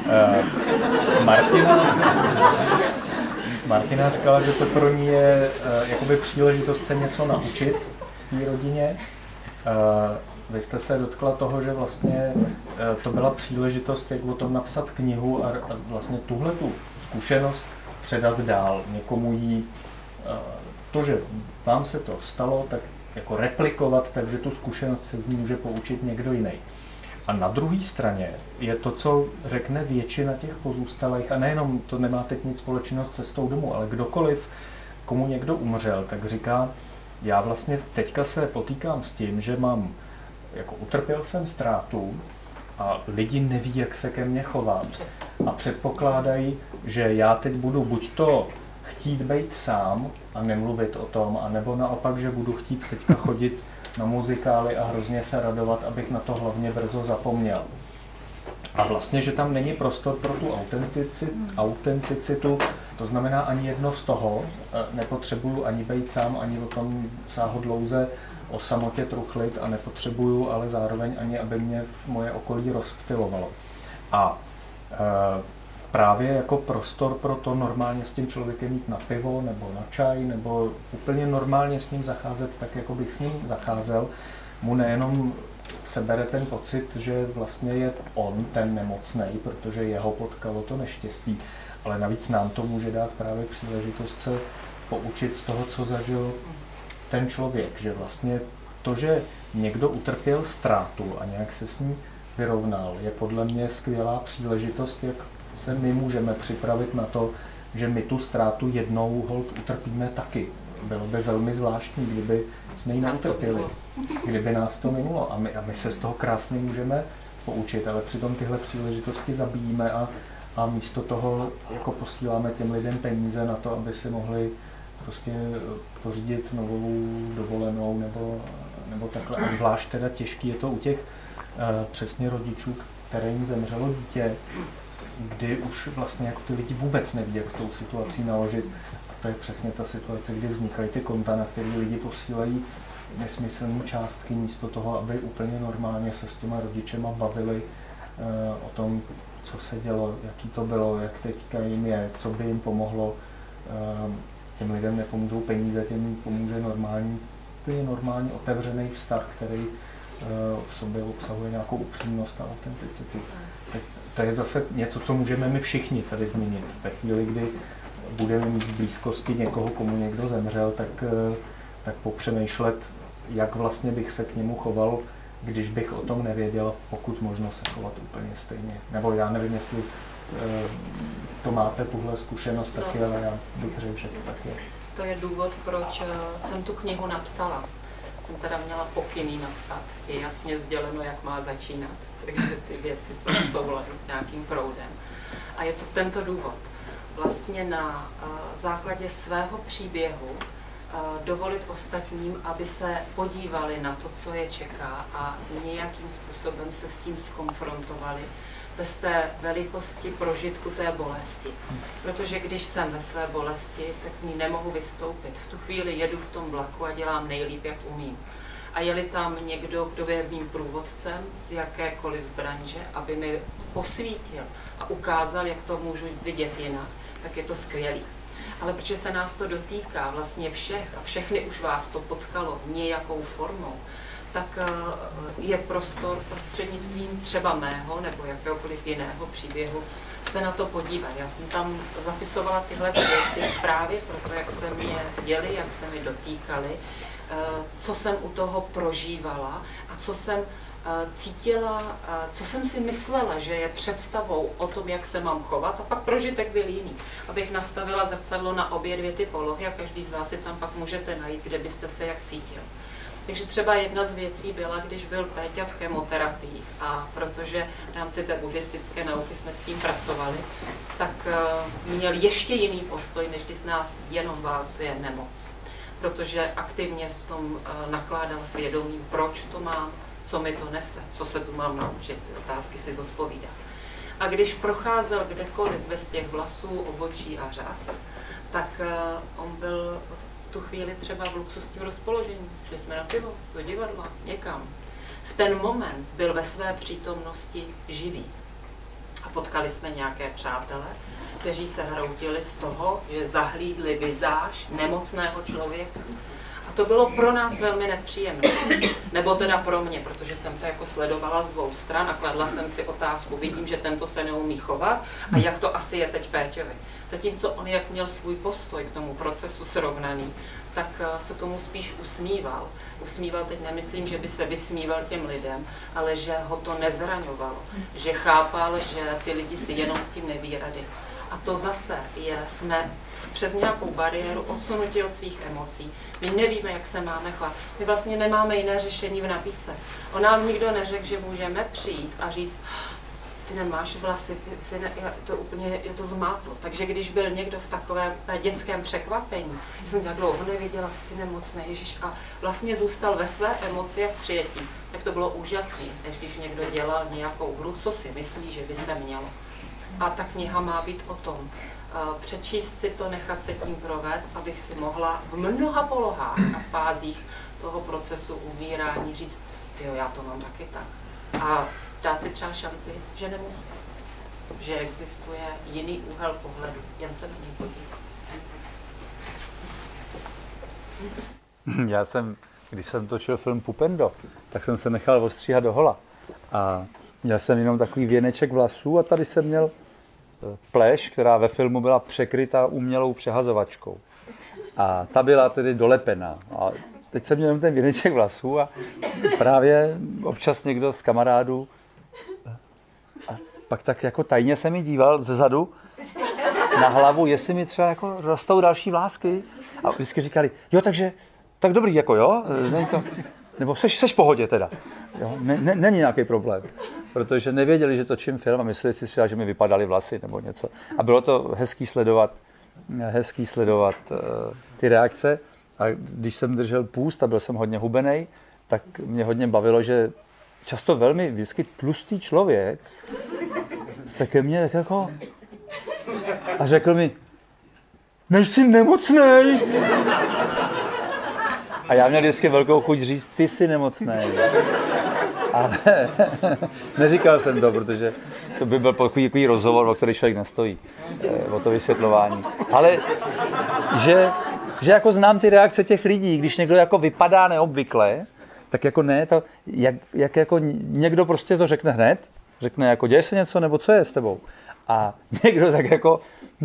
Martina říkala, že to pro ní je jakoby příležitost se něco naučit v té rodině. Vy jste se dotkla toho, že vlastně to byla příležitost, jak o tom napsat knihu a vlastně tuhletu zkušenost předat dál. Někomu jí to, že vám se to stalo, tak jako replikovat, takže tu zkušenost se z ní může poučit někdo jiný. A na druhé straně je to, co řekne většina těch pozůstalých, a nejenom to nemá teď nic společného s cestou domů, ale kdokoliv, komu někdo umřel, tak říká, já vlastně teďka se potýkám s tím, že jako utrpěl jsem ztrátu a lidi neví, jak se ke mně chovat a předpokládají, že já teď budu buď to chtít být sám a nemluvit o tom, anebo naopak, že budu chtít teďka chodit na muzikály a hrozně se radovat, abych na to hlavně brzo zapomněl. A vlastně, že tam není prostor pro tu autenticitu, to znamená ani jedno z toho, nepotřebuju ani být sám, ani o tom sáhodlouze o samotě truchlit a nepotřebuju, ale zároveň ani, aby mě v moje okolí rozptylovalo. A právě jako prostor pro to normálně s tím člověkem jít na pivo nebo na čaj, nebo úplně normálně s ním zacházet tak, jako bych s ním zacházel, mu nejenom sebere ten pocit, že vlastně je on ten nemocnej, protože jeho potkalo to neštěstí, ale navíc nám to může dát právě příležitost se poučit z toho, co zažil ten člověk, že vlastně to, že někdo utrpěl ztrátu a nějak se s ní vyrovnal, je podle mě skvělá příležitost, jak se my můžeme připravit na to, že my tu ztrátu jednou holt utrpíme taky. Bylo by velmi zvláštní, kdyby jsme ji neutrpěli, kdyby nás to minulo a my se z toho krásně můžeme poučit, ale přitom tyhle příležitosti zabíjíme a místo toho jako posíláme těm lidem peníze na to, aby si mohli prostě pořídit novou dovolenou nebo takhle. A zvlášť teda těžký je to u těch přesně rodičů, kterým zemřelo dítě, kdy už vlastně jako ty lidi vůbec neví, jak s tou situací naložit. A to je přesně ta situace, kdy vznikají ty konta, na které lidi posílají nesmyslné částky místo toho, aby úplně normálně se s těma rodičema bavili o tom, co se dělo, jaký to bylo, jak teďka jim je, co by jim pomohlo. Těm lidem nepomůžou peníze, těm pomůže normální otevřený vztah, který v sobě obsahuje nějakou upřímnost a autenticitu. To je zase něco, co můžeme my všichni tady změnit. Ve chvíli, kdy budeme mít v blízkosti někoho, komu někdo zemřel, tak popřemýšlet, jak vlastně bych se k němu choval, když bych o tom nevěděl, pokud možno se chovat úplně stejně. Nebo já nevím, jestli to máte, tuhle zkušenost taky, ale já bych řekl, že to tak je. To je důvod, proč jsem tu knihu napsala. Jsem teda měla pokyny napsat, je jasně sděleno, jak má začínat, takže ty věci jsou v souladu s nějakým proudem. A je to tento důvod. Vlastně na základě svého příběhu dovolit ostatním, aby se podívali na to, co je čeká a nějakým způsobem se s tím zkonfrontovali bez té velikosti prožitku té bolesti. Protože když jsem ve své bolesti, tak z ní nemohu vystoupit. V tu chvíli jedu v tom vlaku a dělám nejlíp, jak umím. A je-li tam někdo, kdo je mým průvodcem z jakékoliv branže, aby mi posvítil a ukázal, jak to můžu vidět jinak, tak je to skvělý. Ale protože se nás to dotýká vlastně všech a všechny už vás to potkalo nějakou formou, tak je prostor prostřednictvím třeba mého nebo jakéhokoliv jiného příběhu se na to podívat. Já jsem tam zapisovala tyhle věci právě proto, jak se mě děly, jak se mi dotýkaly, co jsem u toho prožívala a co jsem cítila, co jsem si myslela, že je představou o tom, jak se mám chovat, a pak prožitek byl jiný. Abych nastavila zrcadlo na obě dvě ty polohy a každý z vás si tam pak můžete najít, kde byste se jak cítil. Takže třeba jedna z věcí byla, když byl Péťa v chemoterapii a protože v rámci té buddhistické nauky jsme s tím pracovali, tak měl ještě jiný postoj, než když nás jenom válcuje nemoc. Protože aktivně v tom nakládal svědomím, proč to mám, co mi to nese, co se tu mám naučit, ty otázky si zodpovídá. A když procházel kdekoliv bez těch vlasů, obočí a řas, tak on byl v tu chvíli třeba v luxusním rozpoložení. Šli jsme na pivo, do divadla, někam. V ten moment byl ve své přítomnosti živý. A potkali jsme nějaké přátele, kteří se hroutili z toho, že zahlídli vizáž nemocného člověka. A to bylo pro nás velmi nepříjemné. Nebo teda pro mě, protože jsem to jako sledovala z dvou stran a kladla jsem si otázku, vidím, že tento se neumí chovat a jak to asi je teď Péťovi. Zatímco on, jak měl svůj postoj k tomu procesu srovnaný, tak se tomu spíš usmíval. Usmíval, teď nemyslím, že by se vysmíval těm lidem, ale že ho to nezraňovalo. Že chápal, že ty lidi si jenom s tím neví rady. A to zase je, jsme přes nějakou bariéru odsunutí od svých emocí. My nevíme, jak se máme chovat. My vlastně nemáme jiné řešení v nabídce. On nám nikdo neřekl, že můžeme přijít a říct, ty nemáš vlasy, to úplně je to zmátlo. Takže když byl někdo v takovém dětském překvapení, že jsem tak dlouho neviděla, ty jsi nemocný, Ježíš, a vlastně zůstal ve své emoci a v přijetí, tak to bylo úžasné, než když někdo dělal nějakou hru, co si myslí, že by se mělo. A ta kniha má být o tom. Přečíst si to, nechat se tím provést, abych si mohla v mnoha polohách a fázích toho procesu umírání říct, tyjo, já to mám taky tak. A dát si třeba šanci, že nemusím. Že existuje jiný úhel pohledu, jen se na něj podívat. Já jsem, když jsem točil film Pupendo, tak jsem se nechal odstříhat do hola. A měl jsem jenom takový věneček vlasů a tady jsem měl pleš, která ve filmu byla překrytá umělou přehazovačkou. A ta byla tedy dolepená. A teď jsem měl jenom ten věneček vlasů a právě občas někdo z kamarádů a pak tak jako tajně se mi díval zezadu na hlavu, jestli mi třeba jako rostou další vlásky. A vždycky říkali, jo, takže, tak dobrý, jako jo, není to, nebo seš v pohodě teda. Jo, není nějaký problém, protože nevěděli, že točím film a mysleli si třeba, že mi vypadaly vlasy nebo něco. A bylo to hezký sledovat ty reakce. A když jsem držel půst a byl jsem hodně hubenej, tak mě hodně bavilo, že často velmi vždycky tlustý člověk se ke mně tak jako a řekl mi, nejsi nemocnej. A já měl vždycky velkou chuť říct, ty jsi nemocnej. Ale neříkal jsem to, protože to by byl takový rozhovor, o který člověk nestojí, o to vysvětlování. Ale že jako znám ty reakce těch lidí, když někdo jako vypadá neobvykle, tak jako ne, to, jak jako někdo prostě to řekne hned, řekne jako děje se něco, nebo co je s tebou. A někdo tak jako,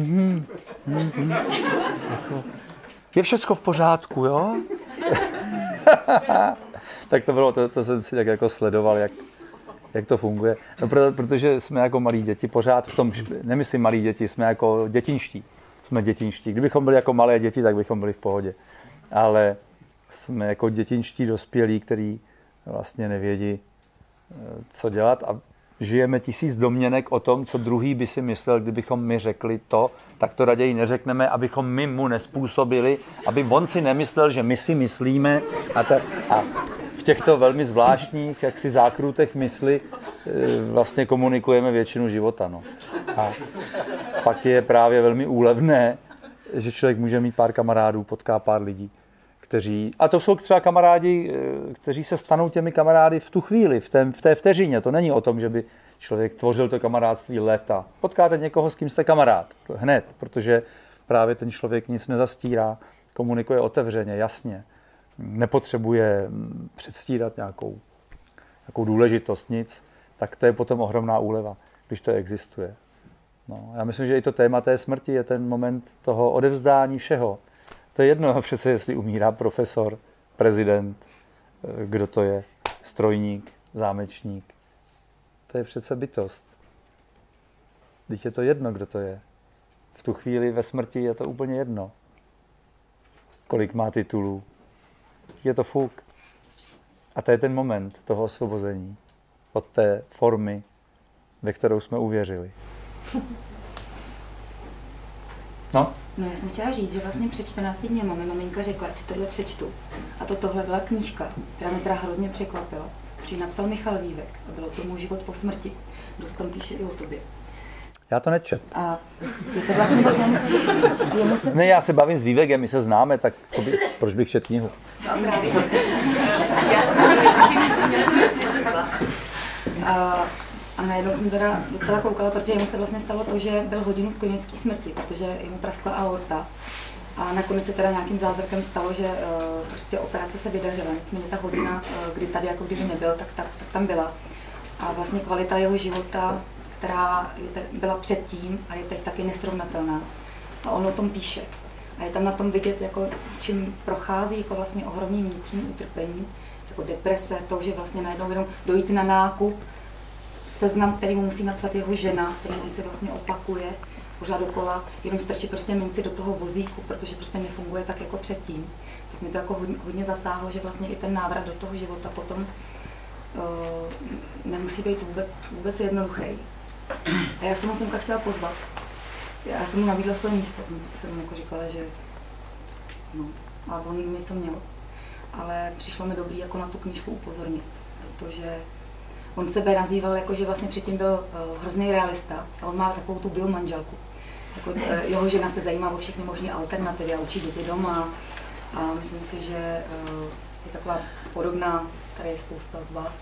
jako je všecko v pořádku, jo? Tak to bylo, to jsem si tak jako sledoval, jak to funguje. No, protože jsme jako malí děti pořád v tom, nemyslím malí děti, jsme jako dětinští. Jsme dětinští. Kdybychom byli jako malé děti, tak bychom byli v pohodě. Ale jsme jako dětinští dospělí, který vlastně nevědí, co dělat a žijeme 1000 domněnek o tom, co druhý by si myslel, kdybychom my řekli to, tak to raději neřekneme, abychom my mu nespůsobili, aby on si nemyslel, že my si myslíme a v těchto velmi zvláštních jaksi zákrutech mysli vlastně komunikujeme většinu života. No. A pak je právě velmi úlevné, že člověk může mít pár kamarádů, potká pár lidí, a to jsou třeba kamarádi, kteří se stanou těmi kamarády v tu chvíli, v té vteřině. To není o tom, že by člověk tvořil to kamarádství léta. Potkáte někoho, s kým jste kamarád, hned, protože právě ten člověk nic nezastírá, komunikuje otevřeně, jasně. Nepotřebuje předstírat nějakou důležitost, nic. Tak to je potom ohromná úleva, když to existuje. No, já myslím, že i to téma té smrti je ten moment toho odevzdání všeho. To je jedno přece, jestli umírá profesor, prezident, kdo to je, strojník, zámečník. To je přece bytost. Vždyť je to jedno, kdo to je. V tu chvíli ve smrti je to úplně jedno. Kolik má titulů. Je to fuk. A to je ten moment toho osvobození od té formy, ve kterou jsme uvěřili. No? No, já jsem chtěla říct, že vlastně před 14 dny mi maminka řekla, ať si tohle přečtu. A tohle byla knížka, která mě teda hrozně překvapila, protože ji napsal Michal Vívek a bylo to Můj život po smrti. Dost tam píše i o tobě. Já to nečet. A je to vlastně Ne, já se bavím s Vívekem, my se známe, tak proč bych četl knihu? No právě, že já jsem ani předtím nečetla. A najednou jsem teda docela koukala, protože jemu se vlastně stalo to, že byl hodinu v klinické smrti, protože jemu praskla aorta. A nakonec se teda nějakým zázrakem stalo, že prostě operace se vydařila. Nicméně ta hodina, kdy tady jako kdyby nebyl, tak tam byla. A vlastně kvalita jeho života, která byla předtím a je teď taky nesrovnatelná. A on o tom píše. A je tam na tom vidět, jako, čím prochází jako vlastně ohromný vnitřní utrpení, jako deprese, to, že vlastně najednou jenom dojít na nákup, seznam, který mu musí napsat jeho žena, který on si vlastně opakuje pořád dokola, jenom strčit prostě minci do toho vozíku, protože prostě nefunguje tak jako předtím. Tak mi to jako hodně zasáhlo, že vlastně i ten návrat do toho života potom nemusí být vůbec jednoduchý. A já jsem ho semka chtěla pozvat. Já jsem mu nabídla svoje místo, jsem mu jako říkala, že no, a on něco měl. Ale přišlo mi dobrý jako na tu knížku upozornit, protože on sebe nazýval jako, že vlastně předtím byl hrozný realista a on má takovou tu biomanželku. Jako, jeho žena se zajímá o všechny možné alternativy a učí děti doma a myslím si, že je taková podobná, tady je spousta z vás.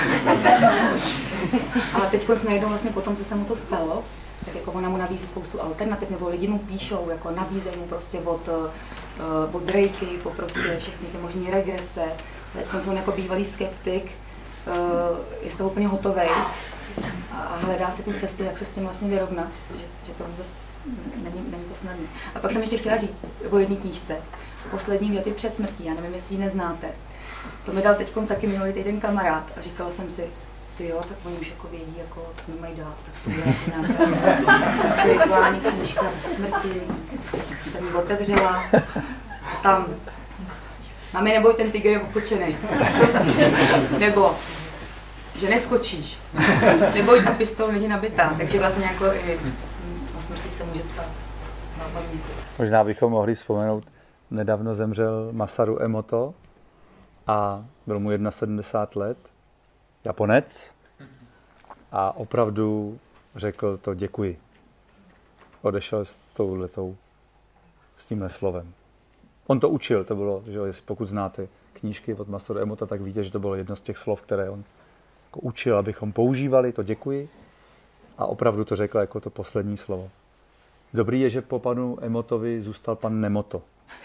A teď najednou vlastně po tom, co se mu to stalo, tak jako ona mu nabízí spoustu alternativ, nebo lidi mu píšou, jako nabízejí mu prostě od rejky, po prostě všechny ty možné regrese. Teď on jako bývalý skeptik je z toho úplně hotovej a hledá si tu cestu, jak se s tím vlastně vyrovnat, že to vůbec není to snadné. A pak jsem ještě chtěla říct o jedné knížce, Poslední věty před smrtí, já nevím, jestli ji neznáte. To mi dal teď taky minulý týden kamarád a říkala jsem si, ty jo, tak oni už jako vědí, jako, co mi mají dát, tak to bude jako nějaká spirituální knížka o smrti, tak jsem ji otevřela a tam, mami, neboj, ten tygr je opočenej, nebo že neskočíš, neboj, ta pistol není nabitá, takže vlastně jako i o smrti se může psát. Možná bychom mohli vzpomenout, nedávno zemřel Masaru Emoto a byl mu 71 let, Japonec, a opravdu řekl to děkuji. Odešel s tímhle slovem. On to učil, to bylo, že pokud znáte knížky od Masaru Emota, tak víte, že to bylo jedno z těch slov, které on jako učil, abychom používali, to děkuji, a opravdu to řekl jako to poslední slovo. Dobrý je, že po panu Emotovi zůstal pan Nemoto.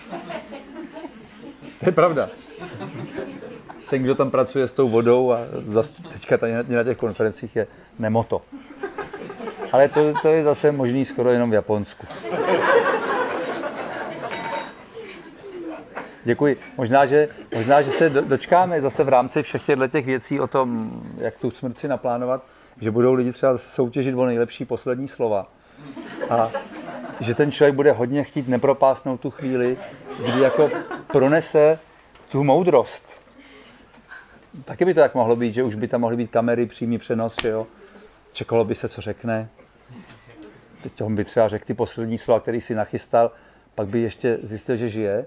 To je pravda. Ten, kdo tam pracuje s tou vodou a teďka tady na těch konferencích je Nemoto. Ale to je zase možný skoro jenom v Japonsku. Děkuji. Možná, že se dočkáme zase v rámci všech těch věcí o tom, jak tu smrt si naplánovat, že budou lidi třeba zase soutěžit o nejlepší poslední slova. A že ten člověk bude hodně chtít nepropásnout tu chvíli, kdy jako pronese tu moudrost. Taky by to tak mohlo být, že už by tam mohly být kamery, přímý přenos, že jo. Čekalo by se, co řekne. Teď on by třeba řekl ty poslední slova, který si nachystal, pak by ještě zjistil, že žije.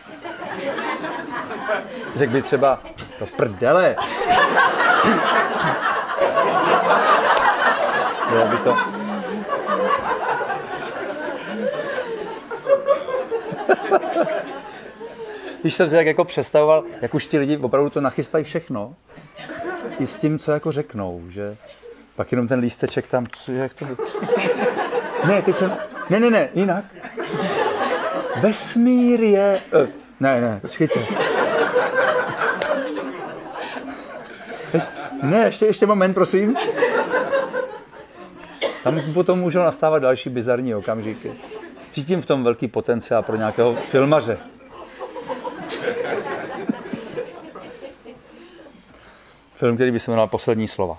Řekl by třeba, to prdele. Bylo by to... Když jsem si tak jako představoval, jak už ti lidi opravdu to nachystají všechno, i s tím, co jako řeknou, že pak jenom ten lísteček tam, jak to... Ne, teď jsem... Ne, jinak. Vesmír je... Ne, počkejte. Ještě moment, prosím. Tam potom můžou nastávat další bizarní okamžiky. Cítím v tom velký potenciál pro nějakého filmaře. Film, který by se jmenoval Poslední slova.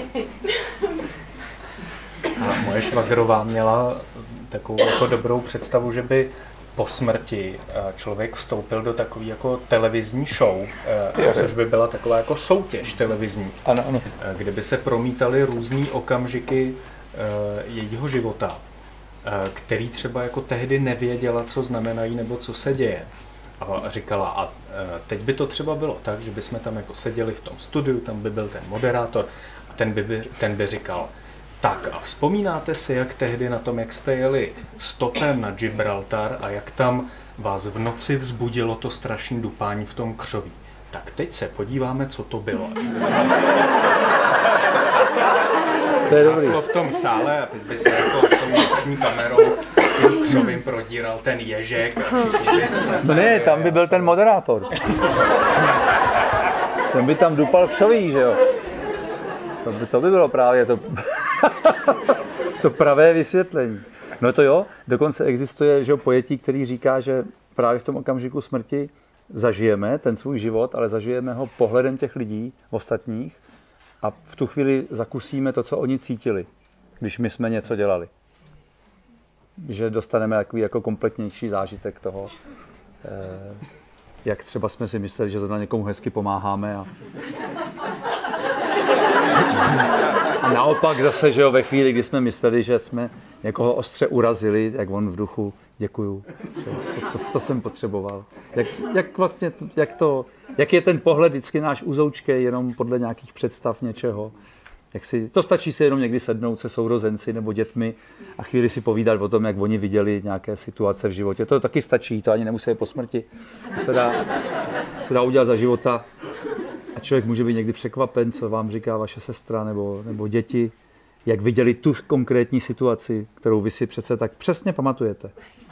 A moje švagrová měla takovou jako dobrou představu, že by po smrti člověk vstoupil do takové jako televizní show, což by byla taková jako soutěž televizní, ano. Kde by se promítaly různý okamžiky jejího života, který třeba jako tehdy nevěděla, co znamenají nebo co se děje. A říkala, a teď by to třeba bylo tak, že bychom tam jako seděli v tom studiu, tam by byl ten moderátor a ten by říkal, tak a vzpomínáte si, jak tehdy na tom, jak jste jeli stopem na Gibraltar a jak tam vás v noci vzbudilo to strašné dupání v tom křoví. Tak teď se podíváme, co to bylo. To je dobrý. V tom sále a teď by se jako tou noční kamerou tím křovím prodíral ten ježek. Ne, tam by byl ten moderátor. Ten by tam dupal křoví, že jo? To by bylo právě to pravé vysvětlení. No to jo, dokonce existuje, že jo, pojetí, který říká, že právě v tom okamžiku smrti zažijeme ten svůj život, ale zažijeme ho pohledem těch lidí ostatních a v tu chvíli zakusíme to, co oni cítili, když my jsme něco dělali. Že dostaneme takový jako kompletnější zážitek toho, jak třeba jsme si mysleli, že zrovna někomu hezky pomáháme a naopak zase, že jo, ve chvíli, kdy jsme mysleli, že jsme někoho ostře urazili, jak on v duchu, děkuju, to jsem potřeboval. Jak je ten pohled vždycky náš uzoučkej, jenom podle nějakých představ něčeho. To stačí si jenom někdy sednout se sourozenci nebo dětmi a chvíli si povídat o tom, jak oni viděli nějaké situace v životě. To taky stačí, to ani nemusí po smrti. To se dá udělat za života. A člověk může být někdy překvapen, co vám říká vaše sestra nebo děti, jak viděli tu konkrétní situaci, kterou vy si přece tak přesně pamatujete.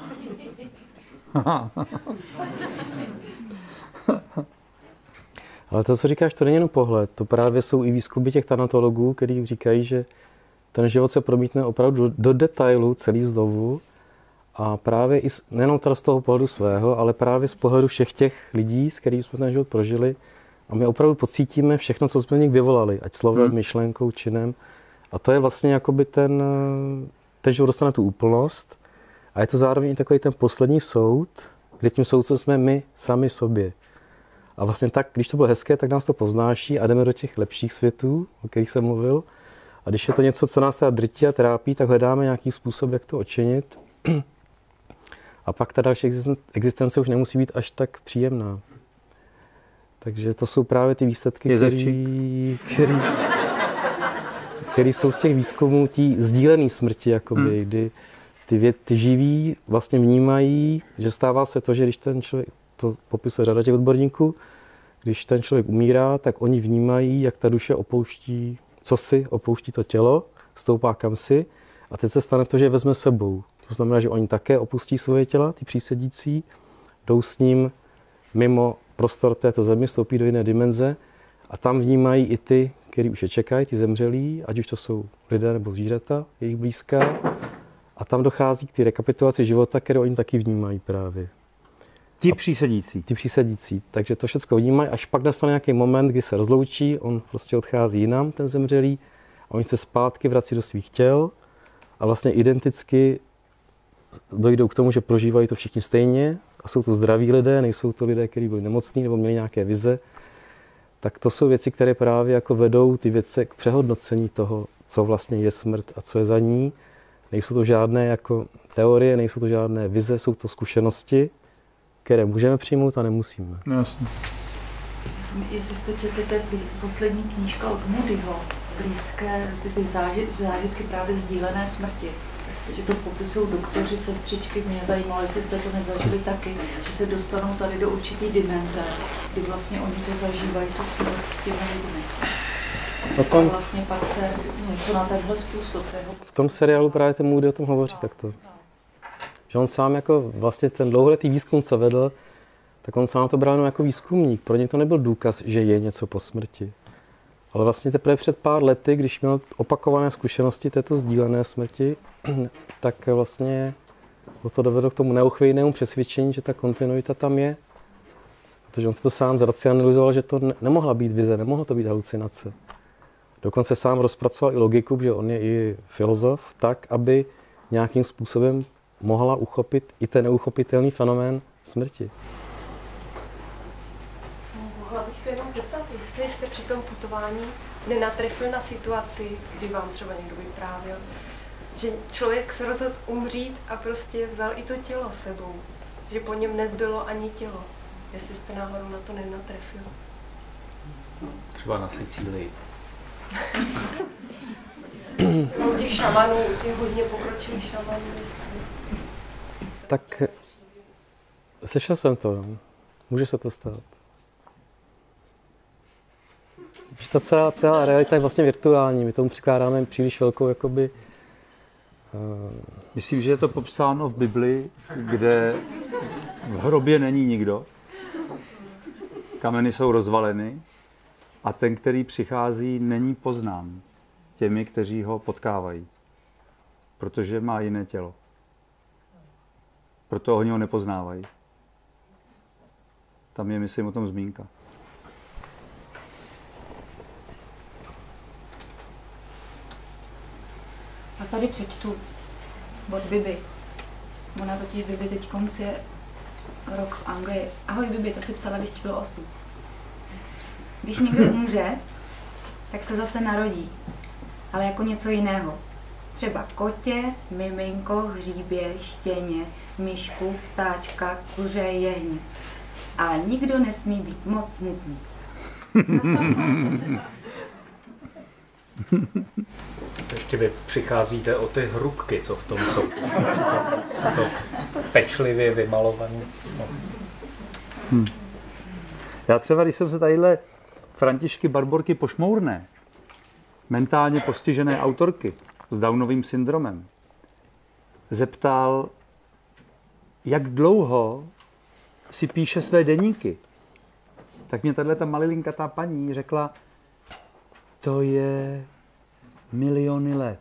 Ale to, co říkáš, to není jenom pohled. To právě jsou i výzkumy těch tanatologů, kteří říkají, že ten život se promítne opravdu do detailu celý znovu a právě i nejenom teda z toho pohledu svého, ale právě z pohledu všech těch lidí, s kterými jsme ten život prožili. A my opravdu pocítíme všechno, co jsme v nich vyvolali, ať slovem, myšlenkou, činem. A to je vlastně jakoby ten život dostane tu úplnost. A je to zároveň i takový ten poslední soud, kde tím soudcem jsme my sami sobě. A vlastně tak, když to bylo hezké, tak nás to povznáší a jdeme do těch lepších světů, o kterých jsem mluvil. A když je to něco, co nás teda drtí a trápí, tak hledáme nějaký způsob, jak to odčinit. A pak ta další existence už nemusí být až tak příjemná. Takže to jsou právě ty výsledky, které jsou z těch výzkumů tí sdílené smrti, jakoby, kdy ty živí vlastně vnímají, že stává se to, že když ten člověk, to popisuje řada těch odborníků, když ten člověk umírá, tak oni vnímají, jak ta duše opouští, opouští to tělo, stoupá kamsi a teď se stane to, že je vezme sebou. To znamená, že oni také opustí svoje těla, ty přísedící, jdou s ním mimo prostor této země, vstoupí do jiné dimenze a tam vnímají i ty, kteří už je čekají, ty zemřelí, ať už to jsou lidé nebo zvířata, jejich blízká. A tam dochází k té rekapitulaci života, kterou oni taky vnímají právě. Ti přísedící. Ti přísedící. Takže to všechno vnímají, až pak nastane nějaký moment, kdy se rozloučí, on prostě odchází jinam, ten zemřelý, a oni se zpátky vrací do svých těl a vlastně identicky dojdou k tomu, že prožívají to všichni stejně a jsou to zdraví lidé, nejsou to lidé, kteří byli nemocní nebo měli nějaké vize. Tak to jsou věci, které právě jako vedou ty věci k přehodnocení toho, co vlastně je smrt a co je za ní. Nejsou to žádné jako teorie, nejsou to žádné vize, jsou to zkušenosti, které můžeme přijmout a nemusíme. No, jasně. Jestli jste četli, to je poslední knížka od Moodyho, blízké ty zážitky právě sdílené smrti. Že to popisují doktoři, sestřičky, mě zajímalo, jestli jste to nezažili taky, že se dostanou tady do určitý dimenze, kdy vlastně oni to zažívají, tu smrt s těmi lidmi. A vlastně pak se něco na tenhle způsob. V tom seriálu právě ten Moody o tom hovoří takto. Že on sám jako vlastně ten dlouholetý výzkum, co vedl, tak on sám to bral jako výzkumník. Pro něj to nebyl důkaz, že je něco po smrti. Ale vlastně teprve před pár lety, když měl opakované zkušenosti této sdílené smrti, tak vlastně to dovedlo k tomu neuchvějnému přesvědčení, že ta kontinuita tam je. Protože on se to sám zracionalizoval, že to nemohla být vize, nemohlo to být halucinace. Dokonce sám rozpracoval i logiku, že on je i filozof, tak, aby nějakým způsobem mohla uchopit i ten neuchopitelný fenomén smrti. Mohla bych se jenom zeptat, jestli jste při tom putování nenatrefil na situaci, kdy vám třeba někdo vyprávěl, že člověk se rozhodl umřít a prostě vzal i to tělo sebou, že po něm nezbylo ani tělo. Jestli jste náhodou na to nenatrefil. Třeba na Sicílii. U těch šamanů, těch hodně pokročilých šamanů. Tak slyšel jsem to, no. Může se to stát. Že ta celá realita je vlastně virtuální, my tomu přikládáme příliš velkou jakoby... Myslím, že je to popsáno v Bibli, kde v hrobě není nikdo, kameny jsou rozvaleny a ten, který přichází, není poznán těmi, kteří ho potkávají, protože má jiné tělo. Proto oni ho nepoznávají. Tam je, myslím, o tom zmínka. A tady přečtu od Bibi. Ona totiž Bibi teď konci je rok v Anglii. Ahoj Bibi, to si psala, když ti bylo 8. Když někdo umře, tak se zase narodí, ale jako něco jiného. Třeba kotě, miminko, hříbě, štěně, myšku, ptáčka, kuře, jehně. Ale nikdo nesmí být moc smutný. Ještě vy přicházíte o ty hrubky, co v tom jsou. To pečlivě vymalovaný jsme. Já třeba, když jsem se tadyhle Františky Barborky Pošmourné, mentálně postižené autorky s Downovým syndromem, zeptal, jak dlouho si píše své deníky, tak mě tato malilinkatá paní řekla, to je miliony let.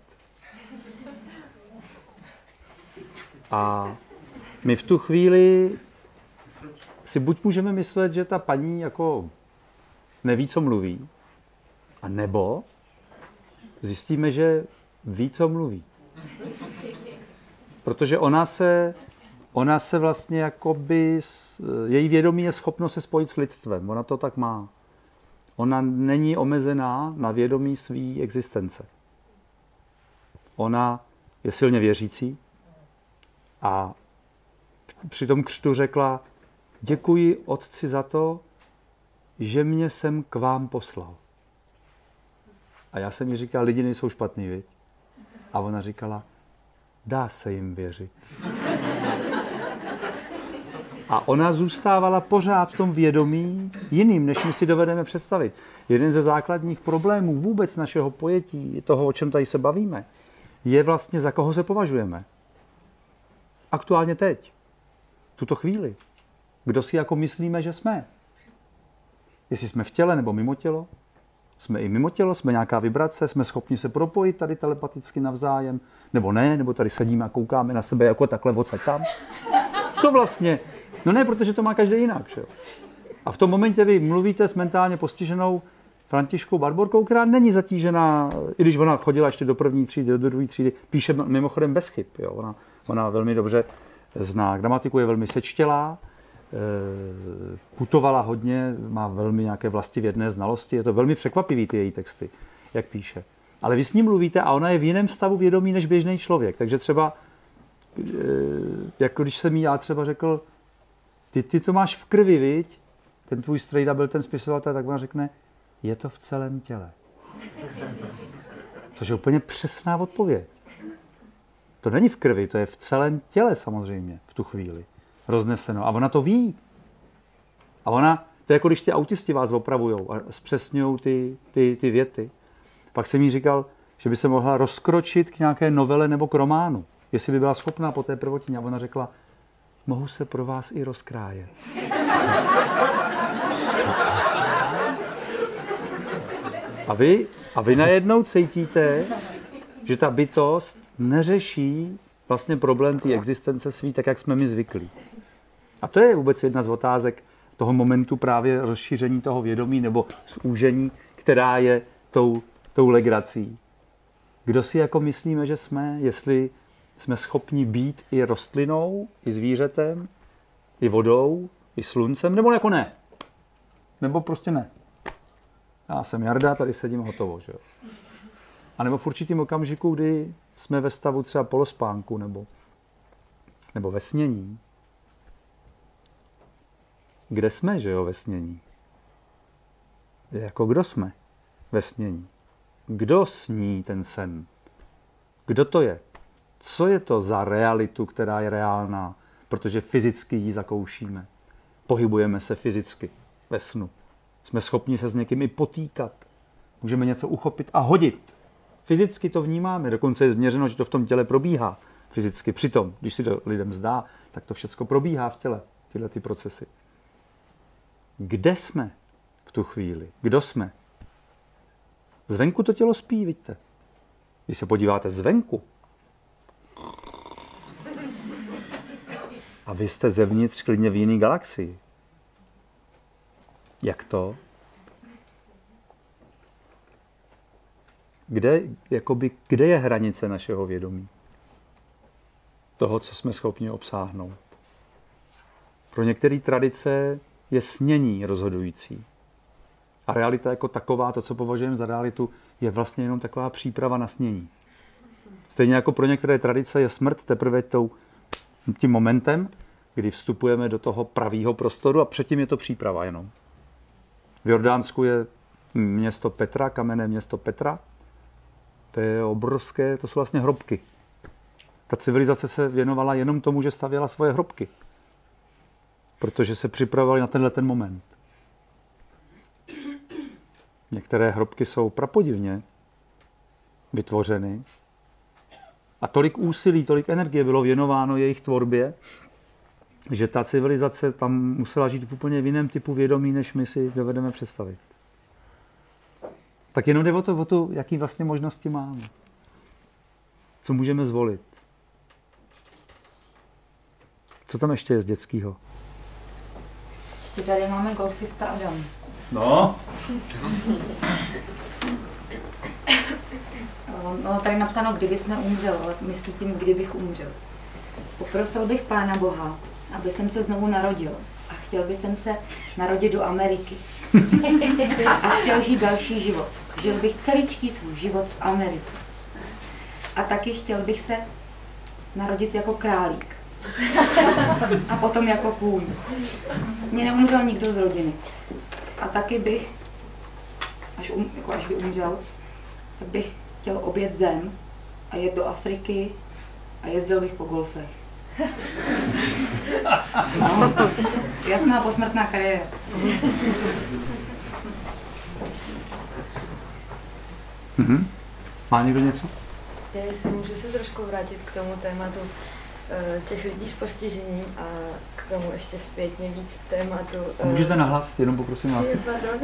A my v tu chvíli si buď můžeme myslet, že ta paní jako neví, co mluví, a nebo zjistíme, že ví, co mluví. Protože ona se vlastně jakoby, její vědomí je schopno se spojit s lidstvem. Ona to tak má. Ona není omezená na vědomí své existence. Ona je silně věřící a při tom křtu řekla, děkuji Otci za to, že mě sem k vám poslal. A já jsem jí říkal, lidi nejsou špatný, viď? A ona říkala, dá se jim věřit. A ona zůstávala pořád v tom vědomí jiným, než my si dovedeme představit. Jeden ze základních problémů vůbec našeho pojetí, toho, o čem tady se bavíme, je vlastně, za koho se považujeme. Aktuálně teď, v tuto chvíli. Kdo si jako myslíme, že jsme? Jestli jsme v těle nebo mimo tělo? Jsme i mimo tělo, jsme nějaká vibrace, jsme schopni se propojit tady telepaticky navzájem, nebo ne, nebo tady sedíme a koukáme na sebe jako takhle odsaď tam. Co vlastně No ne, protože to má každý jinak. Že? A v tom momentě vy mluvíte s mentálně postiženou Františkou Barborkou, která není zatížená, i když ona chodila ještě do první třídy, do druhé třídy, píše mimochodem bez chyb. Jo? Ona velmi dobře zná gramatiku, je velmi sečtělá, putovala hodně, má velmi nějaké vlastivědné znalosti, je to velmi překvapivý ty její texty, jak píše. Ale vy s ní mluvíte a ona je v jiném stavu vědomí než běžný člověk. Takže třeba, jako když jsem jí já třeba řekl, ty to máš v krvi, viď? Ten tvůj strejda byl ten spisovatel, tak ona řekne, je to v celém těle. Což je úplně přesná odpověď. To není v krvi, to je v celém těle samozřejmě v tu chvíli. Rozneseno. A ona to ví. A ona, to je jako když ty autisti vás opravujou a zpřesňují ty věty. Pak jsem jí říkal, že by se mohla rozkročit k nějaké novele nebo k románu. Jestli by byla schopná po té prvotině. A ona řekla, mohu se pro vás i rozkrájet. A vy najednou cítíte, že ta bytost neřeší vlastně problém té existence svý, tak jak jsme my zvyklí. A to je vůbec jedna z otázek toho momentu právě rozšíření toho vědomí nebo zúžení, která je tou legrací. Kdo si jako myslíme, že jsme, jestli jsme schopni být i rostlinou, i zvířetem, i vodou, i sluncem, nebo jako ne. Nebo prostě ne. Já jsem Jarda, tady sedím hotovo, že jo. A nebo v určitým okamžiku, kdy jsme ve stavu třeba polospánku nebo ve snění. Kde jsme, že jo, ve snění? Jako kdo jsme ve snění? Kdo sní ten sen? Kdo to je? Co je to za realitu, která je reálná? Protože fyzicky ji zakoušíme. Pohybujeme se fyzicky ve snu. Jsme schopni se s někým i potýkat. Můžeme něco uchopit a hodit. Fyzicky to vnímáme, dokonce je změřeno, že to v tom těle probíhá fyzicky. Přitom, když si to lidem zdá, tak to všechno probíhá v těle, tyhle ty procesy. Kde jsme v tu chvíli? Kdo jsme? Zvenku to tělo spí, vidíte. Když se podíváte zvenku a vy jste zevnitř klidně v jiný galaxii. Jak to? Kde je hranice našeho vědomí? Toho, co jsme schopni obsáhnout. Pro některé tradice je snění rozhodující. A realita jako taková, to, co považujeme za realitu, je vlastně jenom taková příprava na snění. Stejně jako pro některé tradice je smrt teprve tím momentem, kdy vstupujeme do toho pravýho prostoru a předtím je to příprava jenom. V Jordánsku je město Petra, kamenné město Petra. To je obrovské, to jsou vlastně hrobky. Ta civilizace se věnovala jenom tomu, že stavěla svoje hrobky. Protože se připravovali na ten moment. Některé hrobky jsou prapodivně vytvořeny. A tolik úsilí, tolik energie bylo věnováno jejich tvorbě, že ta civilizace tam musela žít v úplně jiném typu vědomí, než my si dovedeme představit. Tak jenom jde o to, jaký vlastně možnosti máme. Co můžeme zvolit. Co tam ještě je z dětského? Ještě tady máme golfista Adam. No. No, tady napsáno, kdyby jsme umřel, ale myslí tím, kdybych umřel. Poprosil bych Pána Boha, aby jsem se znovu narodil. A chtěl bych se narodit do Ameriky. A chtěl žít další život. Žil bych celý svůj život v Americe. A taky chtěl bych se narodit jako králík. A potom jako kůň. Mně neumřel nikdo z rodiny. A taky bych, až by umřel, tak bych chtěl objet zem a jet do Afriky a jezdil bych po golfech. No, jasná posmrtná kariéra. Mm-hmm. Má někdo něco? Já si můžu se trošku vrátit k tomu tématu těch lidí s postižením a k tomu ještě zpětně víc tématu. Můžete nahlas, jenom poprosím vás. Pardon.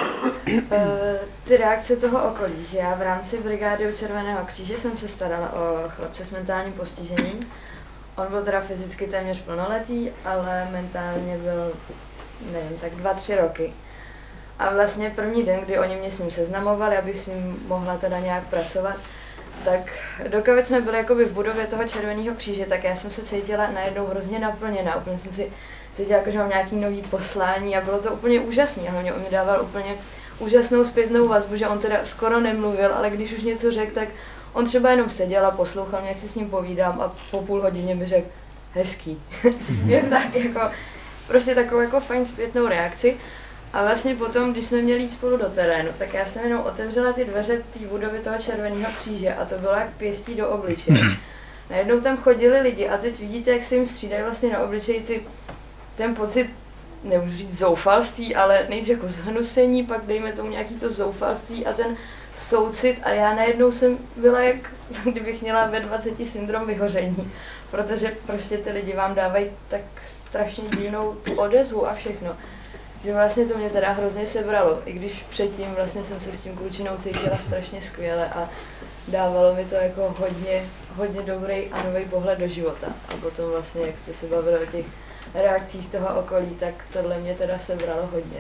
Ty reakce toho okolí, že já v rámci brigády u Červeného kříže jsem se starala o chlapce s mentálním postižením. On byl teda fyzicky téměř plnoletý, ale mentálně byl, nevím, tak 2-3 roky. A vlastně první den, kdy oni mě s ním seznamovali, abych s ním mohla teda nějak pracovat, tak dokud jsme byli jakoby v budově toho Červeného kříže, tak já jsem se cítila najednou hrozně naplněná. Úplně jsem si cítila, jako, že mám nějaký nový poslání a bylo to úplně úžasné. A hlavně on mi dával úplně úžasnou zpětnou vazbu, že on teda skoro nemluvil, ale když už něco řekl, tak on třeba jenom seděl a poslouchal mě, jak si s ním povídám a po půl hodině mi řekl hezký. Jen tak jako, prostě takovou jako fajn zpětnou reakci. A vlastně potom, když jsme měli jít spolu do terénu, tak já jsem jenom otevřela ty dveře té budovy toho Červeného kříže a to bylo jak pěstí do obličeje. Najednou tam chodili lidi a teď vidíte, jak se jim střídají vlastně na obličeji ten pocit, nemůžu říct zoufalství, ale nejdřív jako zhnusení, pak dejme tomu nějaký to zoufalství a ten soucit a já najednou jsem byla jak kdybych měla ve 20 syndrom vyhoření, protože prostě ty lidi vám dávají tak strašně divnou tu odezvu a všechno. Že vlastně to mě teda hrozně sebralo, i když předtím vlastně jsem se s tím klučinou cítila strašně skvěle a dávalo mi to jako hodně dobrý a nový pohled do života. A potom vlastně, jak jste se bavili o těch reakcích toho okolí, tak tohle mě teda sebralo hodně.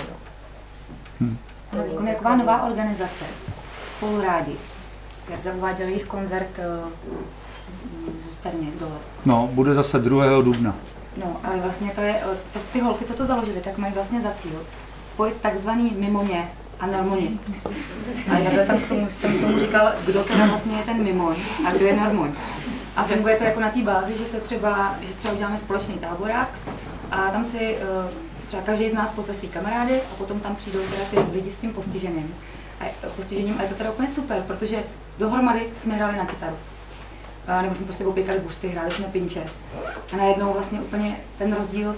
No. Jaková nová organizace, Spolu rádi. Jarda uváděl jejich koncert v Cerně dole. No, bude zase 2. dubna. No, ale vlastně to je, ty holky, co to založily, tak mají vlastně za cíl spojit takzvaný mimoně a normoně. A Jarda tam k tomu říkal, kdo teda vlastně je ten mimoň a kdo je normoň. A funguje to jako na té bázi, že třeba uděláme společný táborák a tam si třeba každý z nás pozve svý kamarády a potom tam přijdou teda ty lidi s tím postižením. A je to teda úplně super, protože dohromady jsme hráli na kytaru. Nebo jsme prostě oběkali bušty, hráli jsme pinches. A najednou vlastně úplně ten rozdíl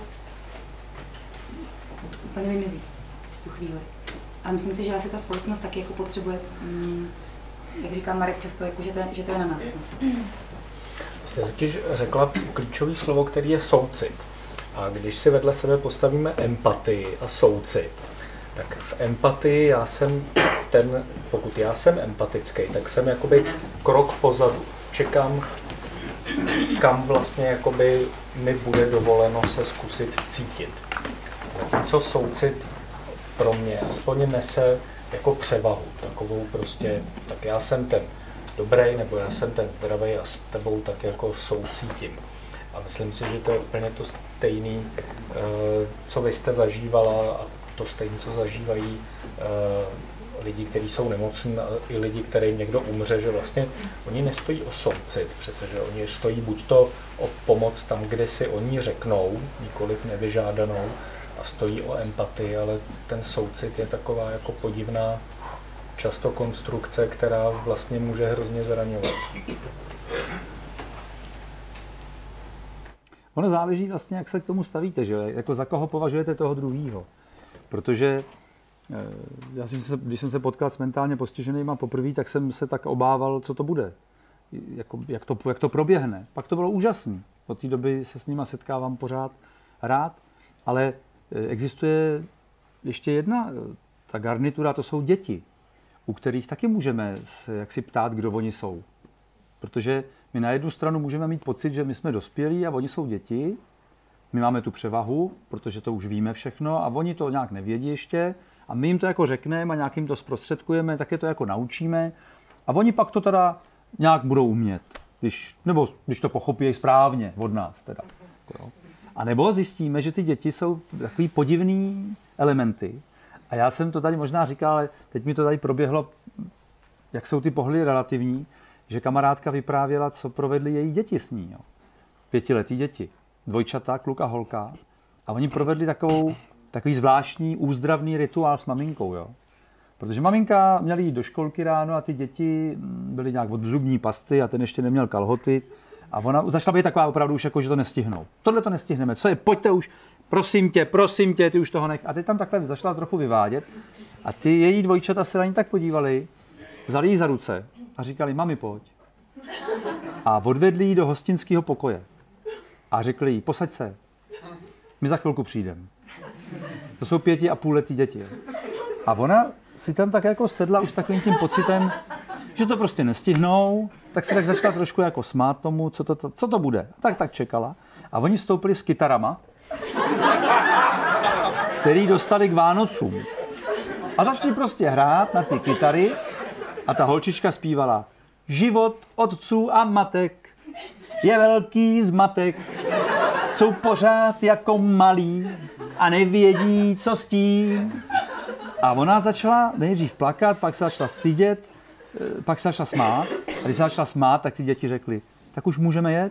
úplně vymizí v tu chvíli. Ale myslím si, že asi ta společnost taky jako potřebuje, jak říká Marek často, jako, že to je na nás. Jste totiž řekla klíčové slovo, který je soucit. A když si vedle sebe postavíme empatii a soucit, tak v empatii pokud já jsem empatický, tak jsem jakoby krok pozadu. Čekám, kam vlastně jakoby mi bude dovoleno se zkusit cítit. Zatímco soucit pro mě aspoň nese jako převahu, takovou prostě, tak já jsem ten dobrý, nebo já jsem ten zdravý a s tebou tak jako soucítím. A myslím si, že to je úplně to stejné, co vy jste zažívala a to stejné, co zažívají lidi, kteří jsou nemocní a i lidi, kterým někdo umře, že vlastně oni nestojí o soucit, přece, že oni stojí buď to o pomoc tam, kde si oni řeknou, nikoliv nevyžádanou, a stojí o empatii, ale ten soucit je taková jako podivná často konstrukce, která vlastně může hrozně zraňovat. Ono záleží vlastně, jak se k tomu stavíte, že? Jako za koho považujete toho druhýho. Protože když jsem se potkal s mentálně postiženýma poprvé, tak jsem se tak obával, co to bude. Jak to proběhne. Pak to bylo úžasné. Od té doby se s nima setkávám pořád rád. Ale existuje ještě jedna, ta garnitura, to jsou děti, u kterých taky můžeme jaksi ptát, kdo oni jsou. Protože my na jednu stranu můžeme mít pocit, že my jsme dospělí a oni jsou děti. My máme tu převahu, protože to už víme všechno a oni to nějak nevědí ještě. A my jim to jako řekneme a nějak jim to zprostředkujeme, tak je to jako naučíme. A oni pak to teda nějak budou umět, když to pochopí správně od nás teda. A nebo zjistíme, že ty děti jsou takový podivný elementy. A já jsem to tady možná říkal, ale teď mi to tady proběhlo, jak jsou ty pohledy relativní, že kamarádka vyprávěla, co provedly její děti s ní. 5letý děti, dvojčata, kluk a holka. A oni provedli takový zvláštní úzdravný rituál s maminkou. Jo? Protože maminka měla jít do školky ráno a ty děti byly nějak od zubní pasty a ten ještě neměl kalhoty. A ona začala být taková opravdu už jako, že to nestihnou. Tohle to nestihneme. Co je? Pojďte už, prosím tě, ty už toho nech. A teď tam takhle začala trochu vyvádět. A ty její dvojčata se na ní tak podívali, vzali ji za ruce a říkali, mami, pojď. A odvedli ji do hostinského pokoje. A řekli jí, posaď se, my za chvilku přijdeme. To jsou 5,5letý děti. A ona si tam tak jako sedla už s takovým tím pocitem, že to prostě nestihnou, tak se tak začala trošku jako smát tomu, co to bude. Tak čekala. A oni vstoupili s kytarama, který dostali k Vánocům. A začali prostě hrát na ty kytary a ta holčička zpívala: život otců a matek je velký zmatek, jsou pořád jako malí a nevědí, co s tím. A ona začala nejdřív plakat, pak se začala stydět, pak se začala smát. A když se začala smát, tak ty děti řekly: tak už můžeme jet?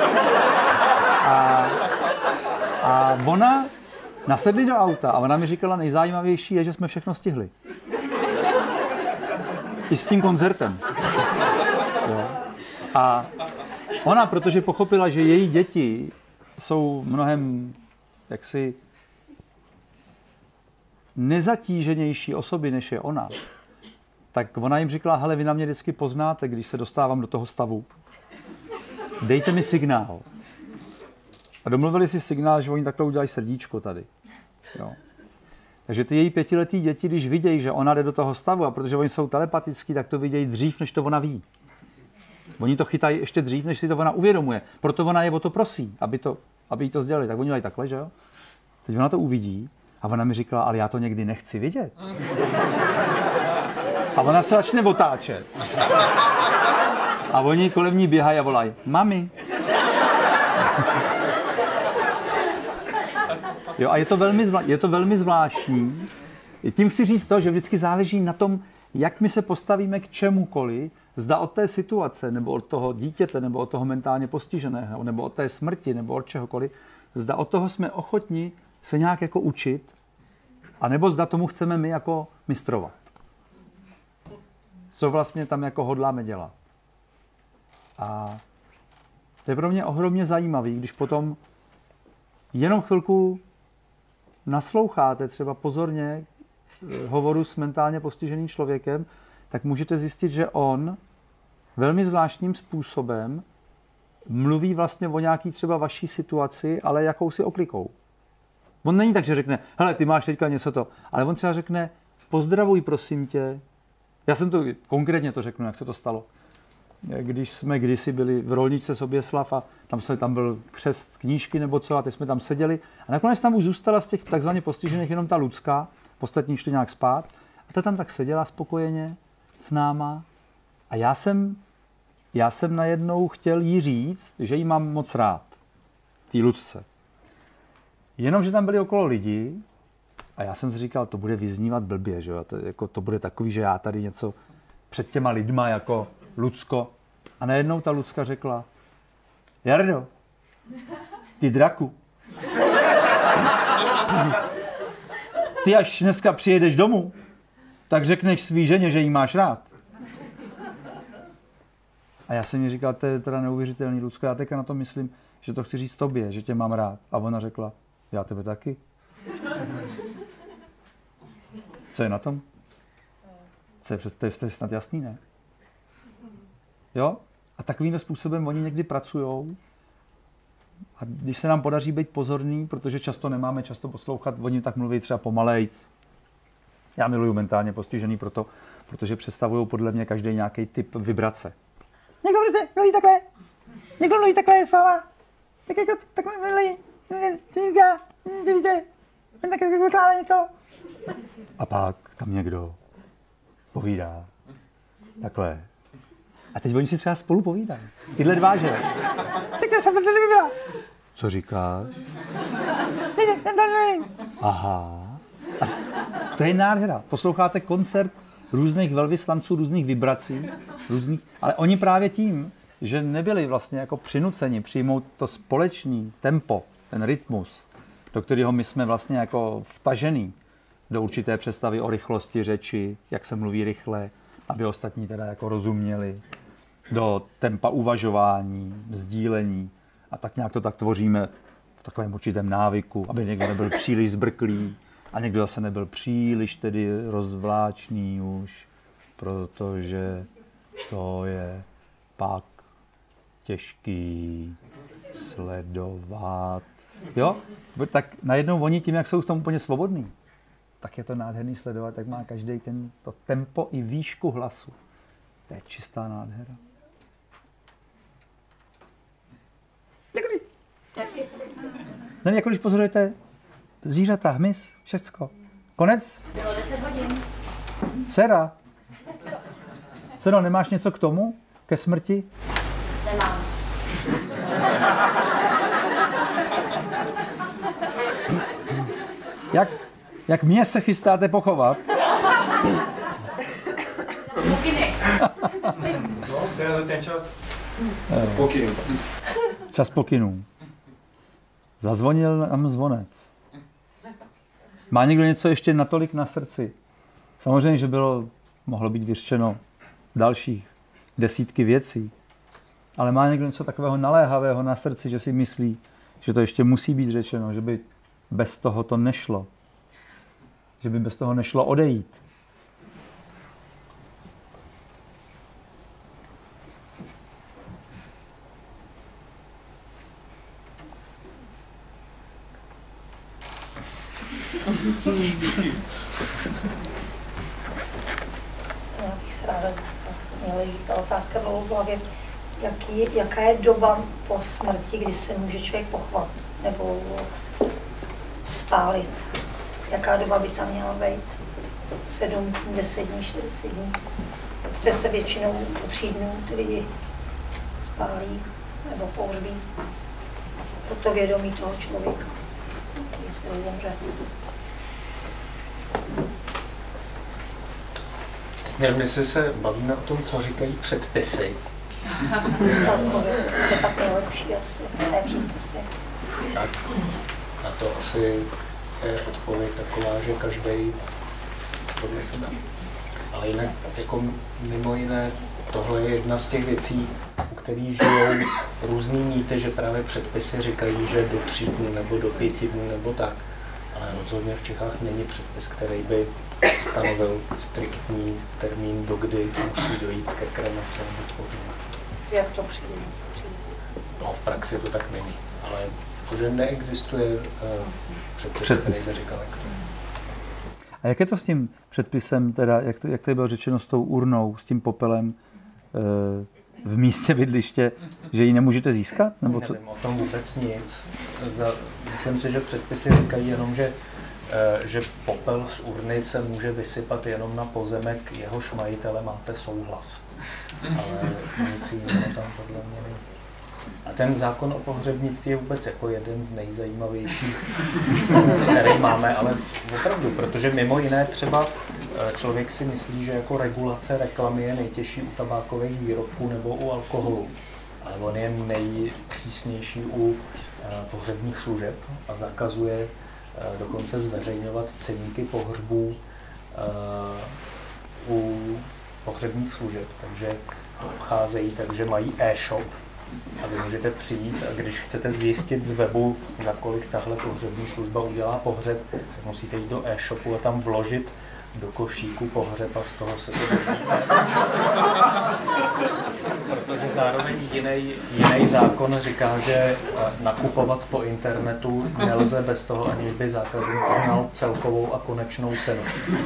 A ona nasedli do auta a ona mi říkala, nejzajímavější je, že jsme všechno stihli. I s tím koncertem. Jo. A ona, protože pochopila, že její děti jsou mnohem jaksi nezatíženější osoby, než je ona, tak ona jim říkala: hele, vy na mě vždycky poznáte, když se dostávám do toho stavu. Dejte mi signál. A domluvili si signál, že oni takhle udělají srdíčko tady. Jo. Takže ty její 5letý děti, když vidějí, že ona jde do toho stavu, a protože oni jsou telepatický, tak to vidějí dřív, než to ona ví. Oni to chytají ještě dřív, než si to ona uvědomuje. Proto ona je o to prosí, aby jí to sdělali. Tak oni dělají takhle, že jo? Teď ona to uvidí a ona mi říkala: ale já to někdy nechci vidět. A ona se začne otáčet. A oni kolem ní běhají a volají: mami. Jo, a je to velmi zvláštní. Tím chci říct to, že vždycky záleží na tom, jak my se postavíme k čemukoliv, zda od té situace, nebo od toho dítěte, nebo od toho mentálně postiženého, nebo od té smrti, nebo od čehokoliv, zda od toho jsme ochotni se nějak jako učit, anebo zda tomu chceme my jako mistrovat. Co vlastně tam jako hodláme dělat. A to je pro mě ohromně zajímavý, když potom jenom chvilku nasloucháte třeba pozorně hovoru s mentálně postiženým člověkem, tak můžete zjistit, že on velmi zvláštním způsobem mluví vlastně o nějaký třeba vaší situaci, ale jakousi oklikou. On není tak, že řekne: hele, ty máš teďka něco to, ale on třeba řekne: pozdravuj, prosím tě. Já jsem to konkrétně to řeknu, jak se to stalo. Když jsme kdysi byli v Rolničce Soběslav a tam byl křest knížky nebo co, a teď jsme tam seděli a nakonec tam už zůstala z těch takzvaně postižených jenom ta Lucka, ostatní šli nějak spát a ta tam tak seděla spokojeně s náma a já jsem najednou chtěl jí říct, že jí mám moc rád, té Lucce. Jenomže tam byli okolo lidi a já jsem si říkal, to bude vyznívat blbě, že jo? To bude takový, že já tady něco před těma lidma jako Lucko. A najednou ta Lucka řekla: Jardo, ty draku, ty až dneska přijedeš domů, tak řekneš svý ženě, že jí máš rád. A já jsem jí říkal: to je teda neuvěřitelný, Lucko, já teďka na to myslím, že to chci říct tobě, že tě mám rád. A ona řekla: já tebe taky. Co je na tom? To je snad jasný, ne? Jo? A takovýmhle způsobem oni někdy pracujou. A když se nám podaří být pozorný, protože často nemáme často poslouchat, oni tak mluví třeba pomalejc. Já miluju mentálně postižený protože představují podle mě každý nějaký typ vibrace. Někdo mluví takhle. Někdo mluví takhle s váma. Tak jako takhle mluví. Víte, tak vykládá něco. A pak tam někdo povídá takhle. A teď oni si třeba spolu povídají. Tyhle dva, že? Tak já jsem to nebyla. Co říkáš? Aha. A to je nádhera. Posloucháte koncert různých velvyslanců, různých vibrací, ale oni právě tím, že nebyli vlastně jako přinuceni přijmout to společný tempo, ten rytmus, do kterého my jsme vlastně jako vtažený do určité představy o rychlosti řeči, jak se mluví rychle, aby ostatní teda jako rozuměli, do tempa uvažování, sdílení a tak nějak to tak tvoříme v takovém určitém návyku, aby někdo nebyl příliš zbrklý a někdo zase nebyl příliš tedy rozvláčný už, protože to je pak těžký sledovat. Jo? Tak najednou oni tím, jak jsou v tom úplně svobodní, tak je to nádherný sledovat, tak má každý to tempo i výšku hlasu. To je čistá nádhera. No, jako když pozorujete zvířata, hmyz, všecko. Konec? Bylo 10 hodin. Dcera. Dcero, nemáš něco k tomu? Ke smrti? Nemám. Jak mě se chystáte pochovat? Pokyny. No, to je ten čas. Pokynů. Čas pokynů. Zazvonil nám zvonec. Má někdo něco ještě natolik na srdci? Samozřejmě, že mohlo být vyřčeno dalších desítky věcí, ale má někdo něco takového naléhavého na srdci, že si myslí, že to ještě musí být řečeno, že by bez toho to nešlo. Že by bez toho nešlo odejít. Já bych se ráda měla jít ta otázka bylo v hlavě, jaká je doba po smrti, kdy se může člověk pochovat nebo spálit. Jaká doba by tam měla být? 7, 10 dní, 40 dní. Protože se většinou po 3 dnů ty lidi spálí nebo pohřbí. Proto vědomí toho člověka, který zemře. Nevím, jestli se bavíme o tom, co říkají předpisy. Celkově je tak nejlepší asi, ne předpisy. Tak, na to asi je odpověď taková, že každý podle sebe. Ale jinak, jako mimo jiné, tohle je jedna z těch věcí, u kterých žijou různý mýty, že právě předpisy říkají, že do 3 dnů nebo do 5 dnů nebo tak. Ale rozhodně v Čechách není předpis, který by stanovil striktní termín, dokdy musí dojít ke kremaci nebo pohřbu. Jak to přijde? No, v praxi to tak není, ale jakože neexistuje předpis, který by říkal, jak to. A jak je to s tím předpisem, teda, jak tady bylo řečeno, s tou urnou, s tím popelem v místě bydliště, že ji nemůžete získat? Nebo co? Nevím o tom vůbec nic. Myslím si, že předpisy říkají jenom, že popel z urny se může vysypat jenom na pozemek, jehož majitele máte souhlas. Ale nic jiného tam podle mě není. A ten zákon o pohřebnictví je vůbec jako jeden z nejzajímavějších, který máme, ale opravdu, protože mimo jiné třeba člověk si myslí, že jako regulace reklamy je nejtěžší u tabákových výrobků nebo u alkoholu. Ale on je nejpřísnější u pohřebních služeb a zakazuje dokonce zveřejňovat ceníky pohřbů u pohřebních služeb, takže obcházejí, takže mají e-shop a vy můžete přijít a když chcete zjistit z webu, za kolik tahle pohřební služba udělá pohřeb, tak musíte jít do e-shopu a tam vložit do košíku pohřeb a z toho se to dozvíte. Protože zároveň jiný zákon říká, že nakupovat po internetu nelze bez toho, aniž by zákazník znal celkovou a konečnou cenu.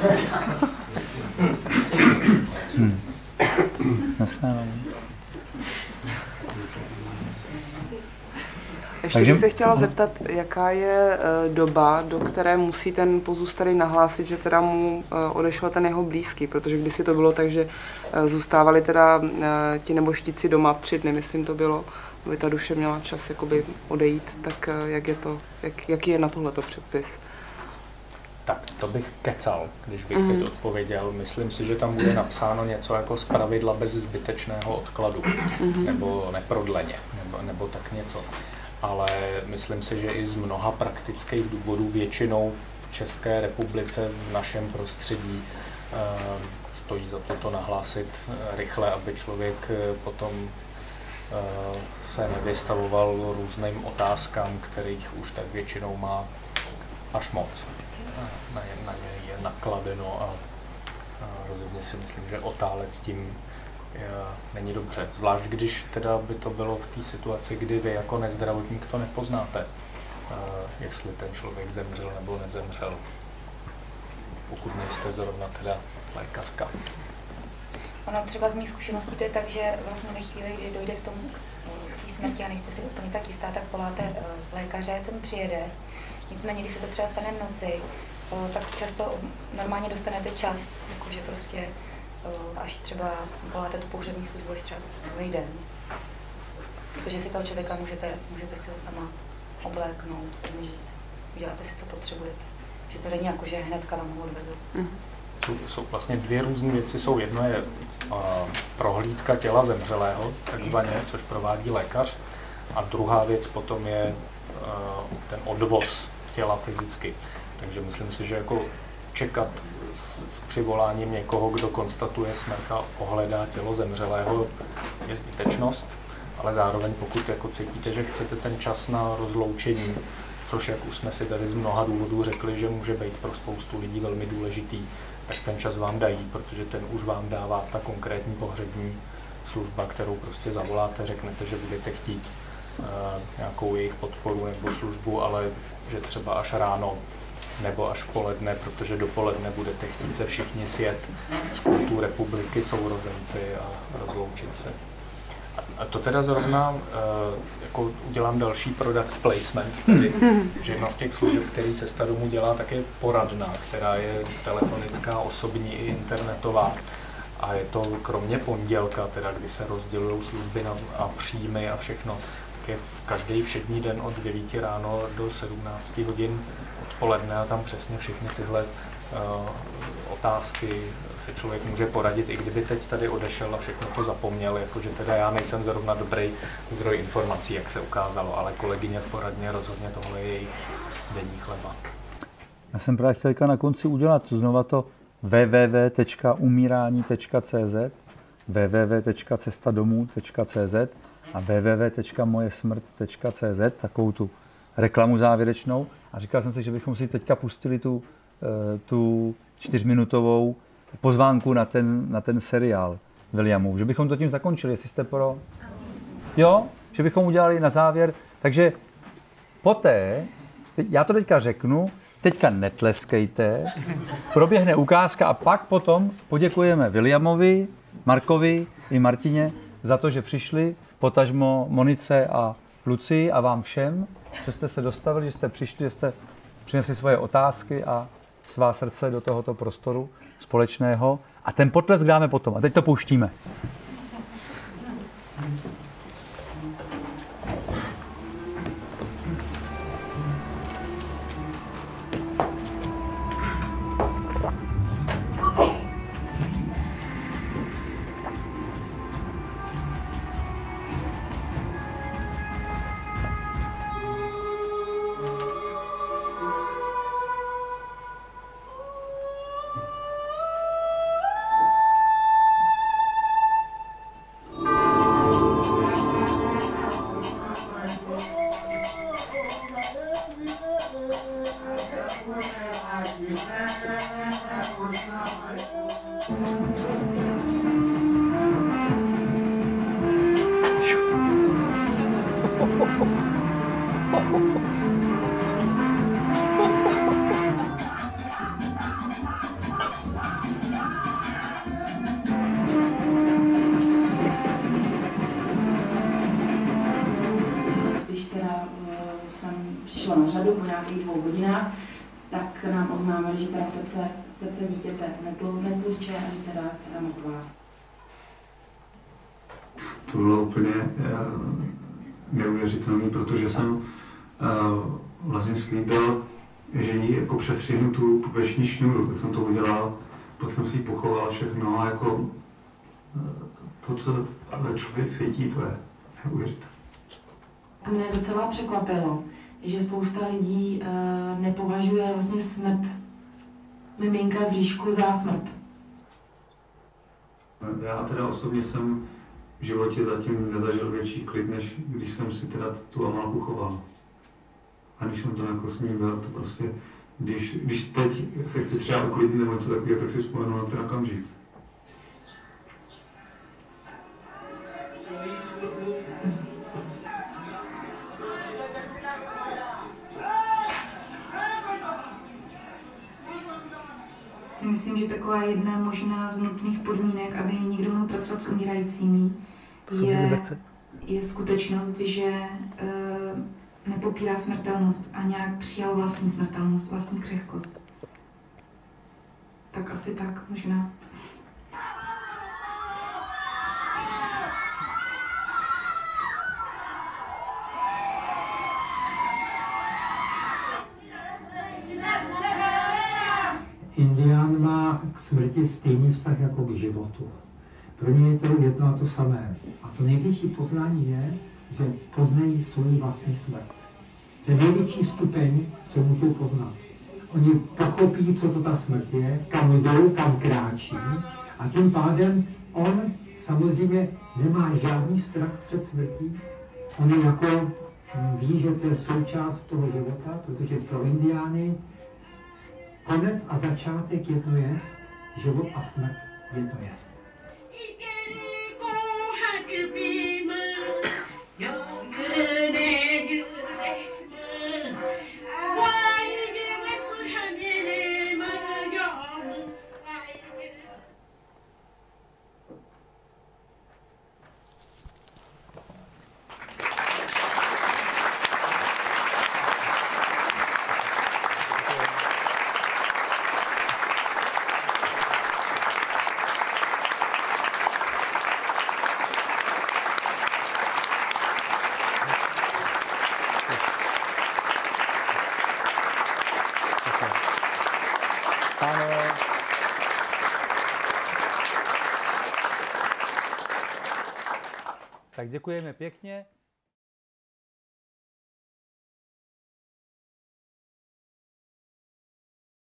Ještě bych se chtěla zeptat, jaká je doba, do které musí ten pozůstalý nahlásit, že teda mu odešel ten jeho blízký, protože kdysi to bylo tak, že zůstávali teda ti nebožtíci doma 3 dny, myslím to bylo, aby ta duše měla čas jakoby odejít, tak jak je to, jaký je na tohleto předpis? Tak, to bych kecal, když bych teď odpověděl. Myslím si, že tam bude napsáno něco jako zpravidla bez zbytečného odkladu, nebo neprodleně, nebo tak něco. Ale myslím si, že i z mnoha praktických důvodů většinou v České republice, v našem prostředí, stojí za to nahlásit rychle, aby člověk potom se nevystavoval různým otázkám, kterých už tak většinou má až moc. Na ně je nakladeno a rozhodně si myslím, že otálet s tím není dobře. Zvlášť když teda by to bylo v té situaci, kdy vy jako nezdravotník to nepoznáte, jestli ten člověk zemřel nebo nezemřel, pokud nejste zrovna teda lékařka. Ono třeba z mých zkušeností to je tak, že vlastně ve chvíli, kdy dojde k tomu, k té smrti a nejste si úplně tak jistá, tak voláte lékaře, ten přijede. Nicméně, když se to třeba stane v noci, tak často normálně dostanete čas, jakože prostě až třeba voláte tu pohřební službu, až třeba druhý den. Protože si toho člověka můžete si ho sama obléknout, umýt, uděláte si, co potřebujete. Že to není jako, že hnedka vám ho odvedu. Jsou vlastně dvě různé věci. Jedno je prohlídka těla zemřelého, takzvaně, což provádí lékař. A druhá věc potom je ten odvoz těla fyzicky. Takže myslím si, že jako čekat s přivoláním někoho, kdo konstatuje smrt a ohledá tělo zemřelého, je zbytečnost. Ale zároveň pokud jako cítíte, že chcete ten čas na rozloučení, což jak už jsme si tady z mnoha důvodů řekli, že může být pro spoustu lidí velmi důležitý, tak ten čas vám dají, protože ten už vám dává ta konkrétní pohřební služba, kterou prostě zavoláte, řeknete, že budete chtít nějakou jejich podporu nebo službu, ale že třeba až ráno nebo až v poledne, protože dopoledne budete chtít se všichni sjet z kultu republiky, sourozenci a rozloučit se. A to teda zrovna jako udělám další product placement, tedy, že jedna z těch služeb, který Cesta domů dělá, tak je poradna, která je telefonická, osobní i internetová. A je to kromě pondělka, teda, kdy se rozdělují služby a příjmy a všechno, tak je v každý všední den od 9 ráno do 17 hodin odpoledne a tam přesně všechny tyhle otázky se člověk může poradit, i kdyby teď tady odešel a všechno to zapomněl, jakože teda já nejsem zrovna dobrý zdroj informací, jak se ukázalo, ale kolegyně v poradně rozhodně tohle je jejich denní chleba. Já jsem právě chtěl na konci udělat znova to www.umírání.cz, www.cestadomů.cz a www.mojesmrt.cz, takovou tu reklamu závěrečnou. A říkal jsem si, že bychom si teďka pustili tu 4minutovou pozvánku na ten seriál Williamův. Že bychom to tím zakončili, jestli jste pro... Jo, že bychom udělali na závěr. Takže poté, já to teďka řeknu, teďka netleskejte, proběhne ukázka a pak potom poděkujeme Williamovi, Markovi i Martině za to, že přišli, potažmo Monice a Lucii a vám všem, že jste se dostavili, že jste přišli, že jste přinesli svoje otázky a svá srdce do tohoto prostoru společného. A ten potlesk dáme potom. A teď to pouštíme. Na řadu po nějakých 2 hodinách, tak nám oznámili, že teda srdce dítěte netluče a že teda dcera mrtvá. To bylo úplně neuvěřitelné, protože jsem vlastně slíbil, že jí jako přestřihnu tu pupeční šňůru, tak jsem to udělal, pak jsem si ji pochoval všechno a jako to, co člověk cítí, to je neuvěřitelné. Mě docela překvapilo, že spousta lidí nepovažuje vlastně smrt miminka v bříšku za smrt. Já teda osobně jsem v životě zatím nezažil větší klid, než když jsem si teda tu Amálku choval. A když jsem tam jako s ním byl, to prostě, když teď se chci třeba uklidnit nebo něco takového, tak si vzpomenu na ten okamžik. si myslím, že taková jedna možná z nutných podmínek, aby někdo mohl pracovat s umírajícími, je skutečnost, že nepopírá smrtelnost a nějak přijal vlastní smrtelnost, vlastní křehkost. Tak asi tak možná. Indián má k smrti stejný vztah jako k životu. Pro ně je to jedno a to samé. A to největší poznání je, že poznají svou vlastní smrt. To je největší stupeň, co můžou poznat. Oni pochopí, co to ta smrt je, kam jdou, kam kráčí. A tím pádem on samozřejmě nemá žádný strach před smrtí. On jako ví, že to je součást toho života, protože pro Indiány konec a začátek jedno jest, život a smrt jedno jest. Tak děkujeme pěkně.